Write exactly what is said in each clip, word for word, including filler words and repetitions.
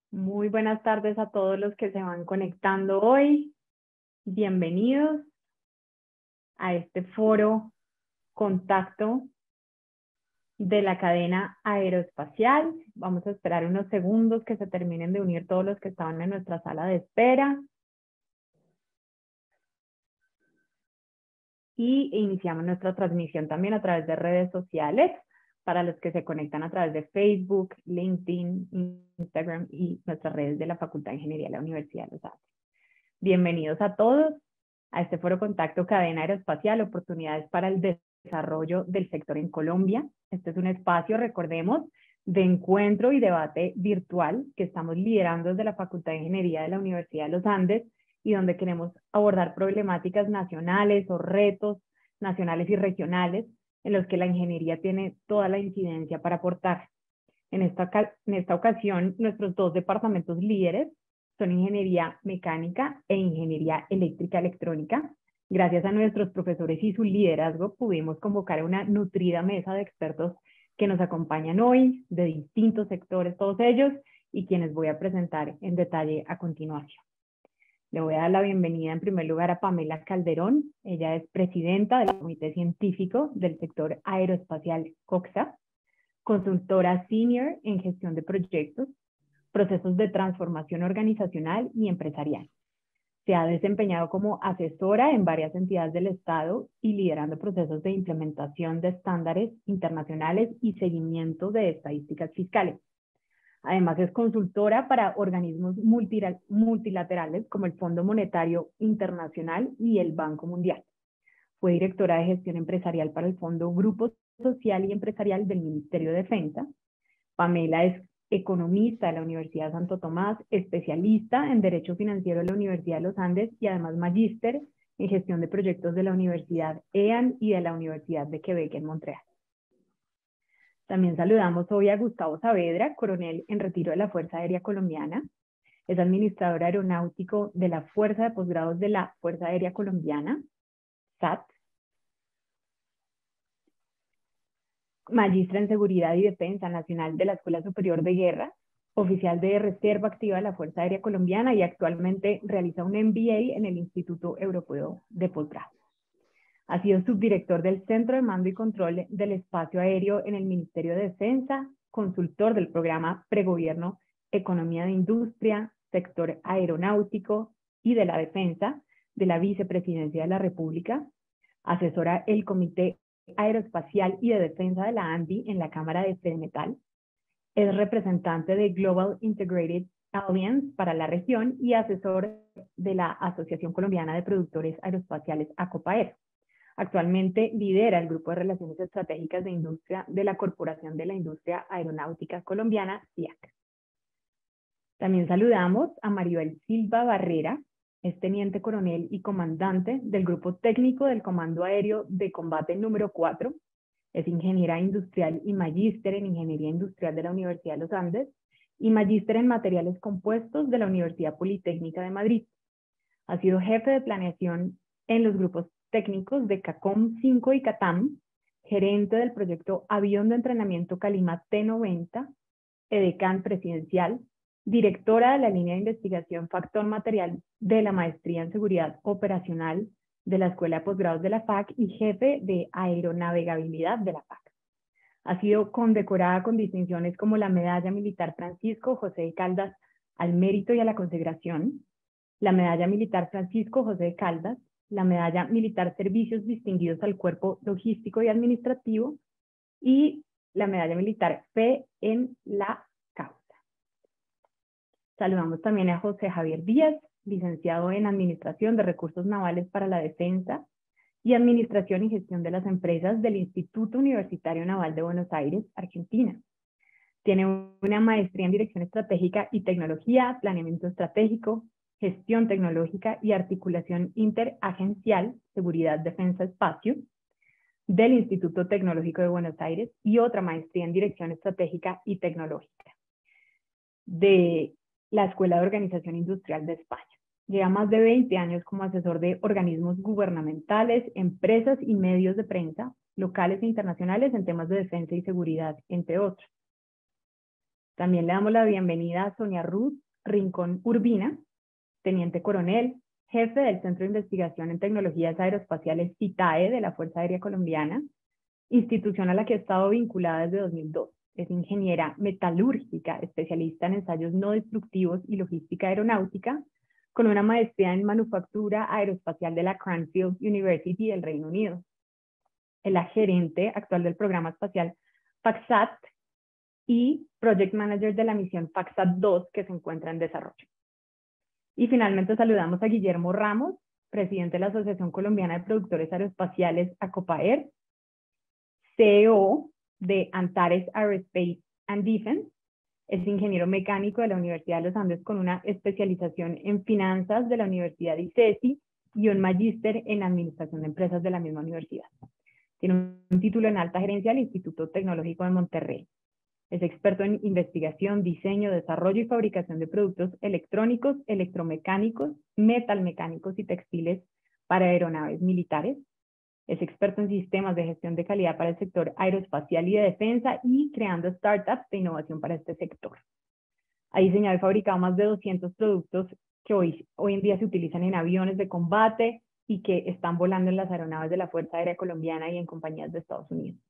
Muy buenas tardes a todos los que se van conectando hoy. Bienvenidos a este foro contacto de la cadena aeroespacial. Vamos a esperar unos segundos que se terminen de unir todos los que estaban en nuestra sala de espera. Y iniciamos nuestra transmisión también a través de redes sociales para los que se conectan a través de Facebook, LinkedIn, Instagram y nuestras redes de la Facultad de Ingeniería de la Universidad de Los Andes. Bienvenidos a todos a este foro contacto Cadena Aeroespacial, oportunidades para el desarrollo del sector en Colombia. Este es un espacio, recordemos, de encuentro y debate virtual que estamos liderando desde la Facultad de Ingeniería de la Universidad de Los Andes y donde queremos abordar problemáticas nacionales o retos nacionales y regionales en los que la ingeniería tiene toda la incidencia para aportar. En esta, en esta ocasión, nuestros dos departamentos líderes son Ingeniería Mecánica e Ingeniería Eléctrica Electrónica. Gracias a nuestros profesores y su liderazgo pudimos convocar a una nutrida mesa de expertos que nos acompañan hoy de distintos sectores, todos ellos, y quienes voy a presentar en detalle a continuación. Le voy a dar la bienvenida en primer lugar a Pamela Calderón. Ella es presidenta del Comité Científico del Sector Aeroespacial COCSA, consultora senior en gestión de proyectos, procesos de transformación organizacional y empresarial. Se ha desempeñado como asesora en varias entidades del Estado y liderando procesos de implementación de estándares internacionales y seguimiento de estadísticas fiscales. Además, es consultora para organismos multilaterales como el Fondo Monetario Internacional y el Banco Mundial. Fue directora de gestión empresarial para el Fondo Grupo Social y Empresarial del Ministerio de Defensa. Pamela es economista de la Universidad Santo Tomás, especialista en Derecho Financiero de la Universidad de los Andes y además magíster en gestión de proyectos de la Universidad E A N y de la Universidad de Quebec en Montreal. También saludamos hoy a Gustavo Saavedra, coronel en retiro de la Fuerza Aérea Colombiana. Es administrador aeronáutico de la Fuerza de Posgrados de la Fuerza Aérea Colombiana, S A T. Magistra en Seguridad y Defensa Nacional de la Escuela Superior de Guerra, oficial de reserva activa de la Fuerza Aérea Colombiana y actualmente realiza un M B A en el Instituto Europeo de Posgrado. Ha sido subdirector del Centro de Mando y Control del Espacio Aéreo en el Ministerio de Defensa, consultor del programa Pregobierno Economía de Industria, Sector Aeronáutico y de la Defensa de la Vicepresidencia de la República, asesora el Comité Aeroespacial y de Defensa de la ANDI en la Cámara de FEDEMETAL, es representante de Global Integrated Alliance para la región y asesor de la Asociación Colombiana de Productores Aeroespaciales ACOPAER. Actualmente lidera el Grupo de Relaciones Estratégicas de Industria de la Corporación de la Industria Aeronáutica Colombiana, C I A C. También saludamos a Maribel Silva Barrera, es teniente coronel y comandante del Grupo Técnico del Comando Aéreo de Combate número cuatro, es ingeniera industrial y magíster en Ingeniería Industrial de la Universidad de los Andes y magíster en Materiales Compuestos de la Universidad Politécnica de Madrid. Ha sido jefe de planeación en los grupos técnicos de CACOM cinco y CATAM, gerente del proyecto Avión de Entrenamiento Calima T noventa, edecán presidencial, directora de la línea de investigación Factor Material de la Maestría en Seguridad Operacional de la Escuela de Posgrados de la F A C y jefe de Aeronavegabilidad de la F A C. Ha sido condecorada con distinciones como la Medalla Militar Francisco José de Caldas al Mérito y a la Consagración, la Medalla Militar Francisco José de Caldas, la Medalla Militar Servicios Distinguidos al Cuerpo Logístico y Administrativo y la Medalla Militar Fe en la Causa. Saludamos también a José Javier Díaz, licenciado en Administración de Recursos Navales para la Defensa y Administración y Gestión de las Empresas del Instituto Universitario Naval de Buenos Aires, Argentina. Tiene una maestría en Dirección Estratégica y Tecnología, Planeamiento Estratégico, Gestión Tecnológica y Articulación Interagencial, Seguridad, Defensa, Espacio, del Instituto Tecnológico de Buenos Aires y otra maestría en Dirección Estratégica y Tecnológica de la Escuela de Organización Industrial de España. Lleva más de veinte años como asesor de organismos gubernamentales, empresas y medios de prensa, locales e internacionales en temas de defensa y seguridad, entre otros. También le damos la bienvenida a Sonia Ruth Rincón Urbina, teniente coronel, jefe del Centro de Investigación en Tecnologías Aeroespaciales CITAE de la Fuerza Aérea Colombiana, institución a la que ha estado vinculada desde dos mil dos. Es ingeniera metalúrgica, especialista en ensayos no destructivos y logística aeronáutica, con una maestría en manufactura aeroespacial de la Cranfield University del Reino Unido. Es la gerente actual del programa espacial FACSAT y Project Manager de la misión FACSAT dos que se encuentra en desarrollo. Y finalmente saludamos a Guillermo Ramos, presidente de la Asociación Colombiana de Productores Aeroespaciales, ACOPAER, C E O de Antares Aerospace and Defense. Es ingeniero mecánico de la Universidad de los Andes con una especialización en finanzas de la Universidad ICESI y un magíster en administración de empresas de la misma universidad. Tiene un título en alta gerencia del Instituto Tecnológico de Monterrey. Es experto en investigación, diseño, desarrollo y fabricación de productos electrónicos, electromecánicos, metalmecánicos y textiles para aeronaves militares. Es experto en sistemas de gestión de calidad para el sector aeroespacial y de defensa y creando startups de innovación para este sector. Ha diseñado y fabricado más de doscientos productos que hoy, hoy en día se utilizan en aviones de combate y que están volando en las aeronaves de la Fuerza Aérea Colombiana y en compañías de Estados Unidos.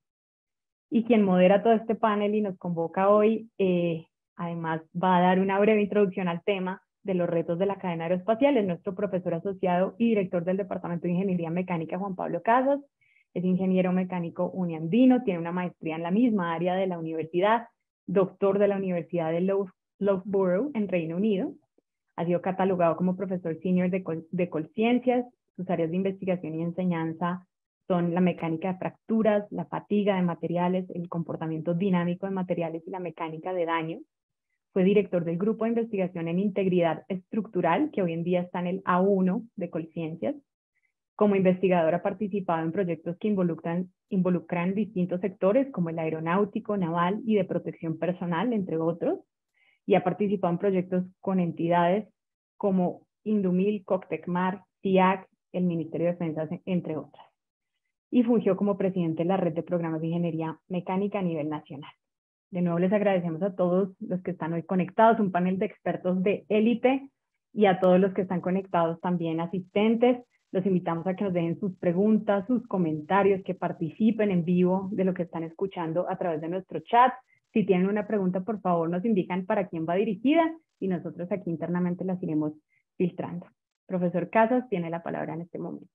Y quien modera todo este panel y nos convoca hoy, eh, además va a dar una breve introducción al tema de los retos de la cadena aeroespacial. Es nuestro profesor asociado y director del Departamento de Ingeniería Mecánica, Juan Pablo Casas. Es ingeniero mecánico uniandino, tiene una maestría en la misma área de la universidad, doctor de la Universidad de Loughborough Loughborough en Reino Unido. Ha sido catalogado como profesor senior de, Col de Colciencias. Sus áreas de investigación y enseñanza son la mecánica de fracturas, la fatiga de materiales, el comportamiento dinámico de materiales y la mecánica de daño. Fue director del Grupo de Investigación en Integridad Estructural, que hoy en día está en el A uno de Colciencias. Como investigador ha participado en proyectos que involucran, involucran distintos sectores, como el aeronáutico, naval y de protección personal, entre otros. Y ha participado en proyectos con entidades como Indumil, Coctecmar, C I A C, el Ministerio de Defensa, entre otras. Y fungió como presidente de la Red de Programas de Ingeniería Mecánica a nivel nacional. De nuevo les agradecemos a todos los que están hoy conectados, un panel de expertos de élite, y a todos los que están conectados también asistentes. Los invitamos a que nos dejen sus preguntas, sus comentarios, que participen en vivo de lo que están escuchando a través de nuestro chat. Si tienen una pregunta, por favor nos indican para quién va dirigida y nosotros aquí internamente las iremos filtrando. Profesor Casas tiene la palabra en este momento.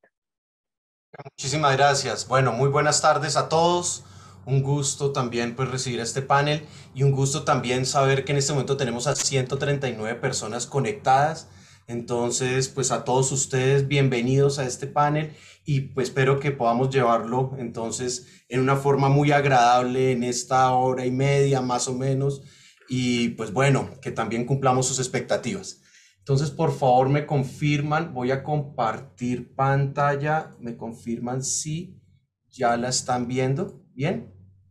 Muchísimas gracias. Bueno, muy buenas tardes a todos. Un gusto también pues recibir este panel y un gusto también saber que en este momento tenemos a ciento treinta y nueve personas conectadas. Entonces, pues a todos ustedes bienvenidos a este panel y pues espero que podamos llevarlo entonces en una forma muy agradable en esta hora y media más o menos y pues bueno, que también cumplamos sus expectativas. Entonces, por favor, me confirman, voy a compartir pantalla, me confirman si ya la están viendo, ¿bien?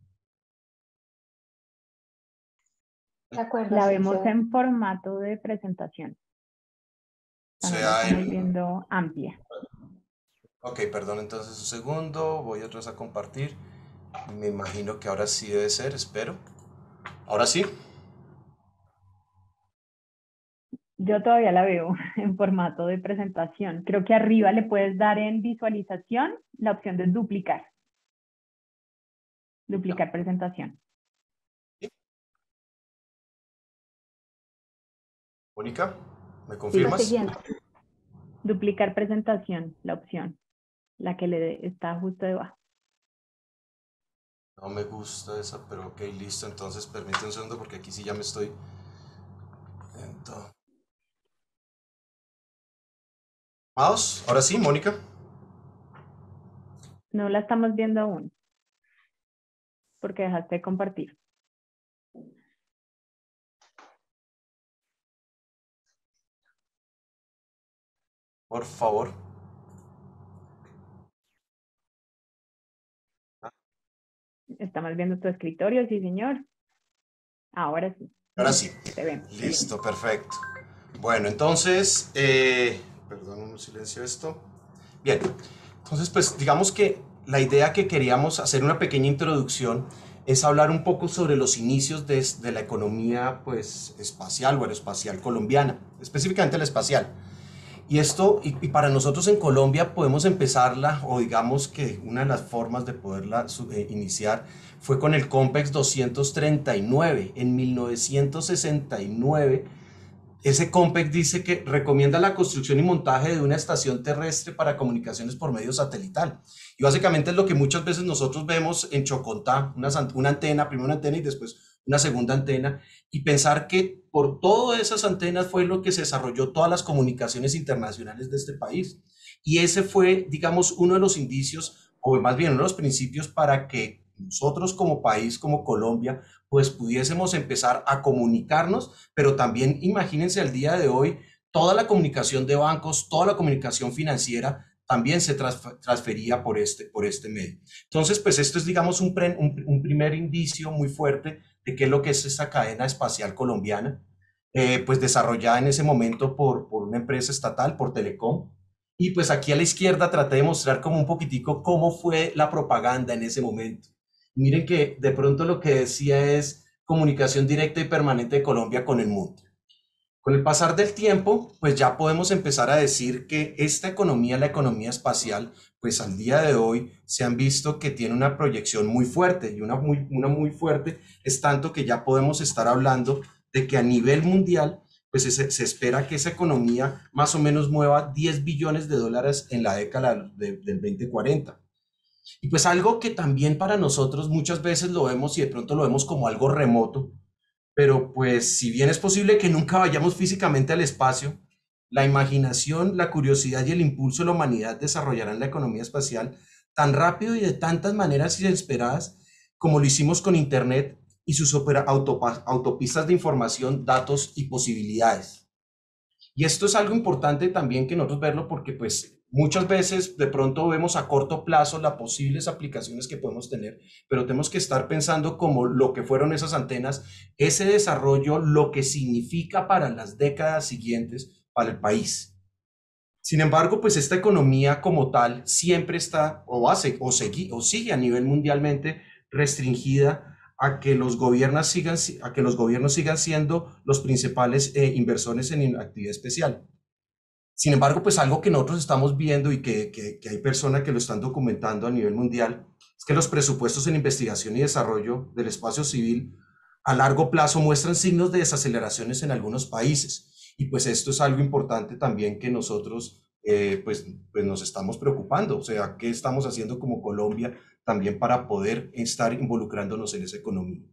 De acuerdo, La sí, vemos sí. en formato de presentación. También la Sea estamos en... viendo amplia. Ok, perdón, entonces un segundo, voy otra vez a compartir. Me imagino que ahora sí debe ser, espero. ¿Ahora sí? Yo todavía la veo en formato de presentación. Creo que arriba le puedes dar en visualización la opción de duplicar. Duplicar presentación. ¿Sí? Mónica, ¿me La confirmas? siguiente. Duplicar presentación, la opción, la que le está justo debajo. No me gusta esa, pero ok, listo. Entonces, permíteme un segundo porque aquí sí ya me estoy... Entonces... Vamos, ahora sí, Mónica. No la estamos viendo aún, porque dejaste de compartir. Por favor. Estamos viendo tu escritorio, sí, señor. Ahora sí. Ahora sí. Te vemos. Listo, perfecto. Bueno, entonces, eh, perdón, un silencio esto. Bien, entonces pues digamos que la idea que queríamos hacer una pequeña introducción es hablar un poco sobre los inicios de, de la economía pues, espacial o aeroespacial colombiana, específicamente la espacial. Y esto, y, y para nosotros en Colombia podemos empezarla, o digamos que una de las formas de poderla eh, iniciar fue con el COMPEX doscientos treinta y nueve en mil novecientos sesenta y nueve. Ese COMPEX dice que recomienda la construcción y montaje de una estación terrestre para comunicaciones por medio satelital. Y básicamente es lo que muchas veces nosotros vemos en Chocontá, una, una antena, primero una antena y después una segunda antena, y pensar que por todas esas antenas fue lo que se desarrolló todas las comunicaciones internacionales de este país. Y ese fue, digamos, uno de los indicios, o más bien uno de los principios para que nosotros como país, como Colombia, pues pudiésemos empezar a comunicarnos, pero también imagínense al día de hoy, toda la comunicación de bancos, toda la comunicación financiera también se transfería por este, por este medio. Entonces, pues esto es, digamos, un, pre, un, un primer indicio muy fuerte de qué es lo que es esta cadena espacial colombiana, eh, pues desarrollada en ese momento por, por una empresa estatal, por Telecom. Y pues aquí a la izquierda traté de mostrar como un poquitico cómo fue la propaganda en ese momento. Miren que de pronto lo que decía es comunicación directa y permanente de Colombia con el mundo. Con el pasar del tiempo, pues ya podemos empezar a decir que esta economía, la economía espacial, pues al día de hoy se han visto que tiene una proyección muy fuerte, y una muy, una muy fuerte es tanto que ya podemos estar hablando de que a nivel mundial, pues se, se espera que esa economía más o menos mueva diez billones de dólares en la década de, del veinte cuarenta. Y pues algo que también para nosotros muchas veces lo vemos y de pronto lo vemos como algo remoto, pero pues si bien es posible que nunca vayamos físicamente al espacio, la imaginación, la curiosidad y el impulso de la humanidad desarrollarán la economía espacial tan rápido y de tantas maneras inesperadas como lo hicimos con Internet y sus autopistas de información, datos y posibilidades. Y esto es algo importante también que nosotros verlo porque pues muchas veces de pronto vemos a corto plazo las posibles aplicaciones que podemos tener, pero tenemos que estar pensando como lo que fueron esas antenas, ese desarrollo, lo que significa para las décadas siguientes para el país. Sin embargo, pues esta economía como tal siempre está o, hace, o, sigue, o sigue a nivel mundialmente restringida a que los gobiernos sigan, a que los gobiernos sigan siendo los principales eh, inversores en actividad especial. Sin embargo, pues algo que nosotros estamos viendo y que, que, que hay personas que lo están documentando a nivel mundial es que los presupuestos en investigación y desarrollo del espacio civil a largo plazo muestran signos de desaceleraciones en algunos países. Y pues esto es algo importante también que nosotros eh, pues, pues nos estamos preocupando. O sea, ¿qué estamos haciendo como Colombia también para poder estar involucrándonos en esa economía?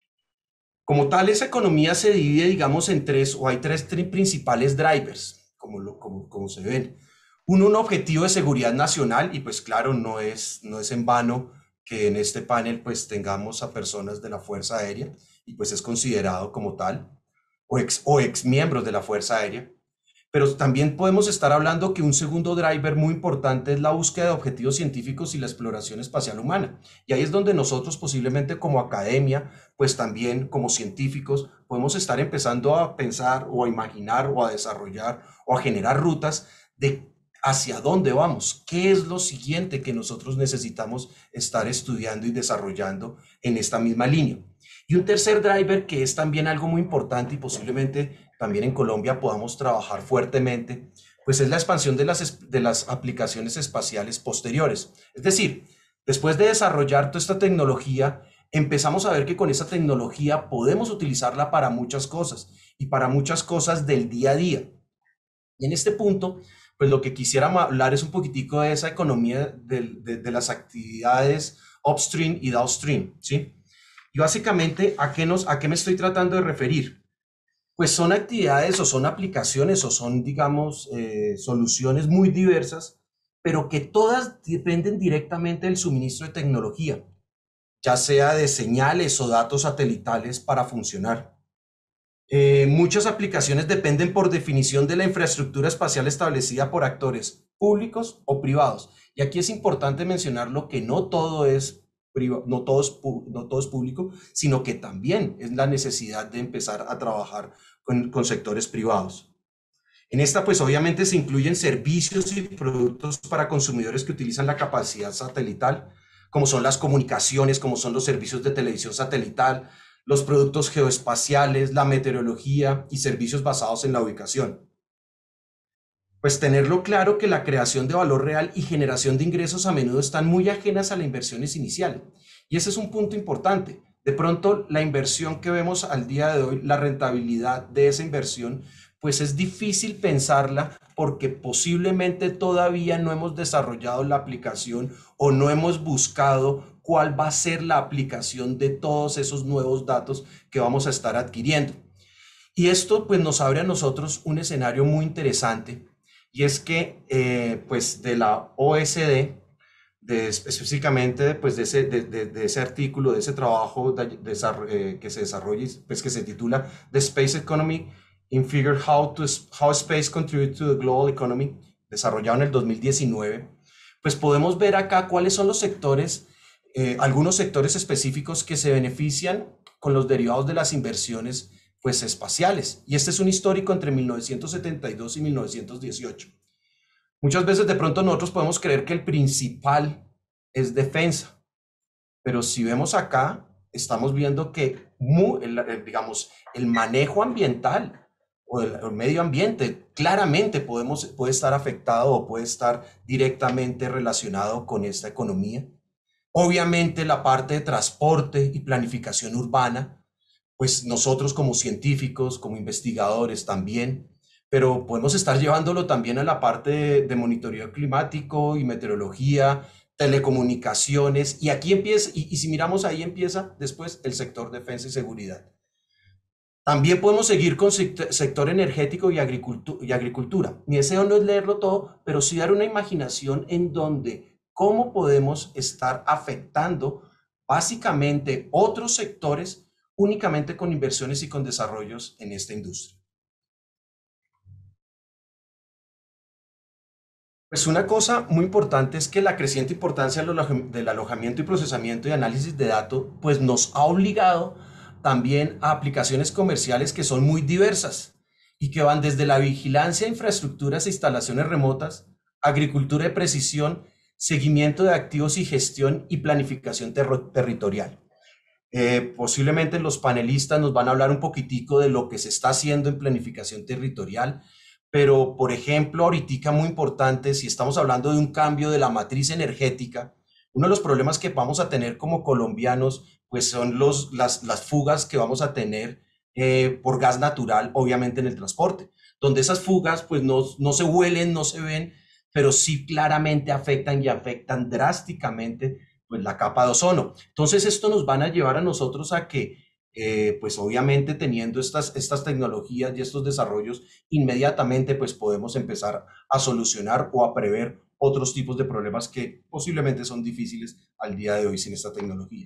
Como tal, esa economía se divide, digamos, en tres, o hay tres principales drivers, como, lo, como, como se ven. Uno, un objetivo de seguridad nacional, y pues claro, no es, no es en vano que en este panel pues tengamos a personas de la Fuerza Aérea, y pues es considerado como tal, o ex, o ex miembros de la Fuerza Aérea. Pero también podemos estar hablando que un segundo driver muy importante es la búsqueda de objetivos científicos y la exploración espacial humana. Y ahí es donde nosotros posiblemente como academia, pues también como científicos, podemos estar empezando a pensar o a imaginar o a desarrollar o a generar rutas de hacia dónde vamos, qué es lo siguiente que nosotros necesitamos estar estudiando y desarrollando en esta misma línea. Y un tercer driver que es también algo muy importante y posiblemente también en Colombia podamos trabajar fuertemente, pues es la expansión de las, de las aplicaciones espaciales posteriores. Es decir, después de desarrollar toda esta tecnología, empezamos a ver que con esa tecnología podemos utilizarla para muchas cosas y para muchas cosas del día a día. Y en este punto, pues lo que quisiera hablar es un poquitico de esa economía de, de, de las actividades upstream y downstream, ¿sí? Y básicamente, ¿a qué, nos, ¿a qué me estoy tratando de referir? Pues son actividades o son aplicaciones o son, digamos, eh, soluciones muy diversas, pero que todas dependen directamente del suministro de tecnología, ya sea de señales o datos satelitales para funcionar. Eh, muchas aplicaciones dependen por definición de la infraestructura espacial establecida por actores públicos o privados. Y aquí es importante mencionar lo que no todo es No todo, es, no todo es público, sino que también es la necesidad de empezar a trabajar con, con sectores privados. En esta, pues obviamente se incluyen servicios y productos para consumidores que utilizan la capacidad satelital, como son las comunicaciones, como son los servicios de televisión satelital, los productos geoespaciales, la meteorología y servicios basados en la ubicación. Pues tenerlo claro que la creación de valor real y generación de ingresos a menudo están muy ajenas a la inversión inicial. Y ese es un punto importante. De pronto, la inversión que vemos al día de hoy, la rentabilidad de esa inversión, pues es difícil pensarla porque posiblemente todavía no hemos desarrollado la aplicación o no hemos buscado cuál va a ser la aplicación de todos esos nuevos datos que vamos a estar adquiriendo. Y esto pues nos abre a nosotros un escenario muy interesante, y es que eh, pues de la O E C D, de, específicamente pues de ese, de, de, de ese artículo, de ese trabajo de, de, eh, que se desarrolla, pues que se titula The Space Economy in Figure How, to, How Space Contributes to the Global Economy, desarrollado en el dos mil diecinueve, pues podemos ver acá cuáles son los sectores, eh, algunos sectores específicos que se benefician con los derivados de las inversiones pues espaciales. Y este es un histórico entre mil novecientos setenta y dos y mil novecientos dieciocho. Muchas veces de pronto nosotros podemos creer que el principal es defensa, pero si vemos acá, estamos viendo que muy, el, digamos, el manejo ambiental o el, el medio ambiente claramente podemos, puede estar afectado o puede estar directamente relacionado con esta economía. Obviamente la parte de transporte y planificación urbana, pues nosotros como científicos, como investigadores también, pero podemos estar llevándolo también a la parte de, de monitoreo climático y meteorología, telecomunicaciones, y aquí empieza, y, y si miramos ahí empieza después el sector defensa y seguridad. También podemos seguir con sector energético y, agricultu y agricultura. Mi deseo no es leerlo todo, pero sí dar una imaginación en donde cómo podemos estar afectando básicamente otros sectores únicamente con inversiones y con desarrollos en esta industria. Pues una cosa muy importante es que la creciente importancia del alojamiento y procesamiento y análisis de datos pues nos ha obligado también a aplicaciones comerciales que son muy diversas y que van desde la vigilancia de infraestructuras e instalaciones remotas, agricultura de precisión, seguimiento de activos y gestión y planificación ter- territorial. Eh, posiblemente los panelistas nos van a hablar un poquitico de lo que se está haciendo en planificación territorial, pero por ejemplo, ahorita muy importante, si estamos hablando de un cambio de la matriz energética, uno de los problemas que vamos a tener como colombianos, pues son los, las, las fugas que vamos a tener eh, por gas natural, obviamente en el transporte, donde esas fugas pues no, no se huelen, no se ven, pero sí claramente afectan y afectan drásticamente pues la capa de ozono. Entonces esto nos van a llevar a nosotros a que, eh, pues obviamente teniendo estas, estas tecnologías y estos desarrollos, inmediatamente pues podemos empezar a solucionar o a prever otros tipos de problemas que posiblemente son difíciles al día de hoy sin esta tecnología.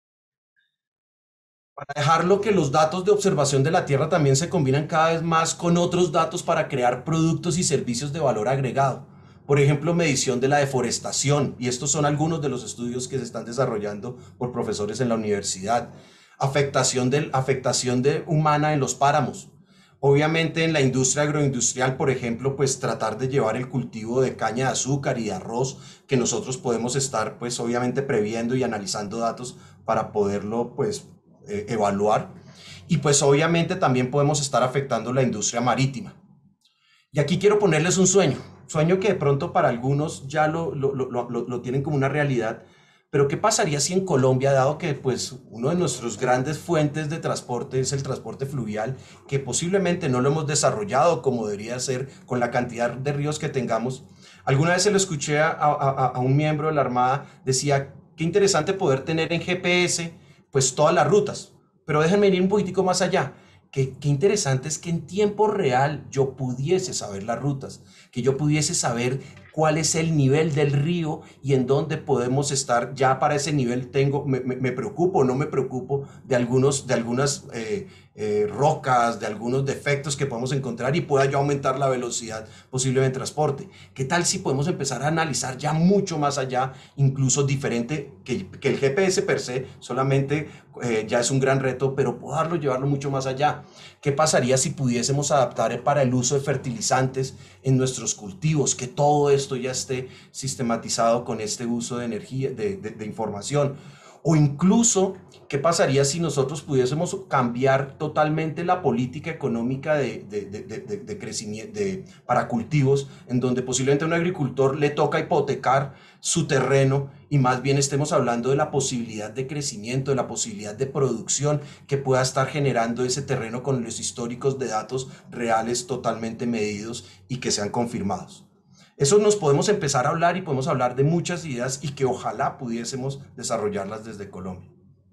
Para dejarlo que los datos de observación de la Tierra también se combinan cada vez más con otros datos para crear productos y servicios de valor agregado. Por ejemplo, medición de la deforestación, y estos son algunos de los estudios que se están desarrollando por profesores en la universidad. Afectación, de, afectación de, humana en los páramos. Obviamente en la industria agroindustrial, por ejemplo, pues tratar de llevar el cultivo de caña de azúcar y de arroz, que nosotros podemos estar pues obviamente previendo y analizando datos para poderlo pues eh, evaluar. Y pues obviamente también podemos estar afectando la industria marítima. Y aquí quiero ponerles un sueño, sueño que de pronto para algunos ya lo, lo, lo, lo, lo tienen como una realidad, pero ¿qué pasaría si en Colombia, dado que pues uno de nuestros grandes fuentes de transporte es el transporte fluvial, que posiblemente no lo hemos desarrollado como debería ser con la cantidad de ríos que tengamos? Alguna vez se lo escuché a, a, a un miembro de la Armada, decía, qué interesante poder tener en G P S pues todas las rutas, pero déjenme ir un poquitico más allá. Qué, qué interesante es que en tiempo real yo pudiese saber las rutas, que yo pudiese saber cuál es el nivel del río y en dónde podemos estar. Ya para ese nivel tengo, me, me, me preocupo o no me preocupo de, algunos, de algunas eh, eh, rocas, de algunos defectos que podemos encontrar y pueda yo aumentar la velocidad posiblemente de transporte. ¿Qué tal si podemos empezar a analizar ya mucho más allá, incluso diferente que, que el G P S per se, solamente eh, ya es un gran reto, pero poderlo llevarlo mucho más allá? ¿Qué pasaría si pudiésemos adaptar para el uso de fertilizantes en nuestros cultivos? Que todo eso esto ya esté sistematizado con este uso de energía, de, de, de información. O incluso, ¿qué pasaría si nosotros pudiésemos cambiar totalmente la política económica de, de, de, de, de crecimiento de, para cultivos, en donde posiblemente a un agricultor le toca hipotecar su terreno y más bien estemos hablando de la posibilidad de crecimiento, de la posibilidad de producción que pueda estar generando ese terreno con los históricos de datos reales totalmente medidos y que sean confirmados? Eso nos podemos empezar a hablar y podemos hablar de muchas ideas y que ojalá pudiésemos desarrollarlas desde Colombia.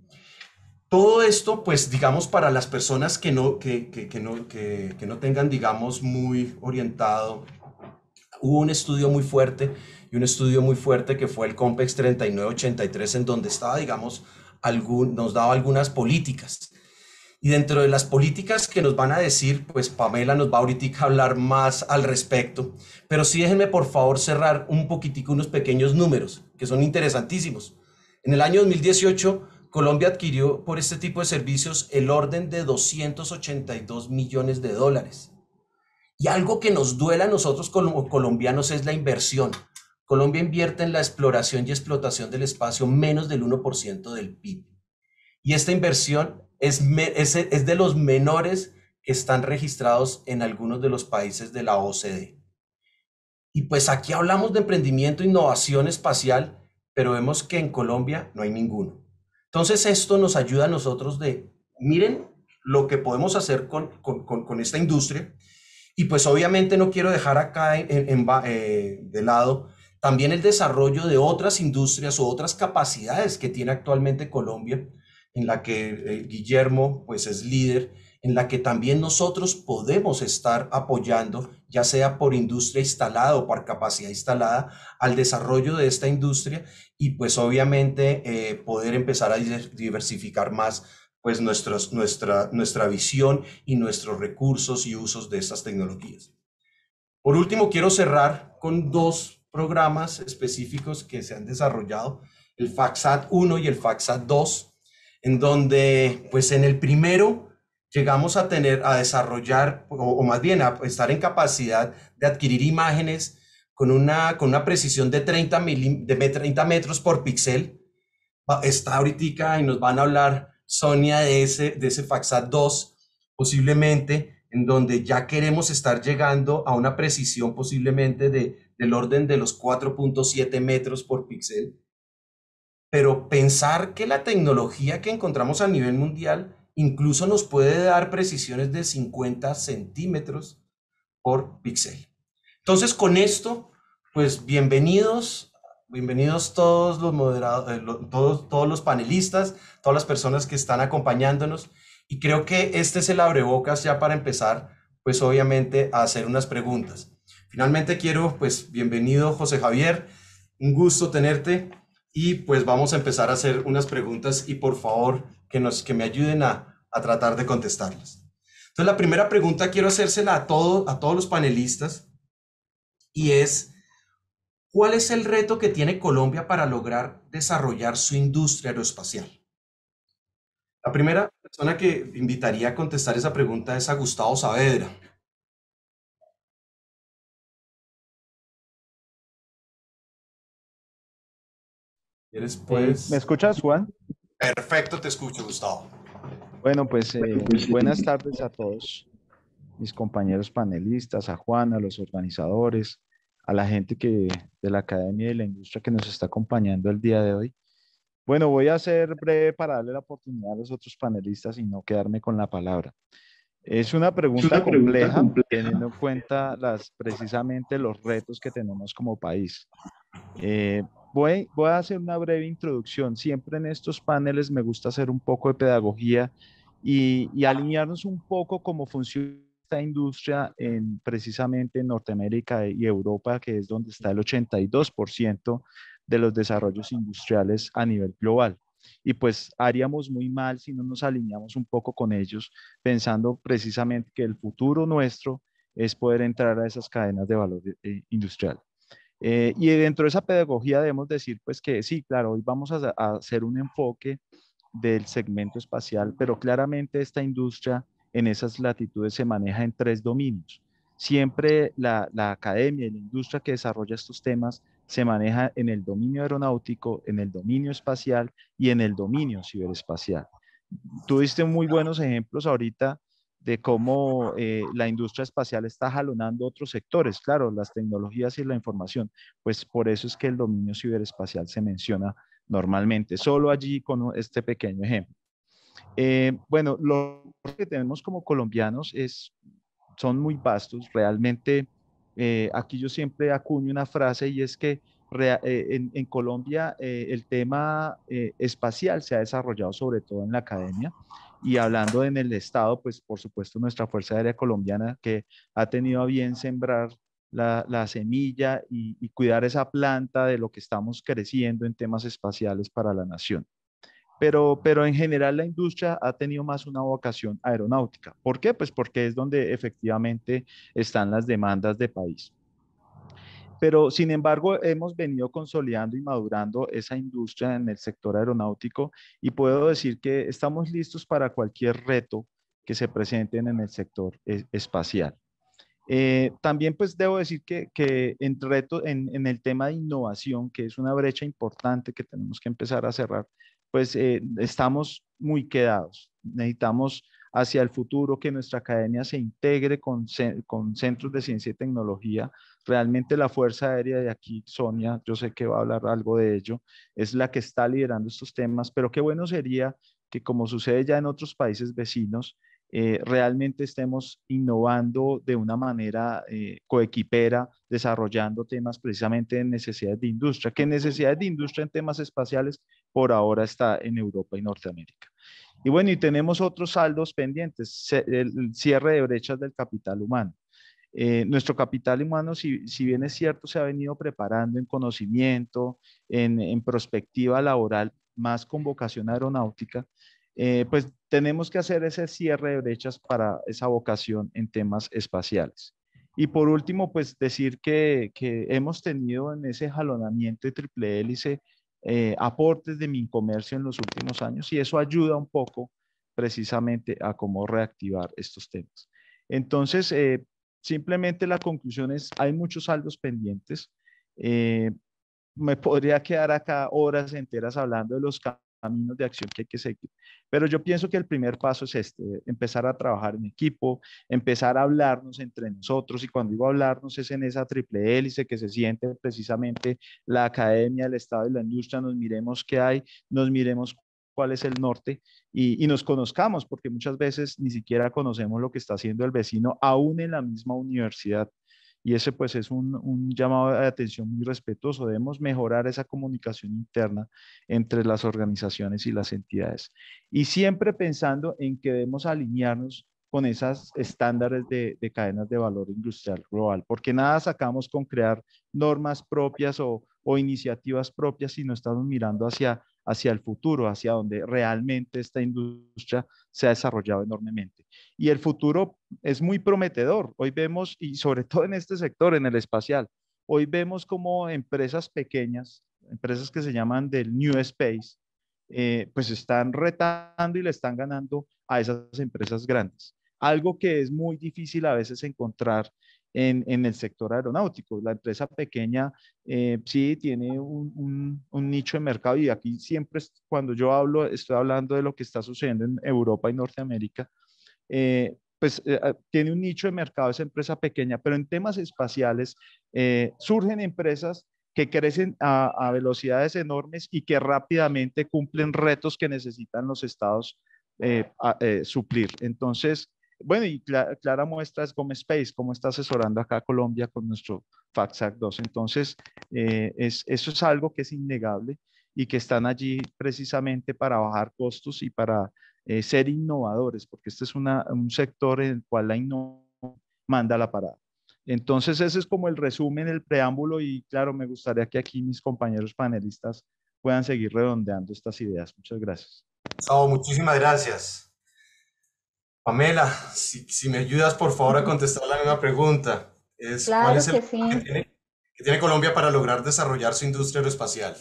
Todo esto, pues, digamos, para las personas que no, que, que, que no, que, que no tengan, digamos, muy orientado, hubo un estudio muy fuerte y un estudio muy fuerte que fue el COMPEX treinta y nueve ochenta y tres, en donde estaba, digamos, algún, nos daba algunas políticas. Y dentro de las políticas que nos van a decir, pues Pamela nos va ahorita a hablar más al respecto, pero sí déjenme por favor cerrar un poquitico unos pequeños números que son interesantísimos. En el año dos mil dieciocho, Colombia adquirió por este tipo de servicios el orden de doscientos ochenta y dos millones de dólares. Y algo que nos duele a nosotros como colombianos es la inversión. Colombia invierte en la exploración y explotación del espacio menos del uno por ciento del P I B. Y esta inversión es, es, es de los menores que están registrados en algunos de los países de la O C D E. Y pues aquí hablamos de emprendimiento e innovación espacial, pero vemos que en Colombia no hay ninguno. Entonces esto nos ayuda a nosotros de, miren lo que podemos hacer con, con, con, con esta industria. Y pues obviamente no quiero dejar acá en, en, eh, de lado también el desarrollo de otras industrias o otras capacidades que tiene actualmente Colombia, en la que eh, Guillermo pues es líder, en la que también nosotros podemos estar apoyando, ya sea por industria instalada o por capacidad instalada, al desarrollo de esta industria y pues obviamente eh, poder empezar a diversificar más pues nuestros, nuestra, nuestra visión y nuestros recursos y usos de estas tecnologías. Por último, quiero cerrar con dos programas específicos que se han desarrollado, el FACSAT uno y el FACSAT dos, en donde, pues en el primero, llegamos a tener, a desarrollar, o, o más bien a estar en capacidad de adquirir imágenes con una, con una precisión de treinta, milim, de treinta metros por píxel. Está ahorita y nos van a hablar Sonia de ese, de ese FACSAT dos, posiblemente, en donde ya queremos estar llegando a una precisión posiblemente de, del orden de los cuatro punto siete metros por píxel. Pero pensar que la tecnología que encontramos a nivel mundial incluso nos puede dar precisiones de cincuenta centímetros por píxel. Entonces, con esto, pues bienvenidos, bienvenidos todos los moderados, eh, lo, todos, todos los panelistas, todas las personas que están acompañándonos. Y creo que este es el abrebocas ya para empezar, pues obviamente a hacer unas preguntas. Finalmente quiero, pues, bienvenido José Javier, un gusto tenerte. Y pues vamos a empezar a hacer unas preguntas y por favor que, nos, que me ayuden a, a tratar de contestarlas. Entonces la primera pregunta quiero hacérsela a, todo, a todos los panelistas y es, ¿cuál es el reto que tiene Colombia para lograr desarrollar su industria aeroespacial? La primera persona que invitaría a contestar esa pregunta es a Gustavo Saavedra. ¿Quieres, pues? ¿Me escuchas, Juan? Perfecto, te escucho, Gustavo. Bueno, pues eh, buenas tardes a todos mis compañeros panelistas, a Juan, a los organizadores, a la gente que, de la academia y de la industria que nos está acompañando el día de hoy. Bueno, voy a ser breve para darle la oportunidad a los otros panelistas y no quedarme con la palabra. Es una pregunta, es una compleja, pregunta compleja, teniendo en cuenta las, precisamente los retos que tenemos como país. Eh, voy, voy a hacer una breve introducción. Siempre en estos paneles me gusta hacer un poco de pedagogía y, y alinearnos un poco cómo funciona esta industria en, precisamente en Norteamérica y Europa, que es donde está el ochenta y dos por ciento de los desarrollos industriales a nivel global. Y pues haríamos muy mal si no nos alineamos un poco con ellos, pensando precisamente que el futuro nuestro es poder entrar a esas cadenas de valor eh, industrial. Eh, y dentro de esa pedagogía debemos decir pues que sí, claro, hoy vamos a, a hacer un enfoque del segmento espacial, pero claramente esta industria en esas latitudes se maneja en tres dominios. Siempre la, la academia y la industria que desarrolla estos temas se maneja en el dominio aeronáutico, en el dominio espacial y en el dominio ciberespacial. Tuviste muy buenos ejemplos ahorita de cómo eh, la industria espacial está jalonando otros sectores, claro, las tecnologías y la información, pues por eso es que el dominio ciberespacial se menciona normalmente, solo allí con este pequeño ejemplo. Eh, bueno, lo que tenemos como colombianos es, son muy vastos, realmente eh, aquí yo siempre acuño una frase y es que rea- eh, en, en Colombia eh, el tema eh, espacial se ha desarrollado sobre todo en la academia y hablando en el Estado, pues por supuesto nuestra Fuerza Aérea Colombiana que ha tenido a bien sembrar la, la semilla y, y cuidar esa planta de lo que estamos creciendo en temas espaciales para la nación. Pero, pero en general la industria ha tenido más una vocación aeronáutica. ¿Por qué? Pues porque es donde efectivamente están las demandas de país. Pero sin embargo, hemos venido consolidando y madurando esa industria en el sector aeronáutico y puedo decir que estamos listos para cualquier reto que se presenten en el sector eh, espacial. Eh, también pues debo decir que, que en, reto, en, en, el tema de innovación, que es una brecha importante que tenemos que empezar a cerrar, pues eh, estamos muy quedados. Necesitamos hacia el futuro que nuestra academia se integre con, con centros de ciencia y tecnología. Realmente la Fuerza Aérea de aquí, Sonia, yo sé que va a hablar algo de ello, es la que está liderando estos temas, pero qué bueno sería que como sucede ya en otros países vecinos, eh, realmente estemos innovando de una manera eh, coequipera, desarrollando temas precisamente en necesidades de industria, que necesidades de industria en temas espaciales por ahora está en Europa y Norteamérica. Y bueno, y tenemos otros saldos pendientes, el cierre de brechas del capital humano. Eh, nuestro capital humano, si, si bien es cierto, se ha venido preparando en conocimiento, en, en perspectiva laboral, más con vocación aeronáutica, eh, pues tenemos que hacer ese cierre de brechas para esa vocación en temas espaciales. Y por último, pues decir que, que hemos tenido en ese jalonamiento de triple hélice eh, aportes de Mincomercio en los últimos años y eso ayuda un poco precisamente a cómo reactivar estos temas. Entonces, eh, simplemente la conclusión es, hay muchos saldos pendientes. Eh, me podría quedar acá horas enteras hablando de los caminos de acción que hay que seguir, pero yo pienso que el primer paso es este, empezar a trabajar en equipo, empezar a hablarnos entre nosotros, y cuando digo hablarnos es en esa triple hélice que se siente precisamente la academia, el Estado y la industria, nos miremos qué hay, nos miremos cuál es el norte y, y nos conozcamos, porque muchas veces ni siquiera conocemos lo que está haciendo el vecino, aún en la misma universidad. Y ese pues es un, un llamado de atención muy respetuoso. Debemos mejorar esa comunicación interna entre las organizaciones y las entidades. Y siempre pensando en que debemos alinearnos con esos estándares de, de cadenas de valor industrial global, porque nada sacamos con crear normas propias o, o iniciativas propias si no estamos mirando hacia, hacia el futuro, hacia donde realmente esta industria se ha desarrollado enormemente. Y el futuro es muy prometedor. Hoy vemos, y sobre todo en este sector, en el espacial, hoy vemos como empresas pequeñas, empresas que se llaman del New Space, eh, pues están retando y le están ganando a esas empresas grandes. Algo que es muy difícil a veces encontrar en, en el sector aeronáutico. La empresa pequeña eh, sí tiene un, un, un nicho de mercado y aquí siempre cuando yo hablo, estoy hablando de lo que está sucediendo en Europa y Norteamérica. Eh, pues eh, tiene un nicho de mercado esa empresa pequeña, pero en temas espaciales eh, surgen empresas que crecen a, a, velocidades enormes y que rápidamente cumplen retos que necesitan los estados eh, a, eh, suplir. Entonces, bueno, y clara, clara muestra es Gome Space, cómo está asesorando acá a Colombia con nuestro FACSAC dos. Entonces, eh, es, eso es algo que es innegable y que están allí precisamente para bajar costos y para eh, ser innovadores, porque este es una, un sector en el cual la innovación manda la parada. Entonces, ese es como el resumen, el preámbulo, y claro, me gustaría que aquí mis compañeros panelistas puedan seguir redondeando estas ideas. Muchas gracias. Oh, muchísimas gracias. Pamela, si, si me ayudas por favor a contestar la misma pregunta, es, Claro ¿cuál es el que plan que sí. tiene, que tiene Colombia para lograr desarrollar su industria aeroespacial?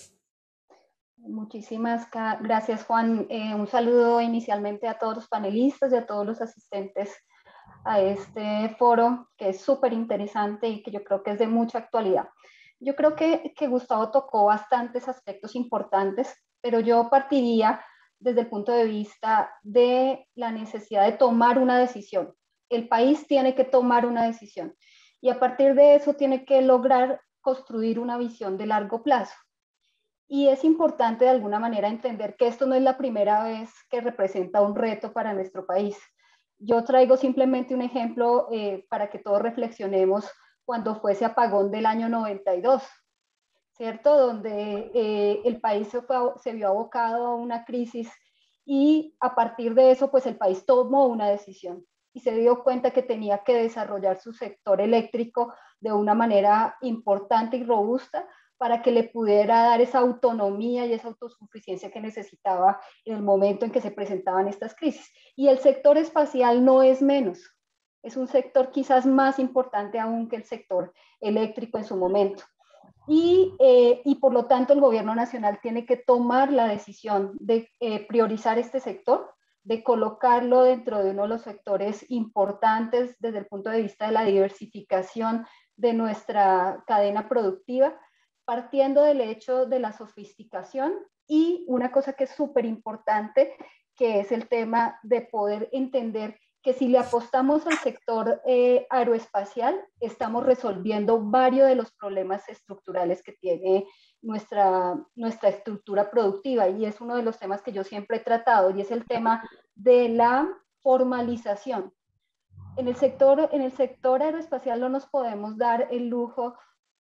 Muchísimas gracias, Juan. Eh, un saludo inicialmente a todos los panelistas y a todos los asistentes a este foro que es súper interesante y que yo creo que es de mucha actualidad. Yo creo que, que Gustavo tocó bastantes aspectos importantes, pero yo partiría desde el punto de vista de la necesidad de tomar una decisión. El país tiene que tomar una decisión y a partir de eso tiene que lograr construir una visión de largo plazo. Y es importante de alguna manera entender que esto no es la primera vez que representa un reto para nuestro país. Yo traigo simplemente un ejemplo eh, para que todos reflexionemos cuando fue ese apagón del año noventa y dos, ¿cierto? Donde eh, el país se, fue, se vio abocado a una crisis y a partir de eso, pues el país tomó una decisión y se dio cuenta que tenía que desarrollar su sector eléctrico de una manera importante y robusta para que le pudiera dar esa autonomía y esa autosuficiencia que necesitaba en el momento en que se presentaban estas crisis. Y el sector espacial no es menos, es un sector quizás más importante aún que el sector eléctrico en su momento. Y, eh, y por lo tanto el gobierno nacional tiene que tomar la decisión de eh, priorizar este sector, de colocarlo dentro de uno de los sectores importantes desde el punto de vista de la diversificación de nuestra cadena productiva, partiendo del hecho de la sofisticación y una cosa que es súper importante, que es el tema de poder entender que si le apostamos al sector eh, aeroespacial, estamos resolviendo varios de los problemas estructurales que tiene nuestra, nuestra estructura productiva, y es uno de los temas que yo siempre he tratado, y es el tema de la formalización. En el sector, en el sector aeroespacial no nos podemos dar el lujo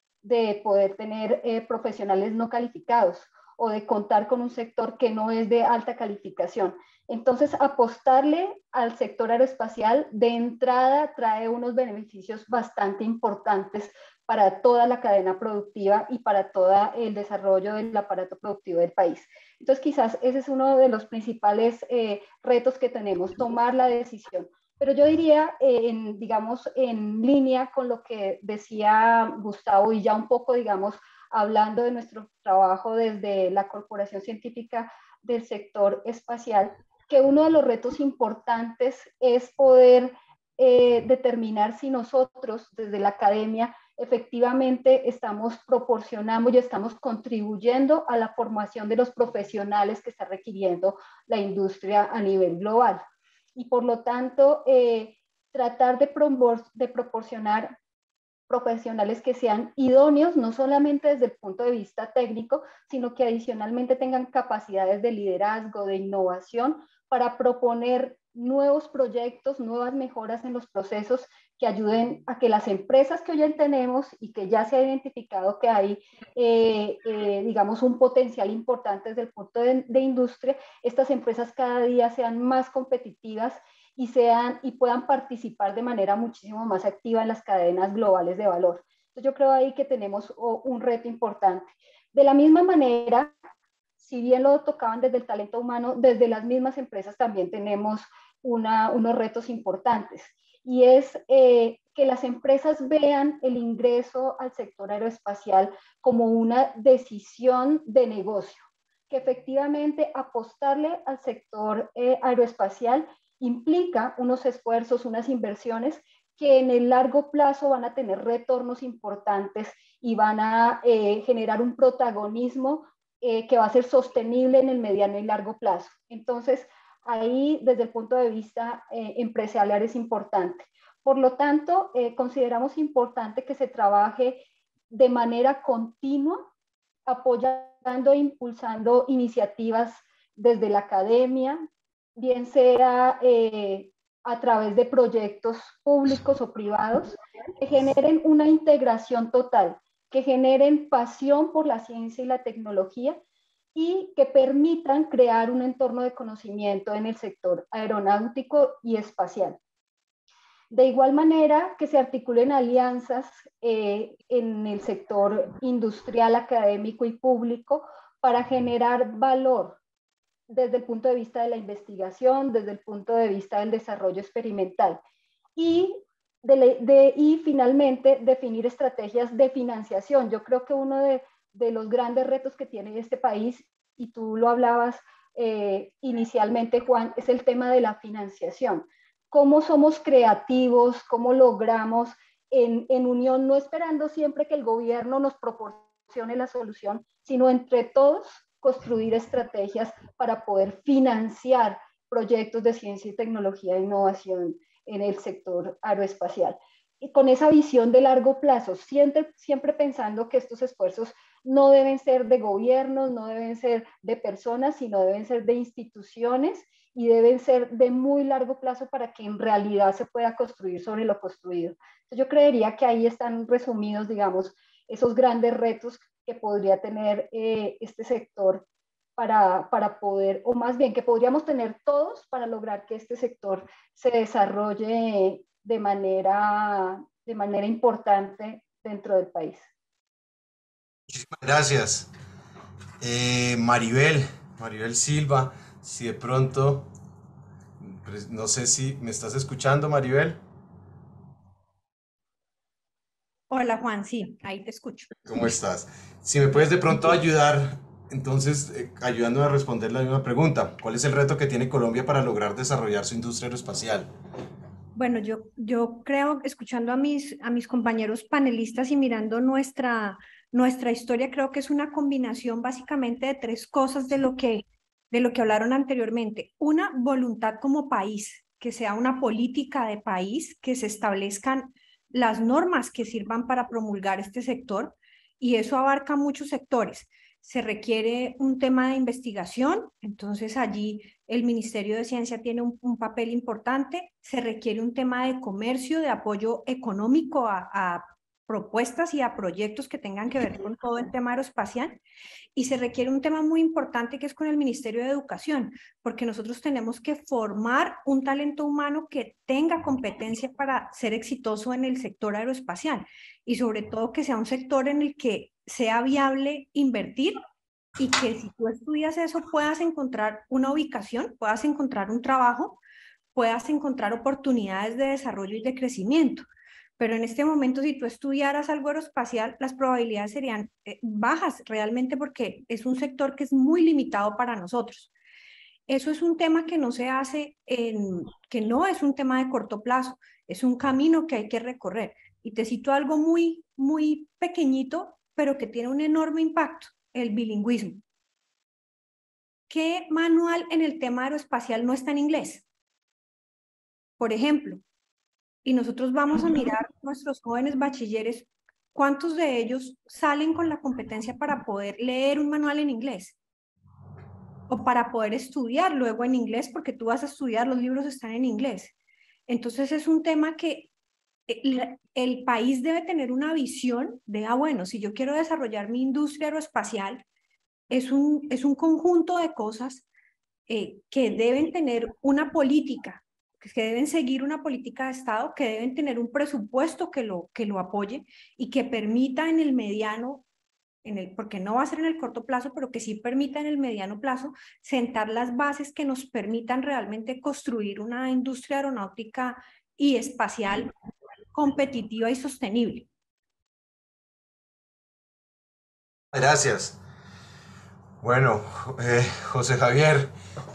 de poder tener eh, profesionales no calificados o de contar con un sector que no es de alta calificación. Entonces, apostarle al sector aeroespacial de entrada trae unos beneficios bastante importantes para toda la cadena productiva y para todo el desarrollo del aparato productivo del país. Entonces, quizás ese es uno de los principales eh, retos que tenemos, tomar la decisión. Pero yo diría, eh, en, digamos, en línea con lo que decía Gustavo y ya un poco, digamos, hablando de nuestro trabajo desde la Corporación Científica del Sector Espacial, que uno de los retos importantes es poder eh, determinar si nosotros desde la academia efectivamente estamos proporcionando y estamos contribuyendo a la formación de los profesionales que está requiriendo la industria a nivel global. Y por lo tanto, eh, tratar de, pro de proporcionar profesionales que sean idóneos, no solamente desde el punto de vista técnico, sino que adicionalmente tengan capacidades de liderazgo, de innovación, para proponer nuevos proyectos, nuevas mejoras en los procesos que ayuden a que las empresas que hoy tenemos y que ya se ha identificado que hay, eh, eh, digamos, un potencial importante desde el punto de, de industria, estas empresas cada día sean más competitivas y, sean, y puedan participar de manera muchísimo más activa en las cadenas globales de valor. Entonces yo creo ahí que tenemos oh, un reto importante. De la misma manera, si bien lo tocaban desde el talento humano, desde las mismas empresas también tenemos una, unos retos importantes. Y es eh, que las empresas vean el ingreso al sector aeroespacial como una decisión de negocio, que efectivamente apostarle al sector eh, aeroespacial implica unos esfuerzos, unas inversiones que en el largo plazo van a tener retornos importantes y van a eh, generar un protagonismo eh, que va a ser sostenible en el mediano y largo plazo. Entonces, ahí desde el punto de vista eh, empresarial es importante. Por lo tanto, eh, consideramos importante que se trabaje de manera continua, apoyando e impulsando iniciativas desde la academia, bien sea eh, a través de proyectos públicos o privados, que generen una integración total, que generen pasión por la ciencia y la tecnología y que permitan crear un entorno de conocimiento en el sector aeronáutico y espacial. De igual manera, que se articulen alianzas eh, en el sector industrial, académico y público para generar valor desde el punto de vista de la investigación, desde el punto de vista del desarrollo experimental. Y, de, de, y finalmente, definir estrategias de financiación. Yo creo que uno de, de los grandes retos que tiene este país, y tú lo hablabas eh, inicialmente, Juan, es el tema de la financiación. cómo somos creativos, cómo logramos en, en unión, no esperando siempre que el gobierno nos proporcione la solución, sino entre todos construir estrategias para poder financiar proyectos de ciencia y tecnología e innovación en el sector aeroespacial. Y con esa visión de largo plazo, siempre, siempre pensando que estos esfuerzos no deben ser de gobiernos, no deben ser de personas, sino deben ser de instituciones y deben ser de muy largo plazo para que en realidad se pueda construir sobre lo construido. Entonces, yo creería que ahí están resumidos, digamos, esos grandes retos que podría tener eh, este sector para, para poder, o más bien que podríamos tener todos para lograr que este sector se desarrolle de manera, de manera importante dentro del país. Muchísimas gracias. Eh, Maribel, Maribel Silva, si de pronto, no sé si me estás escuchando, Maribel. Hola Juan, sí, ahí te escucho. ¿Cómo estás? Si me puedes de pronto ayudar, entonces, eh, ayudando a responder la misma pregunta. ¿Cuál es el reto que tiene Colombia para lograr desarrollar su industria aeroespacial? Bueno, yo, yo creo, escuchando a mis, a mis compañeros panelistas y mirando nuestra, nuestra historia, creo que es una combinación básicamente de tres cosas de lo que, de lo que hablaron anteriormente. Una, voluntad como país, que sea una política de país, que se establezcan las normas que sirvan para promulgar este sector, y eso abarca muchos sectores. Se requiere un tema de investigación, entonces allí el Ministerio de Ciencia tiene un, un papel importante. Se requiere un tema de comercio, de apoyo económico a, a propuestas y a proyectos que tengan que ver con todo el tema aeroespacial. Y se requiere un tema muy importante que es con el Ministerio de Educación, porque nosotros tenemos que formar un talento humano que tenga competencia para ser exitoso en el sector aeroespacial y sobre todo que sea un sector en el que sea viable invertir y que si tú estudias eso puedas encontrar una ubicación, puedas encontrar un trabajo, puedas encontrar oportunidades de desarrollo y de crecimiento. Pero en este momento, si tú estudiaras algo aeroespacial, las probabilidades serían eh, bajas realmente porque es un sector que es muy limitado para nosotros. Eso es un tema que no se hace, en, que no es un tema de corto plazo, es un camino que hay que recorrer. Y te cito algo muy, muy pequeñito, pero que tiene un enorme impacto, el bilingüismo. ¿Qué manual en el tema aeroespacial no está en inglés? Por ejemplo, y nosotros vamos a mirar nuestros jóvenes bachilleres, ¿cuántos de ellos salen con la competencia para poder leer un manual en inglés? O para poder estudiar luego en inglés, porque tú vas a estudiar, los libros están en inglés. Entonces es un tema que el, el país debe tener una visión de, ah, bueno, si yo quiero desarrollar mi industria aeroespacial, es un, es un conjunto de cosas eh, que deben tener una política, que deben seguir una política de Estado, que deben tener un presupuesto que lo, que lo apoye y que permita en el mediano, en el, porque no va a ser en el corto plazo, pero que sí permita en el mediano plazo sentar las bases que nos permitan realmente construir una industria aeronáutica y espacial competitiva y sostenible. Gracias. Bueno, eh, José Javier,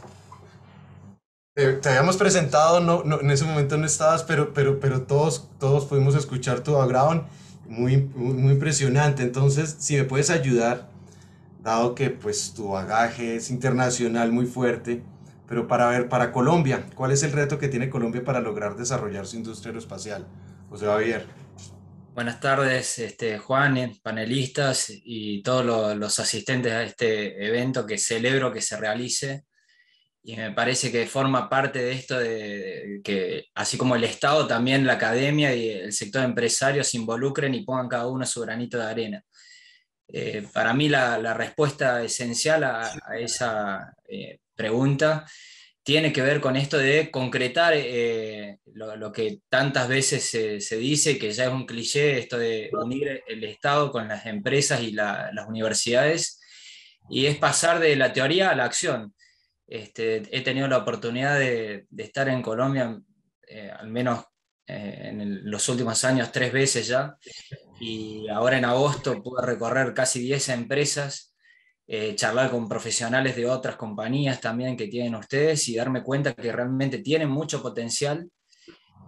eh, te habíamos presentado, no, no, en ese momento no estabas, pero, pero, pero todos, todos pudimos escuchar tu background, muy, muy, muy impresionante. Entonces, si me puedes ayudar, dado que pues tu bagaje es internacional muy fuerte, pero para ver, para Colombia, ¿cuál es el reto que tiene Colombia para lograr desarrollar su industria aeroespacial? José Javier. Buenas tardes, este, Juan, panelistas y todos los, los asistentes a este evento que celebro que se realice. Y me parece que forma parte de esto de, de que, así como el Estado, también la academia y el sector empresario se involucren y pongan cada uno su granito de arena. Eh, para mí la, la respuesta esencial a, a esa eh, pregunta tiene que ver con esto de concretar eh, lo, lo que tantas veces se, se dice, que ya es un cliché, esto de unir el Estado con las empresas y la, las universidades, y es pasar de la teoría a la acción. Este, he tenido la oportunidad de, de estar en Colombia, eh, al menos eh, en el, los últimos años, tres veces ya, y ahora en agosto pude recorrer casi diez empresas, eh, charlar con profesionales de otras compañías también que tienen ustedes y darme cuenta que realmente tienen mucho potencial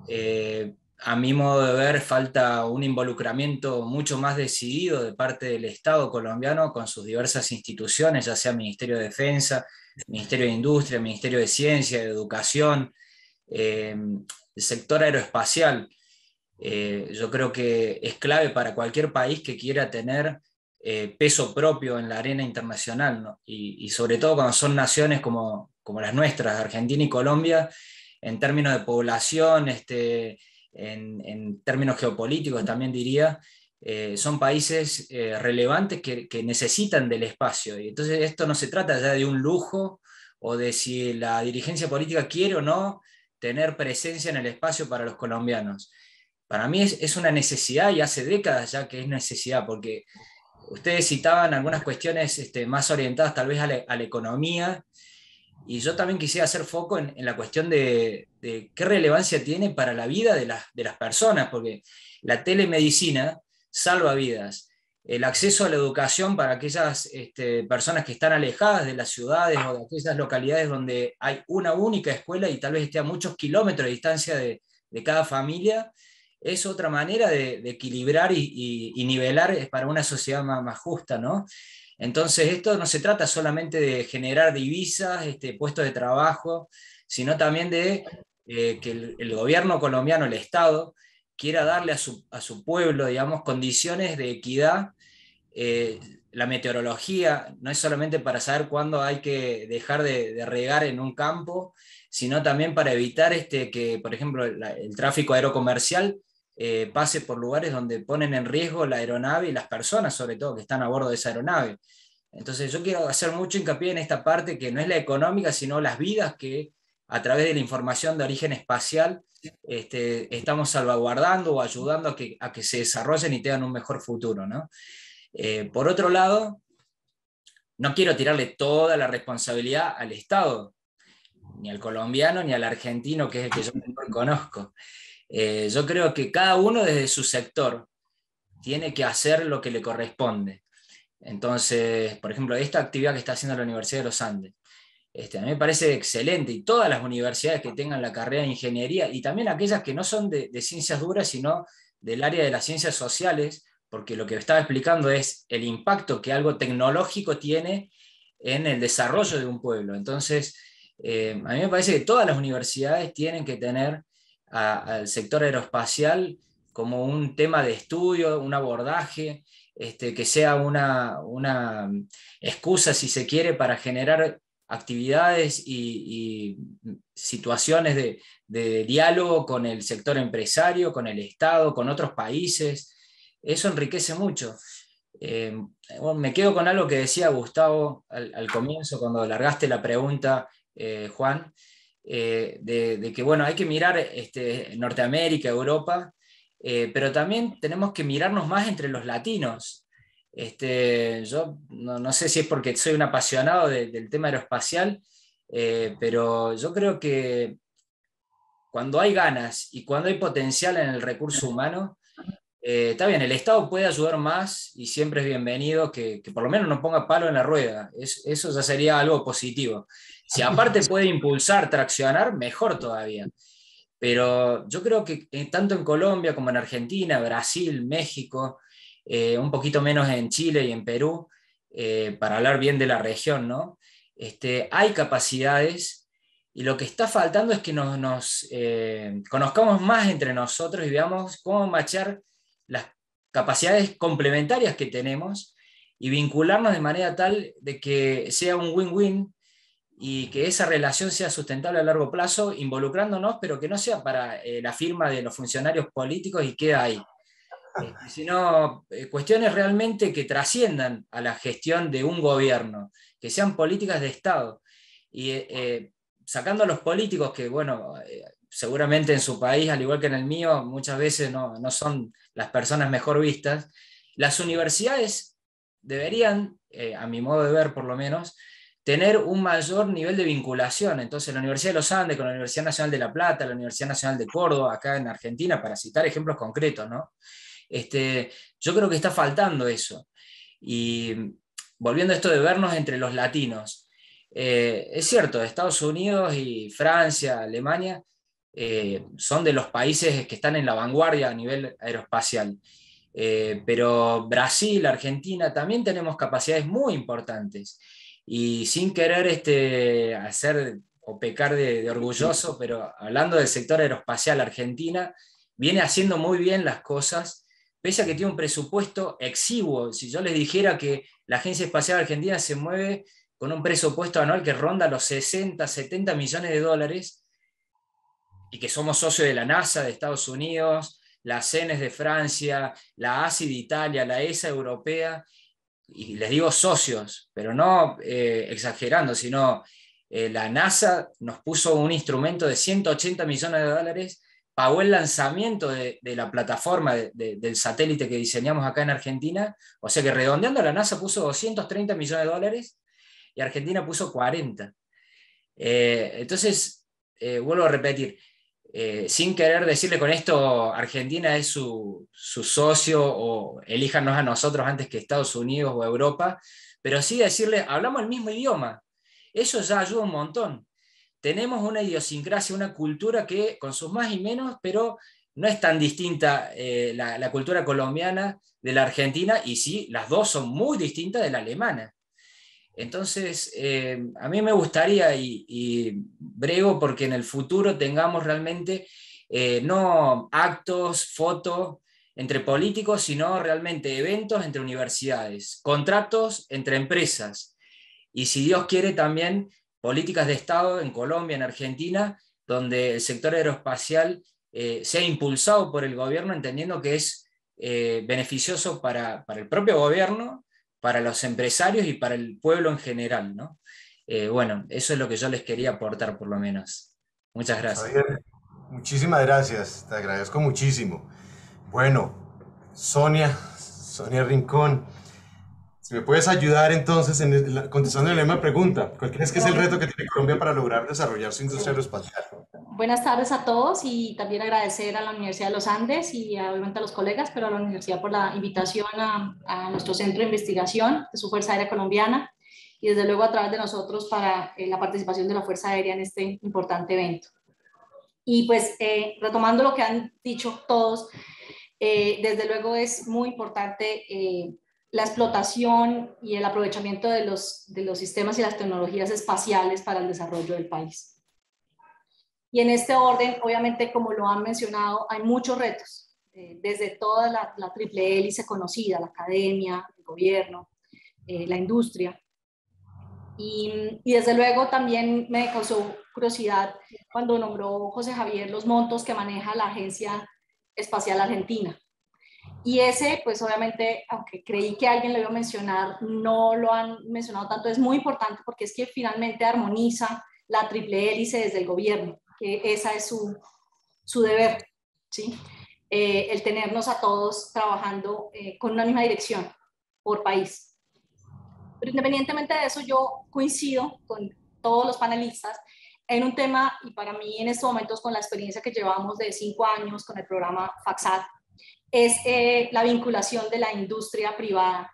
Eh, a mi modo de ver, falta un involucramiento mucho más decidido de parte del Estado colombiano con sus diversas instituciones, ya sea Ministerio de Defensa, Ministerio de Industria, Ministerio de Ciencia, de Educación, eh, el sector aeroespacial. Eh, yo creo que es clave para cualquier país que quiera tener eh, peso propio en la arena internacional, ¿no? Y, y sobre todo cuando son naciones como, como las nuestras, Argentina y Colombia, en términos de población, este, en, en términos geopolíticos también diría, eh, son países eh, relevantes que, que necesitan del espacio. Y entonces esto no se trata ya de un lujo o de si la dirigencia política quiere o no tener presencia en el espacio para los colombianos. Para mí es, es una necesidad y hace décadas ya que es necesidad, porque ustedes citaban algunas cuestiones este, más orientadas tal vez a la, a la economía, y yo también quisiera hacer foco en, en la cuestión de, de qué relevancia tiene para la vida de, la, de las personas, porque la telemedicina salva vidas. El acceso a la educación para aquellas este, personas que están alejadas de las ciudades o de aquellas localidades donde hay una única escuela y tal vez esté a muchos kilómetros de distancia de, de cada familia, es otra manera de, de equilibrar y, y, y nivelar para una sociedad más, más justa, ¿no? Entonces, esto no se trata solamente de generar divisas, este, puestos de trabajo, sino también de eh, que el, el gobierno colombiano, el Estado, quiera darle a su, a su pueblo, digamos, condiciones de equidad. Eh, la meteorología no es solamente para saber cuándo hay que dejar de, de regar en un campo, sino también para evitar este, que, por ejemplo, el, el tráfico aerocomercial eh, pase por lugares donde ponen en riesgo la aeronave y las personas, sobre todo, que están a bordo de esa aeronave. Entonces yo quiero hacer mucho hincapié en esta parte que no es la económica, sino las vidas que a través de la información de origen espacial este, estamos salvaguardando o ayudando a que, a que se desarrollen y tengan un mejor futuro, ¿no? Eh, por otro lado, no quiero tirarle toda la responsabilidad al Estado, ni al colombiano ni al argentino, que es el que yo mejor conozco. Eh, yo creo que cada uno desde su sector tiene que hacer lo que le corresponde. Entonces, por ejemplo, esta actividad que está haciendo la Universidad de los Andes, este, a mí me parece excelente, y todas las universidades que tengan la carrera de ingeniería, y también aquellas que no son de, de ciencias duras, sino del área de las ciencias sociales, porque lo que estaba explicando es el impacto que algo tecnológico tiene en el desarrollo de un pueblo. Entonces, eh, a mí me parece que todas las universidades tienen que tener a, al sector aeroespacial como un tema de estudio, un abordaje, este, que sea una, una excusa, si se quiere, para generar actividades y, y situaciones de, de diálogo con el sector empresario, con el Estado, con otros países. Eso enriquece mucho. Eh, bueno, me quedo con algo que decía Gustavo al, al comienzo, cuando largaste la pregunta, eh, Juan, eh, de, de que bueno, hay que mirar este, Norteamérica, Europa, eh, pero también tenemos que mirarnos más entre los latinos. Este, yo no, no sé si es porque soy un apasionado de, del tema aeroespacial, eh, pero yo creo que cuando hay ganas y cuando hay potencial en el recurso humano, eh, está bien, el Estado puede ayudar más y siempre es bienvenido que, que por lo menos no ponga palo en la rueda. Es, eso ya sería algo positivo. Si aparte puede impulsar, traccionar, mejor todavía. Pero yo creo que eh, tanto en Colombia como en Argentina, Brasil, México, eh, un poquito menos en Chile y en Perú, eh, para hablar bien de la región, ¿no? Este, hay capacidades y lo que está faltando es que nos, nos eh, conozcamos más entre nosotros y veamos cómo machar las capacidades complementarias que tenemos y vincularnos de manera tal de que sea un win-win y que esa relación sea sustentable a largo plazo, involucrándonos, pero que no sea para eh, la firma de los funcionarios políticos y queda ahí, este, sino eh, cuestiones realmente que trasciendan a la gestión de un gobierno, que sean políticas de Estado. Y eh, sacando a los políticos que, bueno, eh, seguramente en su país, al igual que en el mío, muchas veces no, no son las personas mejor vistas, las universidades deberían, eh, a mi modo de ver por lo menos, tener un mayor nivel de vinculación. Entonces, la Universidad de los Andes con la Universidad Nacional de La Plata, la Universidad Nacional de Córdoba, acá en Argentina, para citar ejemplos concretos, ¿no? Este, yo creo que está faltando eso. Y volviendo a esto de vernos entre los latinos, eh, es cierto, Estados Unidos y Francia, Alemania, eh, son de los países que están en la vanguardia a nivel aeroespacial. Eh, pero Brasil, Argentina, también tenemos capacidades muy importantes. Y sin querer este, hacer o pecar de, de orgulloso, pero hablando del sector aeroespacial, Argentina viene haciendo muy bien las cosas, pese a que tiene un presupuesto exiguo. Si yo les dijera que la Agencia Espacial Argentina se mueve con un presupuesto anual que ronda los sesenta, setenta millones de dólares, y que somos socios de la NASA de Estados Unidos, la CENES de Francia, la A S I de Italia, la E S A europea, y les digo socios, pero no eh, exagerando, sino eh, la NASA nos puso un instrumento de ciento ochenta millones de dólares, pagó el lanzamiento de, de la plataforma de, de, del satélite que diseñamos acá en Argentina, o sea que redondeando la NASA puso doscientos treinta millones de dólares y Argentina puso cuarenta. Eh, entonces, eh, vuelvo a repetir, Eh, sin querer decirle con esto, Argentina es su, su socio o elíjanos a nosotros antes que Estados Unidos o Europa, pero sí decirle, hablamos el mismo idioma, eso ya ayuda un montón. Tenemos una idiosincrasia, una cultura que con sus más y menos, pero no es tan distinta eh, la, la cultura colombiana de la argentina, y sí, las dos son muy distintas de la alemana. Entonces, eh, a mí me gustaría, y, y brego porque en el futuro tengamos realmente eh, no actos, fotos entre políticos, sino realmente eventos entre universidades, contratos entre empresas, y si Dios quiere también políticas de Estado en Colombia, en Argentina, donde el sector aeroespacial eh, sea impulsado por el gobierno, entendiendo que es eh, beneficioso para, para el propio gobierno, para los empresarios y para el pueblo en general, ¿no? Eh, bueno, eso es lo que yo les quería aportar por lo menos. Muchas gracias. Javier, muchísimas gracias, te agradezco muchísimo. Bueno, Sonia, Sonia Rincón, si me puedes ayudar entonces en la, contestando la misma pregunta, ¿cuál crees que es el reto que tiene Colombia para lograr desarrollar su industria aeroespacial? Buenas tardes a todos y también agradecer a la Universidad de los Andes y a, obviamente a los colegas, pero a la universidad por la invitación a, a nuestro centro de investigación de su Fuerza Aérea Colombiana y desde luego a través de nosotros para eh, la participación de la Fuerza Aérea en este importante evento. Y pues eh, retomando lo que han dicho todos, eh, desde luego es muy importante eh, la explotación y el aprovechamiento de los, de los sistemas y las tecnologías espaciales para el desarrollo del país. Y en este orden, obviamente, como lo han mencionado, hay muchos retos, eh, desde toda la, la triple hélice conocida, la academia, el gobierno, eh, la industria. Y, y desde luego también me causó curiosidad cuando nombró José Javier los montos que maneja la Agencia Espacial Argentina. Y ese, pues obviamente, aunque creí que alguien lo iba a mencionar, no lo han mencionado tanto, es muy importante porque es que finalmente armoniza la triple hélice desde el gobierno, que esa es su, su deber, ¿sí? Eh, el tenernos a todos trabajando eh, con una misma dirección por país. Pero independientemente de eso, yo coincido con todos los panelistas en un tema, y para mí en estos momentos con la experiencia que llevamos de cinco años con el programa FACSAT, es eh, la vinculación de la industria privada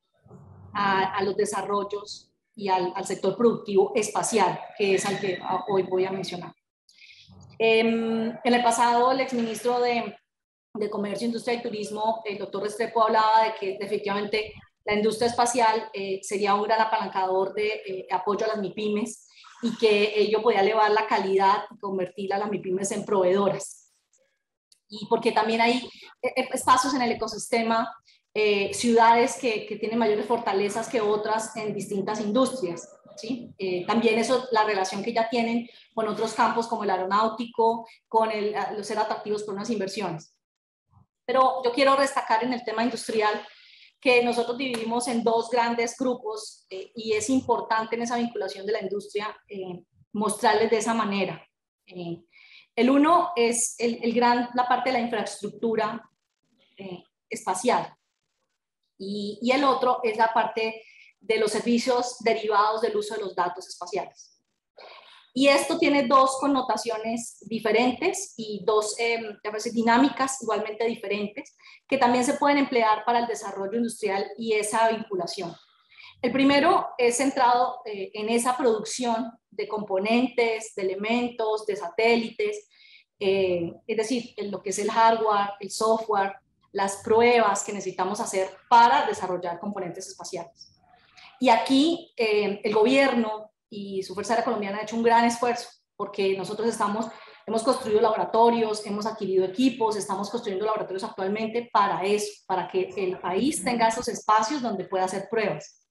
a, a los desarrollos y al, al sector productivo espacial, que es al que hoy voy a mencionar. Eh, en el pasado, el exministro de, de Comercio, Industria y Turismo, el doctor Restrepo, hablaba de que efectivamente la industria espacial eh, sería un gran apalancador de eh, apoyo a las MIPYMES y que ello podía elevar la calidad y convertir a las MIPYMES en proveedoras. Y porque también hay espacios en el ecosistema, eh, ciudades que, que tienen mayores fortalezas que otras en distintas industrias. ¿Sí? Eh, también eso, la relación que ya tienen con otros campos como el aeronáutico, con el, los ser atractivos por unas inversiones. Pero yo quiero destacar en el tema industrial que nosotros dividimos en dos grandes grupos eh, y es importante en esa vinculación de la industria eh, mostrarles de esa manera. Eh, el uno es el, el gran, la parte de la infraestructura eh, espacial y, y el otro es la parte de los servicios derivados del uso de los datos espaciales. Y esto tiene dos connotaciones diferentes y dos eh, dinámicas igualmente diferentes que también se pueden emplear para el desarrollo industrial y esa vinculación. El primero es centrado eh, en esa producción de componentes, de elementos, de satélites, eh, es decir, en lo que es el hardware, el software, las pruebas que necesitamos hacer para desarrollar componentes espaciales. Y aquí eh, el gobierno y su Fuerza Aérea Colombiana ha hecho un gran esfuerzo, porque nosotros estamos, hemos construido laboratorios, hemos adquirido equipos, estamos construyendo laboratorios actualmente para eso, para que el país tenga esos espacios donde pueda hacer pruebas.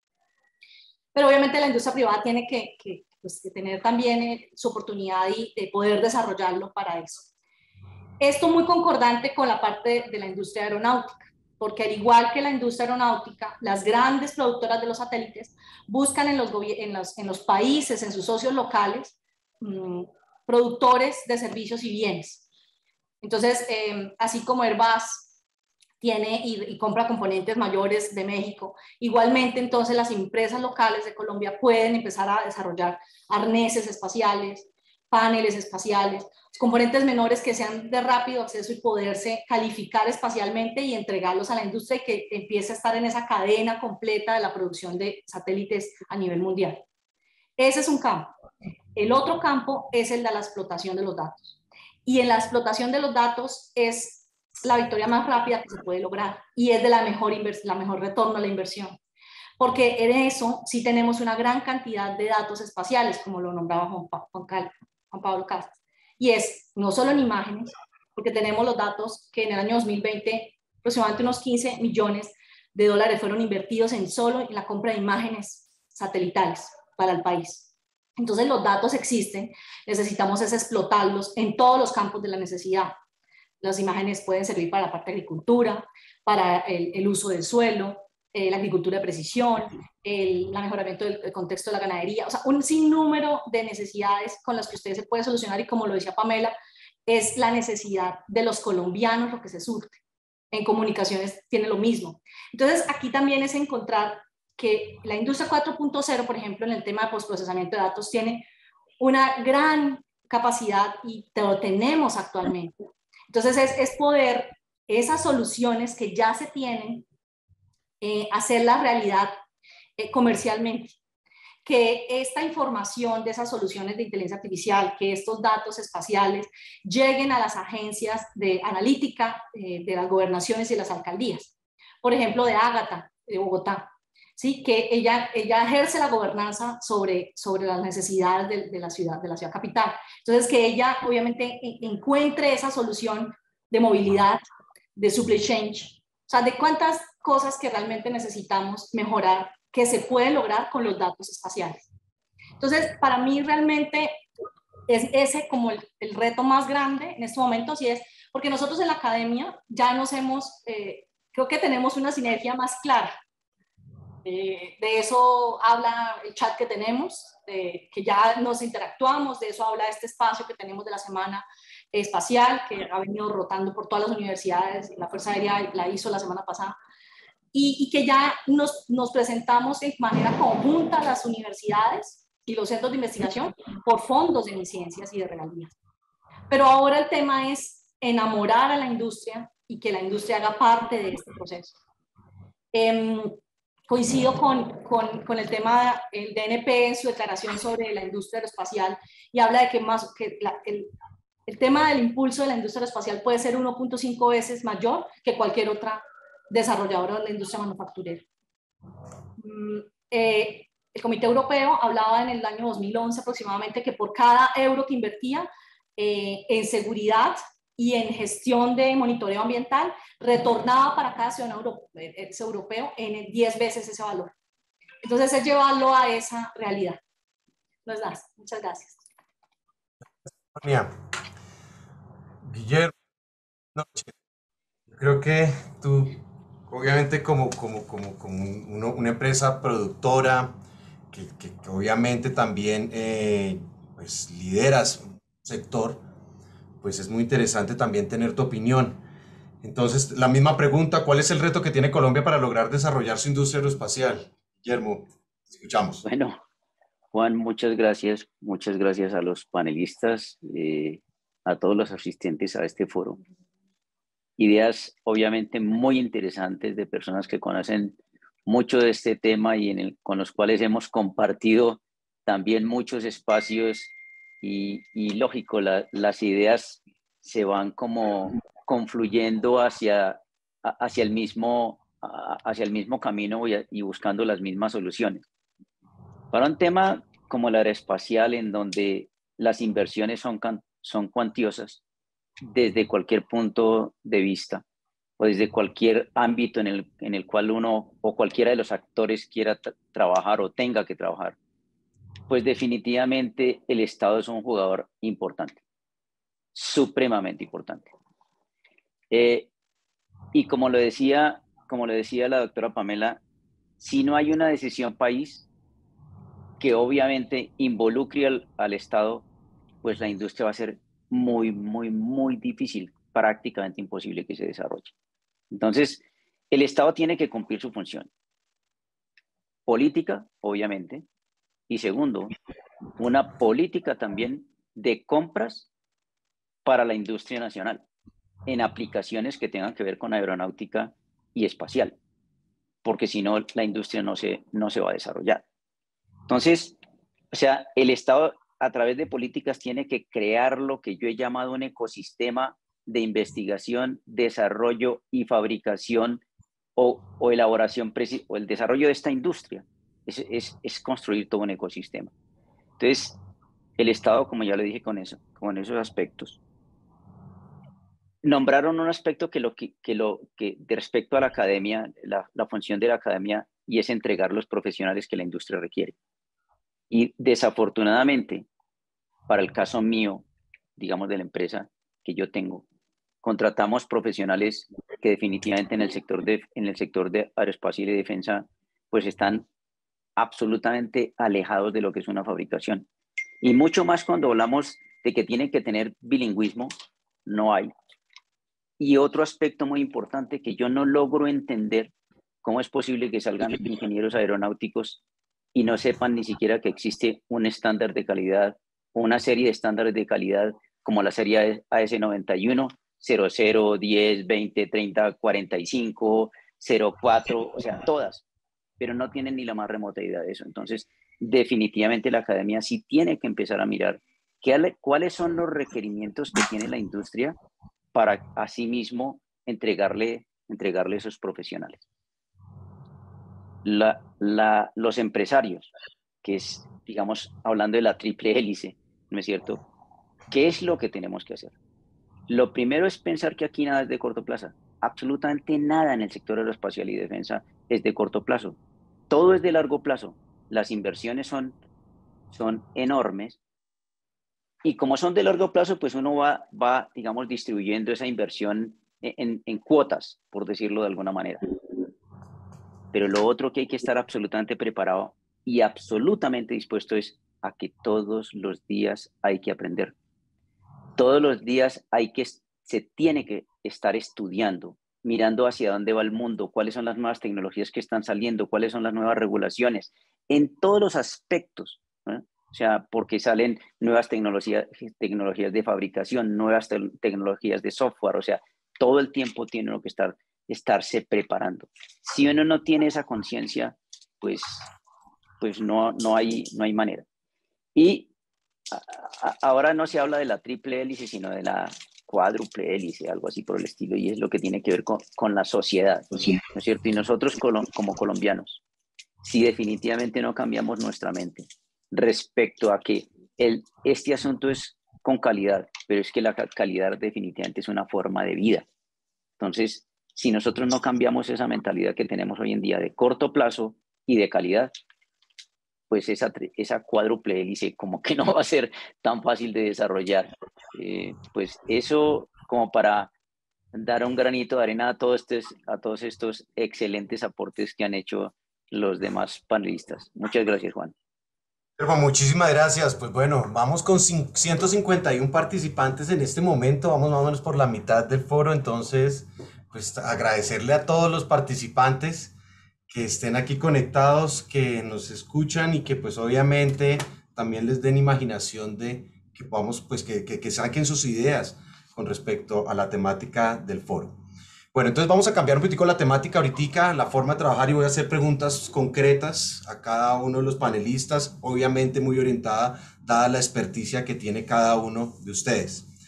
Pero obviamente la industria privada tiene que, que, pues, que tener también eh, su oportunidad y de poder desarrollarlo para eso. Esto muy concordante con la parte de, de la industria aeronáutica, porque al igual que la industria aeronáutica, las grandes productoras de los satélites buscan en los, en los, en los países, en sus socios locales, mmm, productores de servicios y bienes. Entonces, eh, así como Airbus tiene y, y compra componentes mayores de México, igualmente entonces las empresas locales de Colombia pueden empezar a desarrollar arneses espaciales, paneles espaciales, componentes menores que sean de rápido acceso y poderse calificar espacialmente y entregarlos a la industria y que empiece a estar en esa cadena completa de la producción de satélites a nivel mundial. Ese es un campo. El otro campo es el de la explotación de los datos. Y en la explotación de los datos es la victoria más rápida que se puede lograr y es de la mejor, la mejor retorno a la inversión. Porque en eso sí tenemos una gran cantidad de datos espaciales, como lo nombraba Juan, pa Juan, Cal Juan Pablo Casas. Y es no solo en imágenes, porque tenemos los datos que en el año dos mil veinte aproximadamente unos quince millones de dólares fueron invertidos en solo en la compra de imágenes satelitales para el país. Entonces los datos existen, necesitamos es explotarlos en todos los campos de la necesidad. Las imágenes pueden servir para la parte de agricultura, para el, el uso del suelo, eh, la agricultura de precisión, el, el mejoramiento del, del contexto de la ganadería, o sea, un sinnúmero de necesidades con las que ustedes se pueden solucionar y como lo decía Pamela, es la necesidad de los colombianos lo que se surte. En comunicaciones tiene lo mismo. Entonces aquí también es encontrar que la industria cuatro punto cero, por ejemplo, en el tema de postprocesamiento de datos, tiene una gran capacidad y lo tenemos actualmente. Entonces es, es poder esas soluciones que ya se tienen, eh, hacerlas realidad eh, comercialmente. Que esta información de esas soluciones de inteligencia artificial, que estos datos espaciales lleguen a las agencias de analítica eh, de las gobernaciones y las alcaldías. Por ejemplo, de Ágata, de Bogotá. ¿Sí? Que ella, ella ejerce la gobernanza sobre, sobre las necesidades de, de, la ciudad, de la ciudad capital. Entonces, que ella obviamente encuentre esa solución de movilidad, de supply chain, o sea, de cuántas cosas que realmente necesitamos mejorar que se pueden lograr con los datos espaciales. Entonces, para mí realmente es ese como el, el reto más grande en este momento, sí es, porque nosotros en la academia ya nos hemos, eh, creo que tenemos una sinergia más clara. Eh, de eso habla el chat que tenemos, eh, que ya nos interactuamos, de eso habla este espacio que tenemos de la Semana Espacial, que ha venido rotando por todas las universidades, la Fuerza Aérea la hizo la semana pasada, y, y que ya nos, nos presentamos de manera conjunta a las universidades y los centros de investigación por fondos de ciencias y de regalías. Pero ahora el tema es enamorar a la industria y que la industria haga parte de este proceso. Eh, Coincido con, con, con el tema del D N P en su declaración sobre la industria aeroespacial y habla de que, más, que la, el, el tema del impulso de la industria aeroespacial puede ser uno punto cinco veces mayor que cualquier otra desarrolladora de la industria manufacturera. Mm, eh, el Comité Europeo hablaba en el año dos mil once aproximadamente que por cada euro que invertía eh, en seguridad y en gestión de monitoreo ambiental, retornaba para cada ciudadano europeo en diez veces ese valor. Entonces es llevarlo a esa realidad. No es más. Muchas gracias. Guillermo, creo que tú, obviamente como, como, como, como uno, una empresa productora, que, que, que obviamente también eh, pues, lideras un sector, pues es muy interesante también tener tu opinión. Entonces, la misma pregunta, ¿cuál es el reto que tiene Colombia para lograr desarrollar su industria aeroespacial? Guillermo, escuchamos. Bueno, Juan, muchas gracias. Muchas gracias a los panelistas, eh, a todos los asistentes a este foro. Ideas obviamente muy interesantes de personas que conocen mucho de este tema y en el, con los cuales hemos compartido también muchos espacios y, y lógico, la, las ideas se van como confluyendo hacia, hacia, el, mismo, hacia el mismo camino y, y buscando las mismas soluciones. Para un tema como el aeroespacial, en donde las inversiones son, son cuantiosas desde cualquier punto de vista, o desde cualquier ámbito en el, en el cual uno o cualquiera de los actores quiera tra trabajar o tenga que trabajar, pues definitivamente el Estado es un jugador importante, supremamente importante. Eh, y como lo decía, como lo decía la doctora Pamela, si no hay una decisión país que obviamente involucre al, al Estado, pues la industria va a ser muy, muy, muy difícil, prácticamente imposible que se desarrolle. Entonces, el Estado tiene que cumplir su función política, obviamente, y segundo, una política también de compras para la industria nacional en aplicaciones que tengan que ver con aeronáutica y espacial, porque si no, la industria no se, no se va a desarrollar. Entonces, o sea, el Estado a través de políticas tiene que crear lo que yo he llamado un ecosistema de investigación, desarrollo y fabricación o, o elaboración o el desarrollo de esta industria. Es, es, es construir todo un ecosistema. Entonces, el Estado, como ya lo dije con eso, con esos aspectos, nombraron un aspecto que lo que, que lo que de respecto a la academia, la, la función de la academia, y es entregar los profesionales que la industria requiere. Y desafortunadamente, para el caso mío, digamos de la empresa que yo tengo, contratamos profesionales que definitivamente en el sector de, en el sector de aeroespacial y defensa, pues están absolutamente alejados de lo que es una fabricación. Y mucho más cuando hablamos de que tienen que tener bilingüismo, no hay. Y otro aspecto muy importante que yo no logro entender, cómo es posible que salgan ingenieros aeronáuticos y no sepan ni siquiera que existe un estándar de calidad, una serie de estándares de calidad como la serie A S noventa y uno, cero cero, diez, veinte, treinta, cuarenta y cinco, cero cuatro, o sea, todas, pero no tienen ni la más remota idea de eso. Entonces, definitivamente la academia sí tiene que empezar a mirar qué, cuáles son los requerimientos que tiene la industria para asimismo entregarle, entregarle esos profesionales. La, la, los empresarios, que es, digamos, hablando de la triple hélice, ¿no es cierto? ¿Qué es lo que tenemos que hacer? Lo primero es pensar que aquí nada es de corto plazo. Absolutamente nada en el sector aeroespacial y defensa es de corto plazo. Todo es de largo plazo. Las inversiones son, son enormes. Y como son de largo plazo, pues uno va, va digamos, distribuyendo esa inversión en, en cuotas, por decirlo de alguna manera. Pero lo otro que hay que estar absolutamente preparado y absolutamente dispuesto es a que todos los días hay que aprender. Todos los días hay que, se tiene que estar estudiando, mirando hacia dónde va el mundo, cuáles son las nuevas tecnologías que están saliendo, cuáles son las nuevas regulaciones, en todos los aspectos, ¿eh? O sea, porque salen nuevas tecnologías, tecnologías de fabricación, nuevas te tecnologías de software, o sea, todo el tiempo tiene uno que estar, estarse preparando. Si uno no tiene esa conciencia, pues, pues no, no, hay, no hay manera. Y a, a, ahora no se habla de la triple hélice, sino de la cuádruple hélice, algo así por el estilo, y es lo que tiene que ver con, con la sociedad, ¿no es cierto? Y nosotros como colombianos, si definitivamente no cambiamos nuestra mente respecto a que el, este asunto es con calidad, pero es que la calidad definitivamente es una forma de vida. Entonces, si nosotros no cambiamos esa mentalidad que tenemos hoy en día de corto plazo y de calidad, pues esa, esa cuádruple hélice como que no va a ser tan fácil de desarrollar. Eh, pues eso como para dar un granito de arena a todos, estos, a todos estos excelentes aportes que han hecho los demás panelistas. Muchas gracias, Juan. Muchísimas gracias. Pues bueno, vamos con ciento cincuenta y uno participantes en este momento, vamos más o menos por la mitad del foro, entonces pues agradecerle a todos los participantes que estén aquí conectados, que nos escuchan y que pues obviamente también les den imaginación de que podamos, pues que, que, que saquen sus ideas con respecto a la temática del foro. Bueno, entonces vamos a cambiar un poquitico la temática ahorita, la forma de trabajar, y voy a hacer preguntas concretas a cada uno de los panelistas, obviamente muy orientada, dada la experticia que tiene cada uno de ustedes.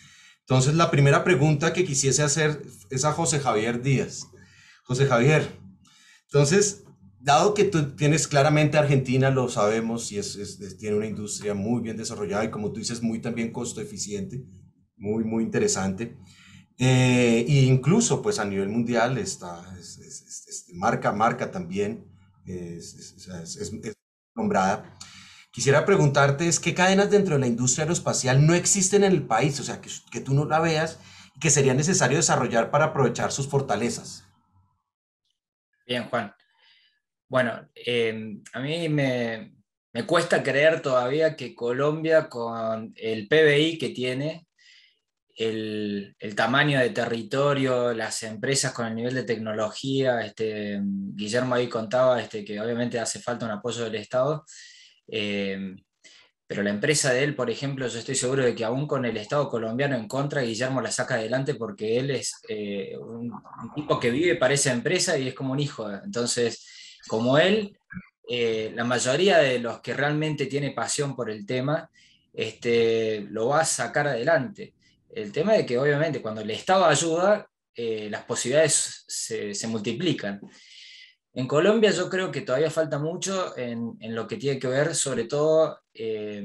Entonces, la primera pregunta que quisiese hacer es a José Javier Díaz. José Javier, entonces, dado que tú tienes claramente Argentina, lo sabemos, y es, es- es- tiene una industria muy bien desarrollada y como tú dices, muy también costo eficiente, muy, muy interesante. Eh, e incluso, pues a nivel mundial, está, es, es- es- es- marca, marca también, es, es- o sea, es- es- es nombrada. Quisiera preguntarte, es qué cadenas dentro de la industria aeroespacial no existen en el país, o sea, que, que tú no la veas y que sería necesario desarrollar para aprovechar sus fortalezas. Bien, Juan. Bueno, eh, a mí me, me cuesta creer todavía que Colombia, con el P B I que tiene, el, el tamaño de territorio, las empresas con el nivel de tecnología, este, Guillermo ahí contaba este, que obviamente hace falta un apoyo del Estado, eh, pero la empresa de él, por ejemplo, yo estoy seguro de que aún con el Estado colombiano en contra, Guillermo la saca adelante porque él es eh, un, un tipo que vive para esa empresa y es como un hijo. Entonces, como él, eh, la mayoría de los que realmente tiene pasión por el tema, este, lo va a sacar adelante. El tema es que obviamente cuando el Estado ayuda, eh, las posibilidades se, se multiplican. En Colombia yo creo que todavía falta mucho en, en lo que tiene que ver sobre todo eh,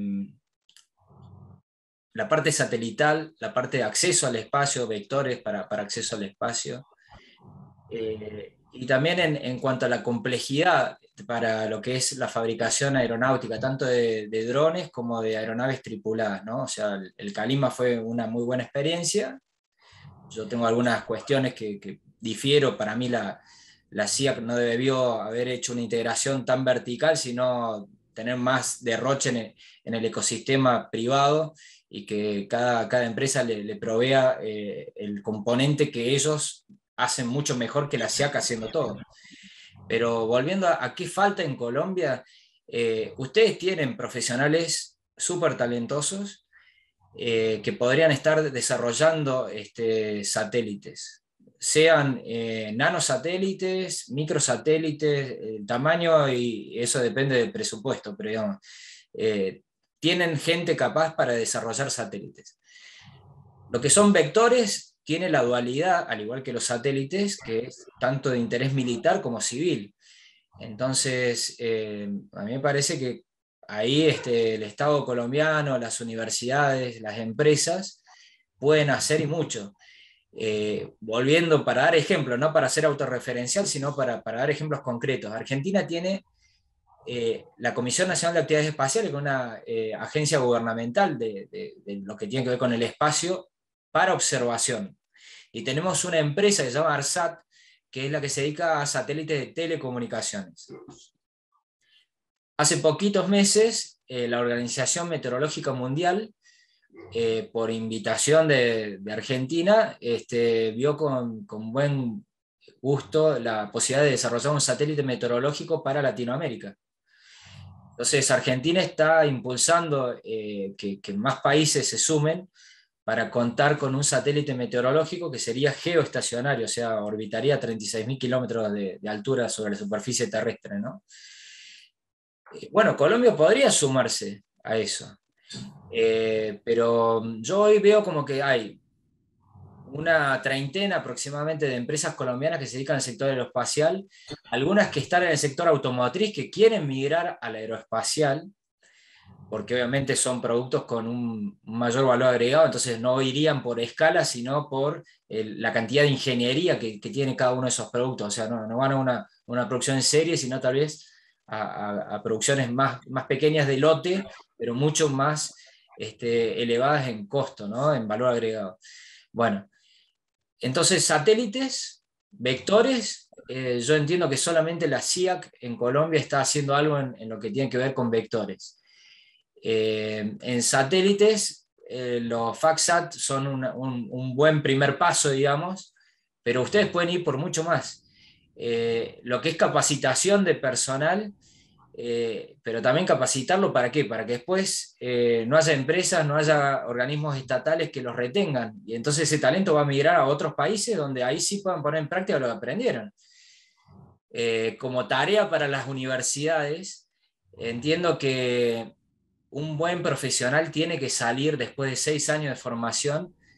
la parte satelital, la parte de acceso al espacio, vectores para, para acceso al espacio, eh, y también en, en cuanto a la complejidad para lo que es la fabricación aeronáutica, tanto de, de drones como de aeronaves tripuladas, ¿no? O sea, el, el Calima fue una muy buena experiencia. Yo tengo algunas cuestiones que, que difiero. Para mí la, la C I A C no debió haber hecho una integración tan vertical, sino tener más derroche en el, en el ecosistema privado y que cada, cada empresa le, le provea eh, el componente que ellos hacen mucho mejor que la C I A C haciendo todo. Pero volviendo a, a qué falta en Colombia, eh, ustedes tienen profesionales súper talentosos eh, que podrían estar desarrollando este, satélites, sean eh, nanosatélites, microsatélites, el tamaño, y eso depende del presupuesto, pero digamos, eh, tienen gente capaz para desarrollar satélites. Lo que son vectores tiene la dualidad, al igual que los satélites, que es tanto de interés militar como civil. Entonces, eh, a mí me parece que ahí este, el Estado colombiano, las universidades, las empresas pueden hacer y mucho. Eh, volviendo para dar ejemplos, no para ser autorreferencial, sino para, para dar ejemplos concretos. Argentina tiene eh, la Comisión Nacional de Actividades Espaciales, que es una eh, agencia gubernamental de, de, de lo que tiene que ver con el espacio para observación. Y tenemos una empresa que se llama ARSAT, que es la que se dedica a satélites de telecomunicaciones. Hace poquitos meses, eh, la Organización Meteorológica Mundial, eh, por invitación de, de Argentina, este, vio con, con buen gusto la posibilidad de desarrollar un satélite meteorológico para Latinoamérica. Entonces, Argentina está impulsando eh, que, que más países se sumen para contar con un satélite meteorológico que sería geoestacionario, o sea, orbitaría a treinta y seis mil kilómetros de, de altura sobre la superficie terrestre, ¿no? Eh, bueno, Colombia podría sumarse a eso, eh, pero yo hoy veo como que hay una treintena aproximadamente de empresas colombianas que se dedican al sector aeroespacial, algunas que están en el sector automotriz que quieren migrar al aeroespacial, porque obviamente son productos con un mayor valor agregado, entonces no irían por escala, sino por el, la cantidad de ingeniería que, que tiene cada uno de esos productos. O sea, no, no van a una, una producción en serie, sino tal vez a, a, a producciones más, más pequeñas de lote, pero mucho más este, elevadas en costo, ¿no? En valor agregado. Bueno, entonces satélites, vectores, eh, yo entiendo que solamente la C I A C en Colombia está haciendo algo en, en lo que tiene que ver con vectores. Eh, en satélites, eh, los FACSAT son una, un, un buen primer paso, digamos, pero ustedes pueden ir por mucho más. Eh, lo que es capacitación de personal, eh, pero también capacitarlo para qué, para que después eh, no haya empresas, no haya organismos estatales que los retengan, y entonces ese talento va a migrar a otros países donde ahí sí puedan poner en práctica lo que aprendieron. Eh, como tarea para las universidades, entiendo que un buen profesional tiene que salir después de seis años de formación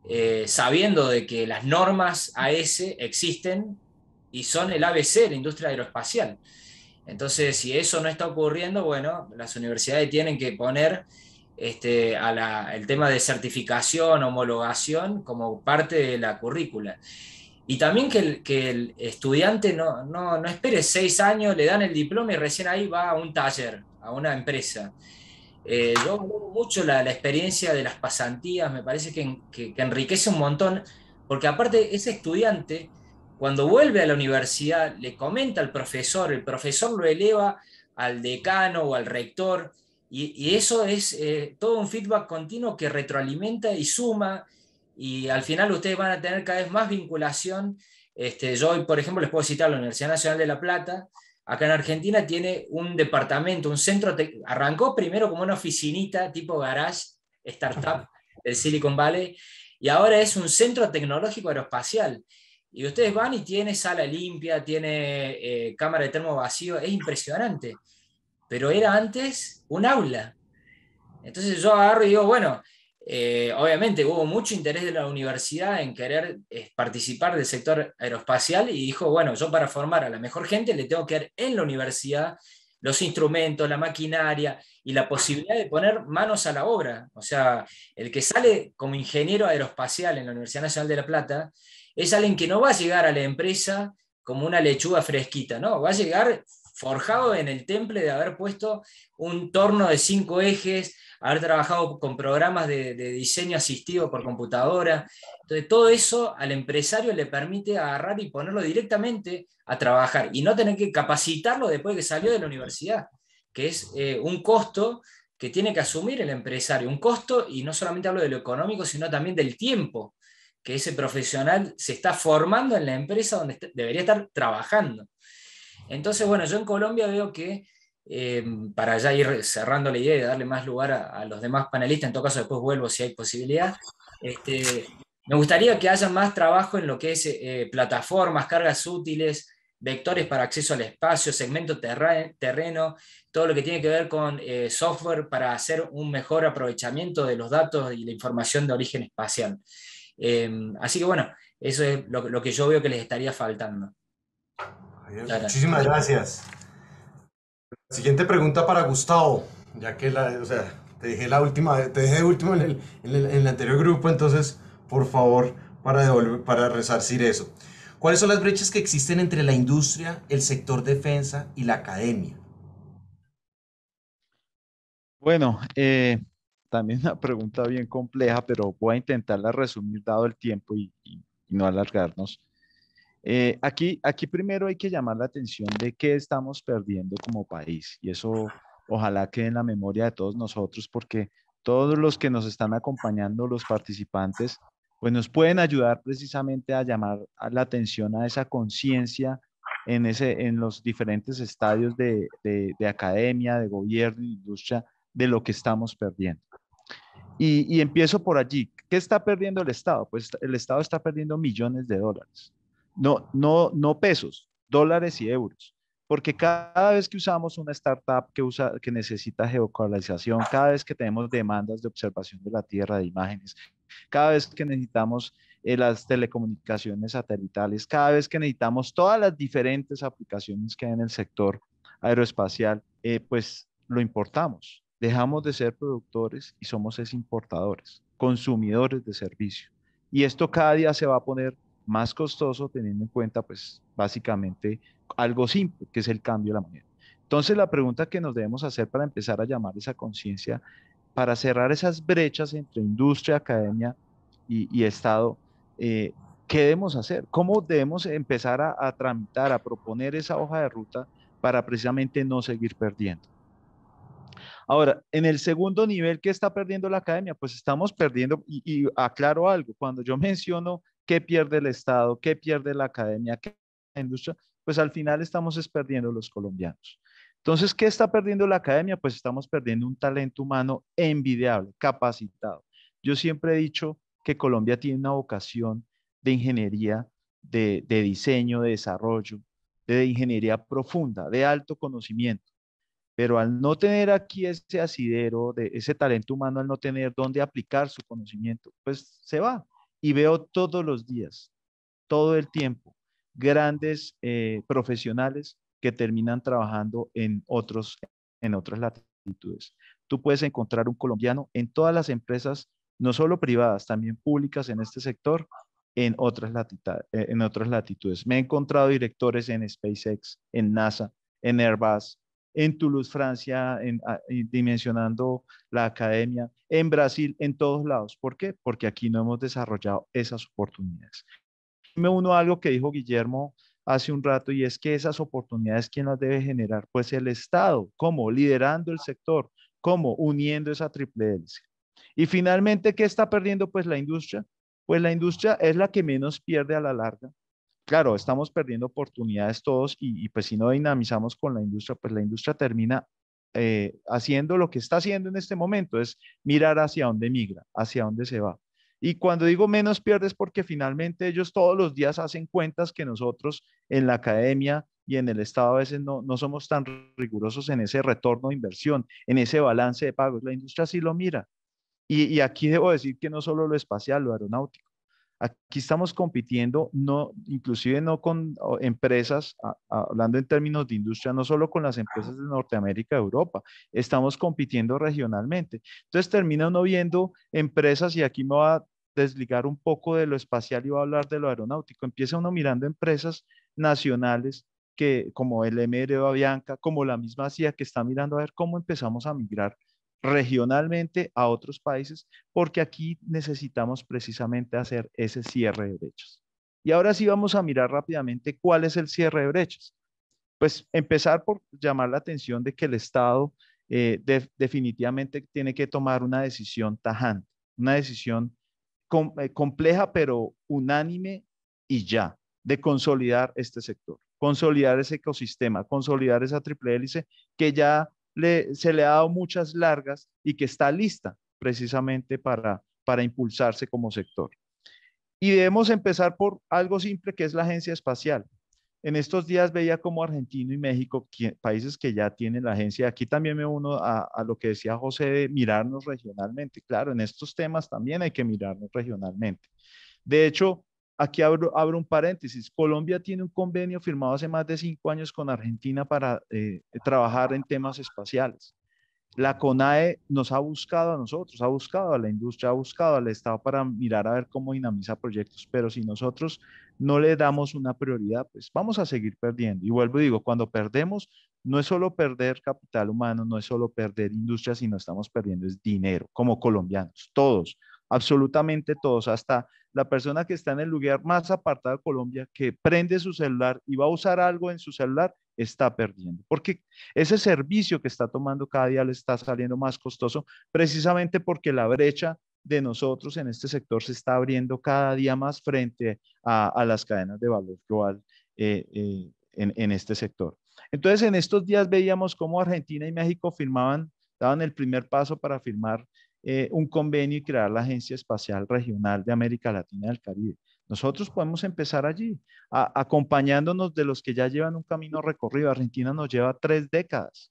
eh, sabiendo de que las normas A S existen y son el A B C de la industria aeroespacial. Entonces, si eso no está ocurriendo, bueno, las universidades tienen que poner este, a la, el tema de certificación, homologación, como parte de la currícula. Y también que el, que el estudiante no, no, no espere seis años, le dan el diploma y recién ahí va a un taller, a una empresa. Eh, yo valoro mucho la, la experiencia de las pasantías, me parece que, que, que enriquece un montón, porque aparte ese estudiante, cuando vuelve a la universidad, le comenta al profesor, el profesor lo eleva al decano o al rector, y, y eso es eh, todo un feedback continuo que retroalimenta y suma, y al final ustedes van a tener cada vez más vinculación. Este, yo hoy, por ejemplo, les puedo citar la Universidad Nacional de La Plata. Acá en Argentina tiene un departamento, un centro, arrancó primero como una oficinita tipo garage, startup del Silicon Valley, y ahora es un centro tecnológico aeroespacial. Y ustedes van y tiene sala limpia, tiene eh, cámara de termo vacío, es impresionante. Pero era antes un aula. Entonces yo agarro y digo, bueno, eh, obviamente hubo mucho interés de la universidad en querer eh, participar del sector aeroespacial y dijo, bueno, yo para formar a la mejor gente le tengo que dar en la universidad los instrumentos, la maquinaria y la posibilidad de poner manos a la obra. O sea, el que sale como ingeniero aeroespacial en la Universidad Nacional de La Plata es alguien que no va a llegar a la empresa como una lechuga fresquita, ¿no? Va a llegar forjado en el temple de haber puesto un torno de cinco ejes, haber trabajado con programas de, de diseño asistido por computadora. Entonces, todo eso al empresario le permite agarrar y ponerlo directamente a trabajar y no tener que capacitarlo después de que salió de la universidad, que es eh, un costo que tiene que asumir el empresario, un costo, y no solamente hablo de lo económico, sino también del tiempo que ese profesional se está formando en la empresa donde debería estar trabajando. Entonces, bueno, yo en Colombia veo que Eh, para ya ir cerrando la idea y darle más lugar a, a los demás panelistas, en todo caso después vuelvo si hay posibilidad, este, me gustaría que haya más trabajo en lo que es eh, plataformas, cargas útiles, vectores para acceso al espacio, segmento terra terreno, todo lo que tiene que ver con eh, software para hacer un mejor aprovechamiento de los datos y la información de origen espacial. Eh, así que bueno, eso es lo, lo que yo veo que les estaría faltando. Muchísimas gracias. Siguiente pregunta para Gustavo, ya que la, o sea, te dejé la última, te dejé de último en el, en el, en el anterior grupo, entonces, por favor, para, devolver, para resarcir eso. ¿Cuáles son las brechas que existen entre la industria, el sector defensa y la academia? Bueno, eh, también una pregunta bien compleja, pero voy a intentarla resumir dado el tiempo y, y, y no alargarnos. Eh, aquí, aquí primero hay que llamar la atención de qué estamos perdiendo como país, y eso ojalá quede en la memoria de todos nosotros, porque todos los que nos están acompañando, los participantes, pues nos pueden ayudar precisamente a llamar a la atención a esa conciencia en, ese, en los diferentes estadios de, de, de academia, de gobierno, de industria, de lo que estamos perdiendo. Y, y empiezo por allí. ¿Qué está perdiendo el Estado? Pues el Estado está perdiendo millones de dólares. No, no, no pesos, dólares y euros. Porque cada vez que usamos una startup que, usa, que necesita geolocalización, cada vez que tenemos demandas de observación de la Tierra, de imágenes, cada vez que necesitamos eh, las telecomunicaciones satelitales, cada vez que necesitamos todas las diferentes aplicaciones que hay en el sector aeroespacial, eh, pues lo importamos. Dejamos de ser productores y somos es importadores, consumidores de servicio. Y esto cada día se va a poner más costoso teniendo en cuenta, pues, básicamente algo simple, que es el cambio de la moneda. Entonces, la pregunta que nos debemos hacer para empezar a llamar esa conciencia, para cerrar esas brechas entre industria, academia y, y Estado, eh, ¿qué debemos hacer? ¿Cómo debemos empezar a, a tramitar, a proponer esa hoja de ruta para precisamente no seguir perdiendo? Ahora, en el segundo nivel, ¿qué está perdiendo la academia? Pues estamos perdiendo, y, y aclaro algo, cuando yo menciono qué pierde el Estado, qué pierde la academia, qué la industria, pues al final estamos es perdiendo los colombianos. Entonces, ¿qué está perdiendo la academia? Pues estamos perdiendo un talento humano envidiable, capacitado. Yo siempre he dicho que Colombia tiene una vocación de ingeniería, de, de diseño, de desarrollo, de ingeniería profunda, de alto conocimiento. Pero al no tener aquí ese asidero, de ese talento humano, al no tener dónde aplicar su conocimiento, pues se va. y veo todos los días, todo el tiempo, grandes eh, profesionales que terminan trabajando en, otros, en otras latitudes. Tú puedes encontrar un colombiano en todas las empresas, no solo privadas, también públicas en este sector, en otras, latitudes, en otras latitudes. Me he encontrado directores en SpaceX, en NASA, en Airbus, en Toulouse, Francia, en, en, dimensionando la academia, en Brasil, en todos lados. ¿Por qué? Porque aquí no hemos desarrollado esas oportunidades. Me uno a algo que dijo Guillermo hace un rato, y es que esas oportunidades, ¿quién las debe generar? Pues el Estado. ¿Cómo? Liderando el sector. ¿Cómo? Uniendo esa triple hélice. Y finalmente, ¿qué está perdiendo? Pues la industria. Pues la industria es la que menos pierde a la larga. Claro, estamos perdiendo oportunidades todos y, y pues si no dinamizamos con la industria, pues la industria termina eh, haciendo lo que está haciendo en este momento, es mirar hacia dónde migra, hacia dónde se va. Y cuando digo menos pierde es porque finalmente ellos todos los días hacen cuentas que nosotros en la academia y en el Estado a veces no, no somos tan rigurosos en ese retorno de inversión, en ese balance de pagos. La industria sí lo mira. Y, y aquí debo decir que no solo lo espacial, lo aeronáutico. Aquí estamos compitiendo, no, inclusive no con empresas, a, a, hablando en términos de industria, no solo con las empresas de Norteamérica, Europa, estamos compitiendo regionalmente. Entonces termina uno viendo empresas, y aquí me va a desligar un poco de lo espacial y voy a hablar de lo aeronáutico. Empieza uno mirando empresas nacionales que, como el M R Avianca, como la misma C I A, que está mirando a ver cómo empezamos a migrar regionalmente a otros países, porque aquí necesitamos precisamente hacer ese cierre de brechas. Y ahora sí vamos a mirar rápidamente cuál es el cierre de brechas. Pues empezar por llamar la atención de que el Estado eh, de, definitivamente tiene que tomar una decisión tajante, una decisión com, eh, compleja pero unánime y ya, de consolidar este sector, consolidar ese ecosistema, consolidar esa triple hélice que ya Le, se le ha dado muchas largas y que está lista precisamente para, para impulsarse como sector. Y debemos empezar por algo simple que es la agencia espacial. En estos días veía como Argentina y México, que, países que ya tienen la agencia, aquí también me uno a, a lo que decía José de mirarnos regionalmente. Claro, en estos temas también hay que mirarnos regionalmente. De hecho, aquí abro, abro un paréntesis. Colombia tiene un convenio firmado hace más de cinco años con Argentina para eh, trabajar en temas espaciales. La CONAE nos ha buscado a nosotros, ha buscado a la industria, ha buscado al Estado para mirar a ver cómo dinamiza proyectos, pero si nosotros no le damos una prioridad, pues vamos a seguir perdiendo. Y vuelvo y digo, cuando perdemos, no es solo perder capital humano, no es solo perder industria, sino estamos perdiendo es dinero, como colombianos, todos, absolutamente todos, hasta la persona que está en el lugar más apartado de Colombia, que prende su celular y va a usar algo en su celular, está perdiendo, porque ese servicio que está tomando cada día le está saliendo más costoso, precisamente porque la brecha de nosotros en este sector se está abriendo cada día más frente a, a las cadenas de valor global eh, eh, en, en este sector. Entonces, en estos días veíamos cómo Argentina y México firmaban, daban el primer paso para firmar eh, un convenio y crear la Agencia Espacial Regional de América Latina y del Caribe. Nosotros podemos empezar allí, a, acompañándonos de los que ya llevan un camino recorrido. Argentina nos lleva tres décadas.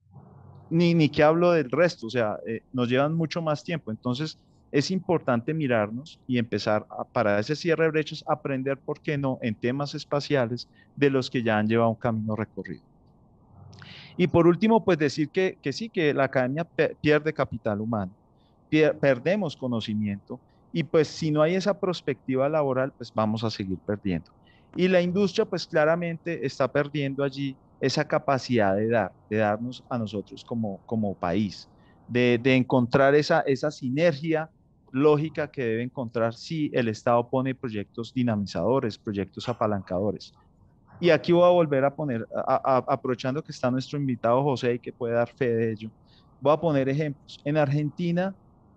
Ni, ni que hablo del resto, o sea, eh, nos llevan mucho más tiempo. Entonces, es importante mirarnos y empezar a, para ese cierre de brechas, aprender, ¿por qué no?, en temas espaciales de los que ya han llevado un camino recorrido. Y por último, pues decir que, que sí, que la academia pierde capital humano, pier, perdemos conocimiento, y pues si no hay esa perspectiva laboral, pues vamos a seguir perdiendo. Y la industria pues claramente está perdiendo allí esa capacidad de dar, de darnos a nosotros como, como país, de, de encontrar esa, esa sinergia lógica que debe encontrar si el Estado pone proyectos dinamizadores, proyectos apalancadores. Y aquí voy a volver a poner, a, a, aprovechando que está nuestro invitado José y que puede dar fe de ello, voy a poner ejemplos. En Argentina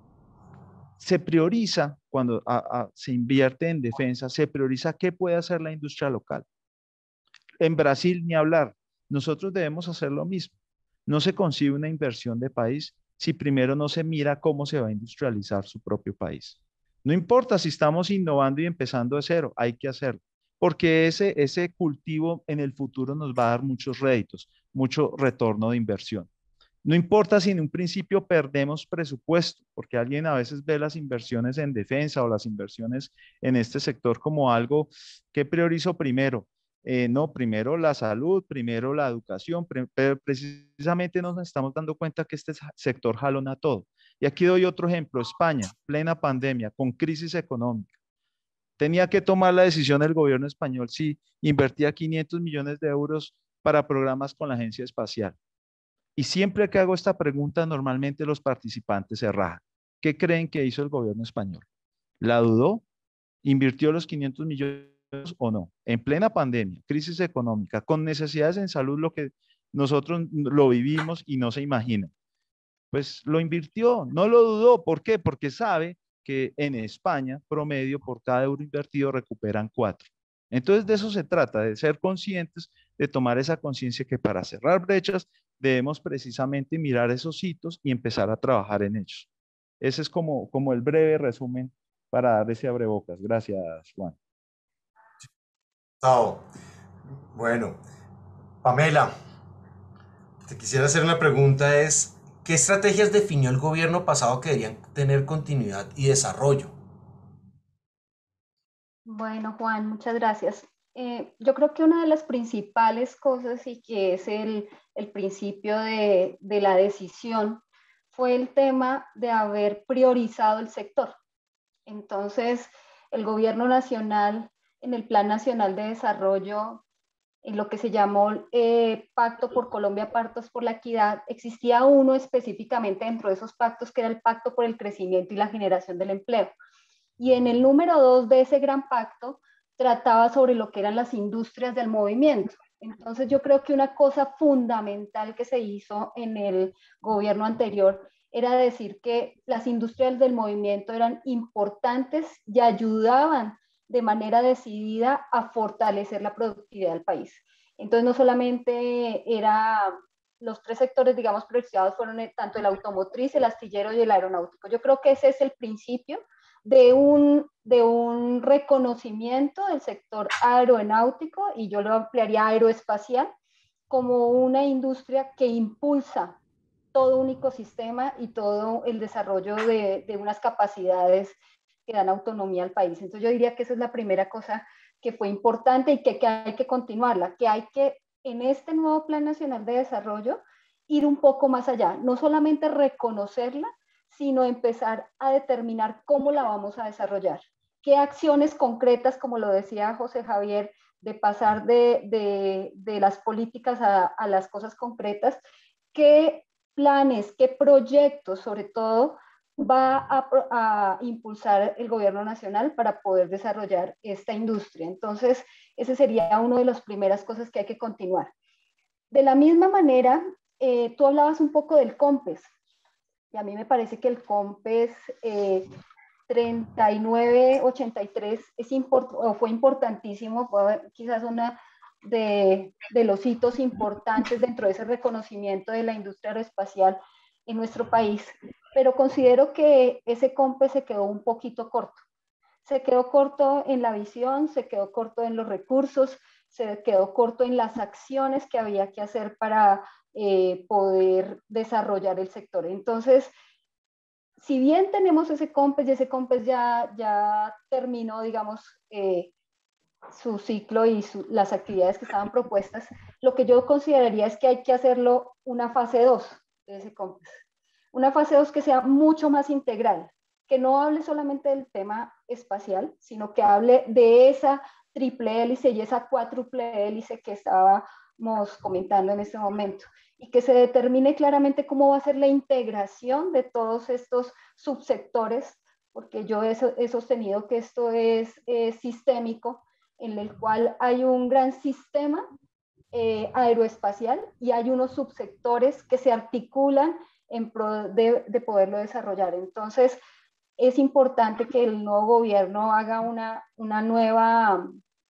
se prioriza, cuando a, a, se invierte en defensa, se prioriza qué puede hacer la industria local. En Brasil, ni hablar. Nosotros debemos hacer lo mismo. No se concibe una inversión de país si primero no se mira cómo se va a industrializar su propio país. No importa si estamos innovando y empezando de cero, hay que hacerlo, porque ese, ese cultivo en el futuro nos va a dar muchos réditos, mucho retorno de inversión. No importa si en un principio perdemos presupuesto, porque alguien a veces ve las inversiones en defensa o las inversiones en este sector como algo que priorizo primero. Eh, no, primero la salud, primero la educación, pre pero precisamente nos estamos dando cuenta que este sector jalona todo. Y aquí doy otro ejemplo, España, plena pandemia, con crisis económica. Tenía que tomar la decisión el gobierno español si invertía quinientos millones de euros para programas con la agencia espacial. Y siempre que hago esta pregunta, normalmente los participantes se rajan. ¿Qué creen que hizo el gobierno español? ¿La dudó? ¿Invirtió los quinientos millones o no? En plena pandemia, crisis económica, con necesidades en salud, lo que nosotros lo vivimos y no se imagina. Pues lo invirtió, no lo dudó. ¿Por qué? Porque sabe que en España, promedio, por cada euro invertido recuperan cuatro. Entonces de eso se trata, de ser conscientes, de tomar esa conciencia que para cerrar brechas debemos precisamente mirar esos hitos y empezar a trabajar en ellos. Ese es como, como el breve resumen para dar ese abrebocas. Gracias, Juan. Chao. Bueno, Pamela, te quisiera hacer una pregunta, es, ¿qué estrategias definió el gobierno pasado que deberían tener continuidad y desarrollo? Bueno, Juan, muchas gracias. Eh, yo creo que una de las principales cosas y que es el, el principio de, de la decisión fue el tema de haber priorizado el sector. Entonces, el gobierno nacional, en el Plan Nacional de Desarrollo, en lo que se llamó eh, Pacto por Colombia, Pactos por la Equidad, existía uno específicamente dentro de esos pactos que era el Pacto por el Crecimiento y la Generación del Empleo. Y en el número dos de ese gran pacto trataba sobre lo que eran las industrias del movimiento. Entonces yo creo que una cosa fundamental que se hizo en el gobierno anterior era decir que las industrias del movimiento eran importantes y ayudaban de manera decidida a fortalecer la productividad del país. Entonces no solamente era los tres sectores, digamos, priorizados fueron tanto el automotriz, el astillero y el aeronáutico. Yo creo que ese es el principio de un, de un reconocimiento del sector aeronáutico, y yo lo ampliaría aeroespacial, como una industria que impulsa todo un ecosistema y todo el desarrollo de, de unas capacidades que dan autonomía al país. Entonces yo diría que esa es la primera cosa que fue importante y que, que hay que continuarla, que hay que en este nuevo Plan Nacional de Desarrollo ir un poco más allá, no solamente reconocerla, sino empezar a determinar cómo la vamos a desarrollar. ¿Qué acciones concretas, como lo decía José Javier, de pasar de, de, de las políticas a, a las cosas concretas? ¿Qué planes, qué proyectos, sobre todo, va a, a impulsar el gobierno nacional para poder desarrollar esta industria? Entonces, ese sería una de las primeras cosas que hay que continuar. De la misma manera, eh, tú hablabas un poco del COMPES, y a mí me parece que el COMPES eh, treinta y nueve ochenta y tres es import, o fue importantísimo, fue quizás una de, de los hitos importantes dentro de ese reconocimiento de la industria aeroespacial en nuestro país, pero considero que ese COMPES se quedó un poquito corto. Se quedó corto en la visión, se quedó corto en los recursos, se quedó corto en las acciones que había que hacer para eh, poder desarrollar el sector. Entonces, si bien tenemos ese COMPES y ese COMPES ya, ya terminó, digamos, eh, su ciclo y su, las actividades que estaban propuestas, lo que yo consideraría es que hay que hacerlo una fase dos de ese COMPES. Una fase dos que sea mucho más integral, que no hable solamente del tema espacial, sino que hable de esa triple hélice y esa cuádruple hélice que estábamos comentando en este momento, y que se determine claramente cómo va a ser la integración de todos estos subsectores, porque yo he, he sostenido que esto es, es sistémico, en el cual hay un gran sistema eh, aeroespacial y hay unos subsectores que se articulan en pro de, de poderlo desarrollar. Entonces, es importante que el nuevo gobierno haga una, una nueva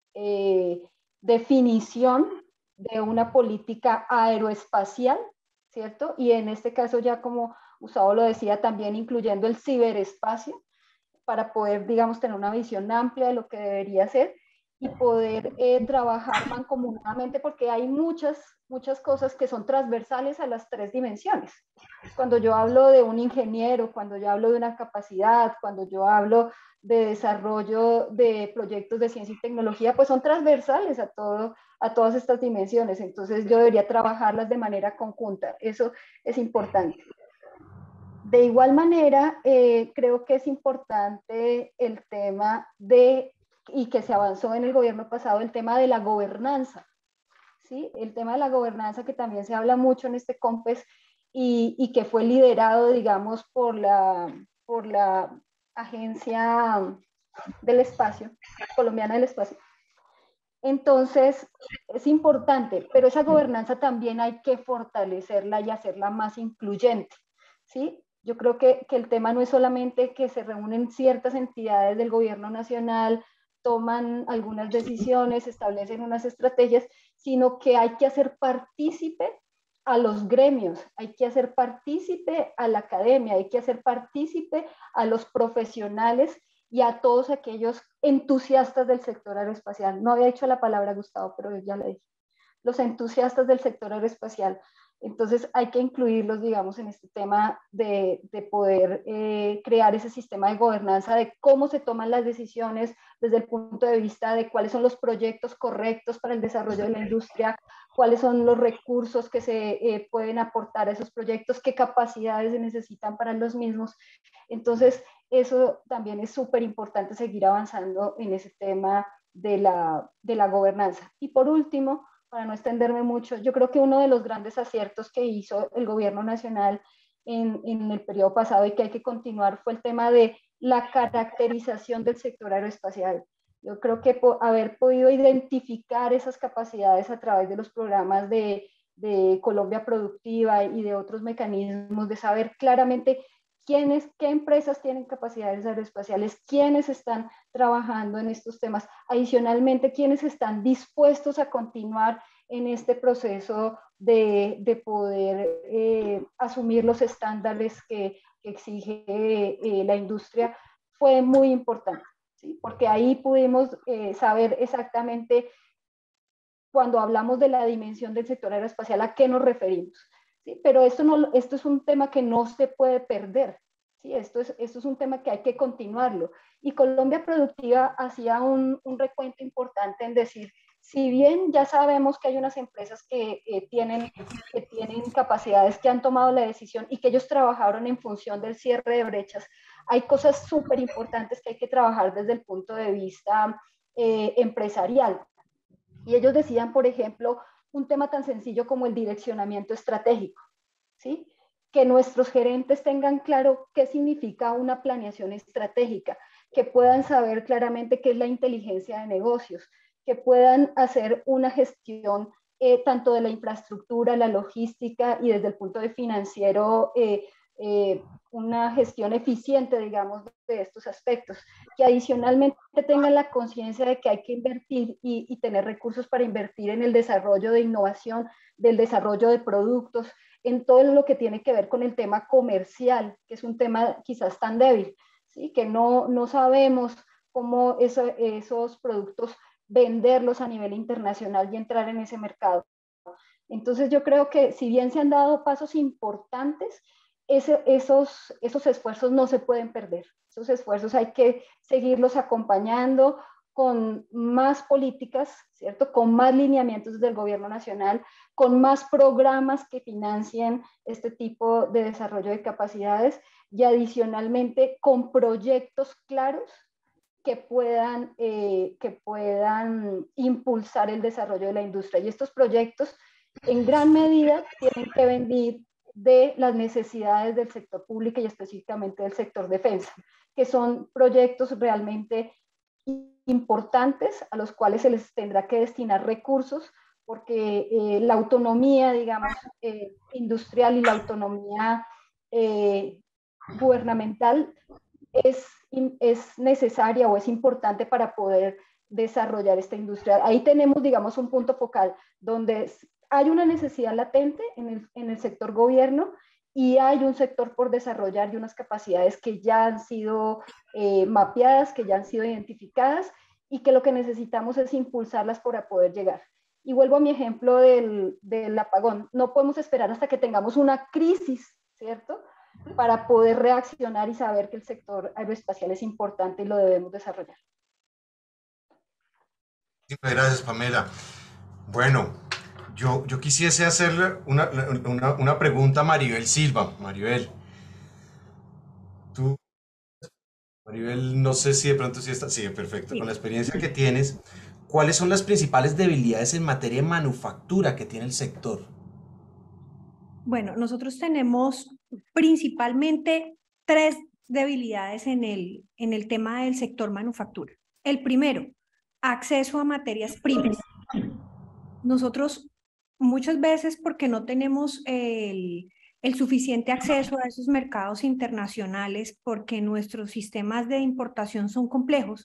eh, definición de una política aeroespacial, ¿cierto? Y en este caso ya como Gustavo lo decía, también incluyendo el ciberespacio, para poder, digamos, tener una visión amplia de lo que debería ser. y poder eh, trabajar mancomunadamente, porque hay muchas, muchas cosas que son transversales a las tres dimensiones. Cuando yo hablo de un ingeniero, cuando yo hablo de una capacidad, cuando yo hablo de desarrollo de proyectos de ciencia y tecnología, pues son transversales a, todo, a todas estas dimensiones. Entonces yo debería trabajarlas de manera conjunta. Eso es importante. De igual manera, eh, creo que es importante el tema de, y que se avanzó en el gobierno pasado, el tema de la gobernanza. ¿Sí? El tema de la gobernanza, que también se habla mucho en este COMPES y, y que fue liderado, digamos, por la, por la Agencia del Espacio, Colombiana del Espacio. Entonces, es importante, pero esa gobernanza también hay que fortalecerla y hacerla más incluyente, ¿sí? Yo creo que, que el tema no es solamente que se reúnen ciertas entidades del gobierno nacional, toman algunas decisiones, establecen unas estrategias, sino que hay que hacer partícipe a los gremios, hay que hacer partícipe a la academia, hay que hacer partícipe a los profesionales y a todos aquellos entusiastas del sector aeroespacial. No había dicho la palabra, Gustavo, pero ya la dije. Los entusiastas del sector aeroespacial. Entonces hay que incluirlos, digamos, en este tema de, de poder eh, crear ese sistema de gobernanza, de cómo se toman las decisiones desde el punto de vista de cuáles son los proyectos correctos para el desarrollo de la industria, cuáles son los recursos que se eh, pueden aportar a esos proyectos, qué capacidades se necesitan para los mismos. Entonces, eso también es súper importante, seguir avanzando en ese tema de la, de la gobernanza. Y por último, para no extenderme mucho, yo creo que uno de los grandes aciertos que hizo el gobierno nacional en, en el periodo pasado y que hay que continuar fue el tema de la caracterización del sector aeroespacial. Yo creo que po haber podido identificar esas capacidades a través de los programas de, de Colombia Productiva y de otros mecanismos, de saber claramente quiénes, qué empresas tienen capacidades aeroespaciales, quiénes están trabajando en estos temas, adicionalmente quiénes están dispuestos a continuar en este proceso de, de poder eh, asumir los estándares que, que exige eh, la industria, fue muy importante, ¿sí? Porque ahí pudimos eh, saber exactamente, cuando hablamos de la dimensión del sector aeroespacial, a qué nos referimos. ¿Sí? Pero esto, no, esto es un tema que no se puede perder. ¿Sí? Esto, es, esto es un tema que hay que continuarlo. Y Colombia Productiva hacía un, un recuento importante en decir, si bien ya sabemos que hay unas empresas que, eh, tienen, que tienen capacidades, que han tomado la decisión y que ellos trabajaron en función del cierre de brechas, hay cosas súper importantes que hay que trabajar desde el punto de vista eh, empresarial. Y ellos decían, por ejemplo, un tema tan sencillo como el direccionamiento estratégico, ¿sí? Que nuestros gerentes tengan claro qué significa una planeación estratégica, que puedan saber claramente qué es la inteligencia de negocios, que puedan hacer una gestión eh, tanto de la infraestructura, la logística y desde el punto de financiero, eh, eh, una gestión eficiente, digamos, de estos aspectos, que adicionalmente tengan la conciencia de que hay que invertir y, y tener recursos para invertir en el desarrollo de innovación, del desarrollo de productos, en todo lo que tiene que ver con el tema comercial, que es un tema quizás tan débil, ¿sí? Que no, no sabemos cómo eso, esos productos venderlos a nivel internacional y entrar en ese mercado. Entonces yo creo que si bien se han dado pasos importantes, ese, esos, esos esfuerzos no se pueden perder. Esos esfuerzos hay que seguirlos acompañando con más políticas, ¿cierto? Con más lineamientos del gobierno nacional, con más programas que financien este tipo de desarrollo de capacidades y adicionalmente con proyectos claros que puedan, eh, que puedan impulsar el desarrollo de la industria. Y estos proyectos en gran medida tienen que venir de las necesidades del sector público y específicamente del sector defensa, que son proyectos realmente importantes a los cuales se les tendrá que destinar recursos, porque eh, la autonomía, digamos, eh, industrial y la autonomía eh, gubernamental es, es necesaria o es importante para poder desarrollar esta industria. Ahí tenemos, digamos, un punto focal donde hay una necesidad latente en el, en el sector gobierno y hay un sector por desarrollar y unas capacidades que ya han sido eh, mapeadas, que ya han sido identificadas y que lo que necesitamos es impulsarlas para poder llegar. Y vuelvo a mi ejemplo del, del apagón. No podemos esperar hasta que tengamos una crisis, ¿cierto?, para poder reaccionar y saber que el sector aeroespacial es importante y lo debemos desarrollar. Muchas gracias, Pamela. Bueno, yo, yo quisiese hacerle una, una, una pregunta a Maribel Silva. Maribel, tú, Maribel, no sé si de pronto sí está, sí, perfecto, Sí. con la experiencia que tienes, ¿cuáles son las principales debilidades en materia de manufactura que tiene el sector? Bueno, nosotros tenemos principalmente tres debilidades en el, en el tema del sector manufactura. El primero, acceso a materias primas. Nosotros muchas veces, porque no tenemos el, el suficiente acceso a esos mercados internacionales, porque nuestros sistemas de importación son complejos,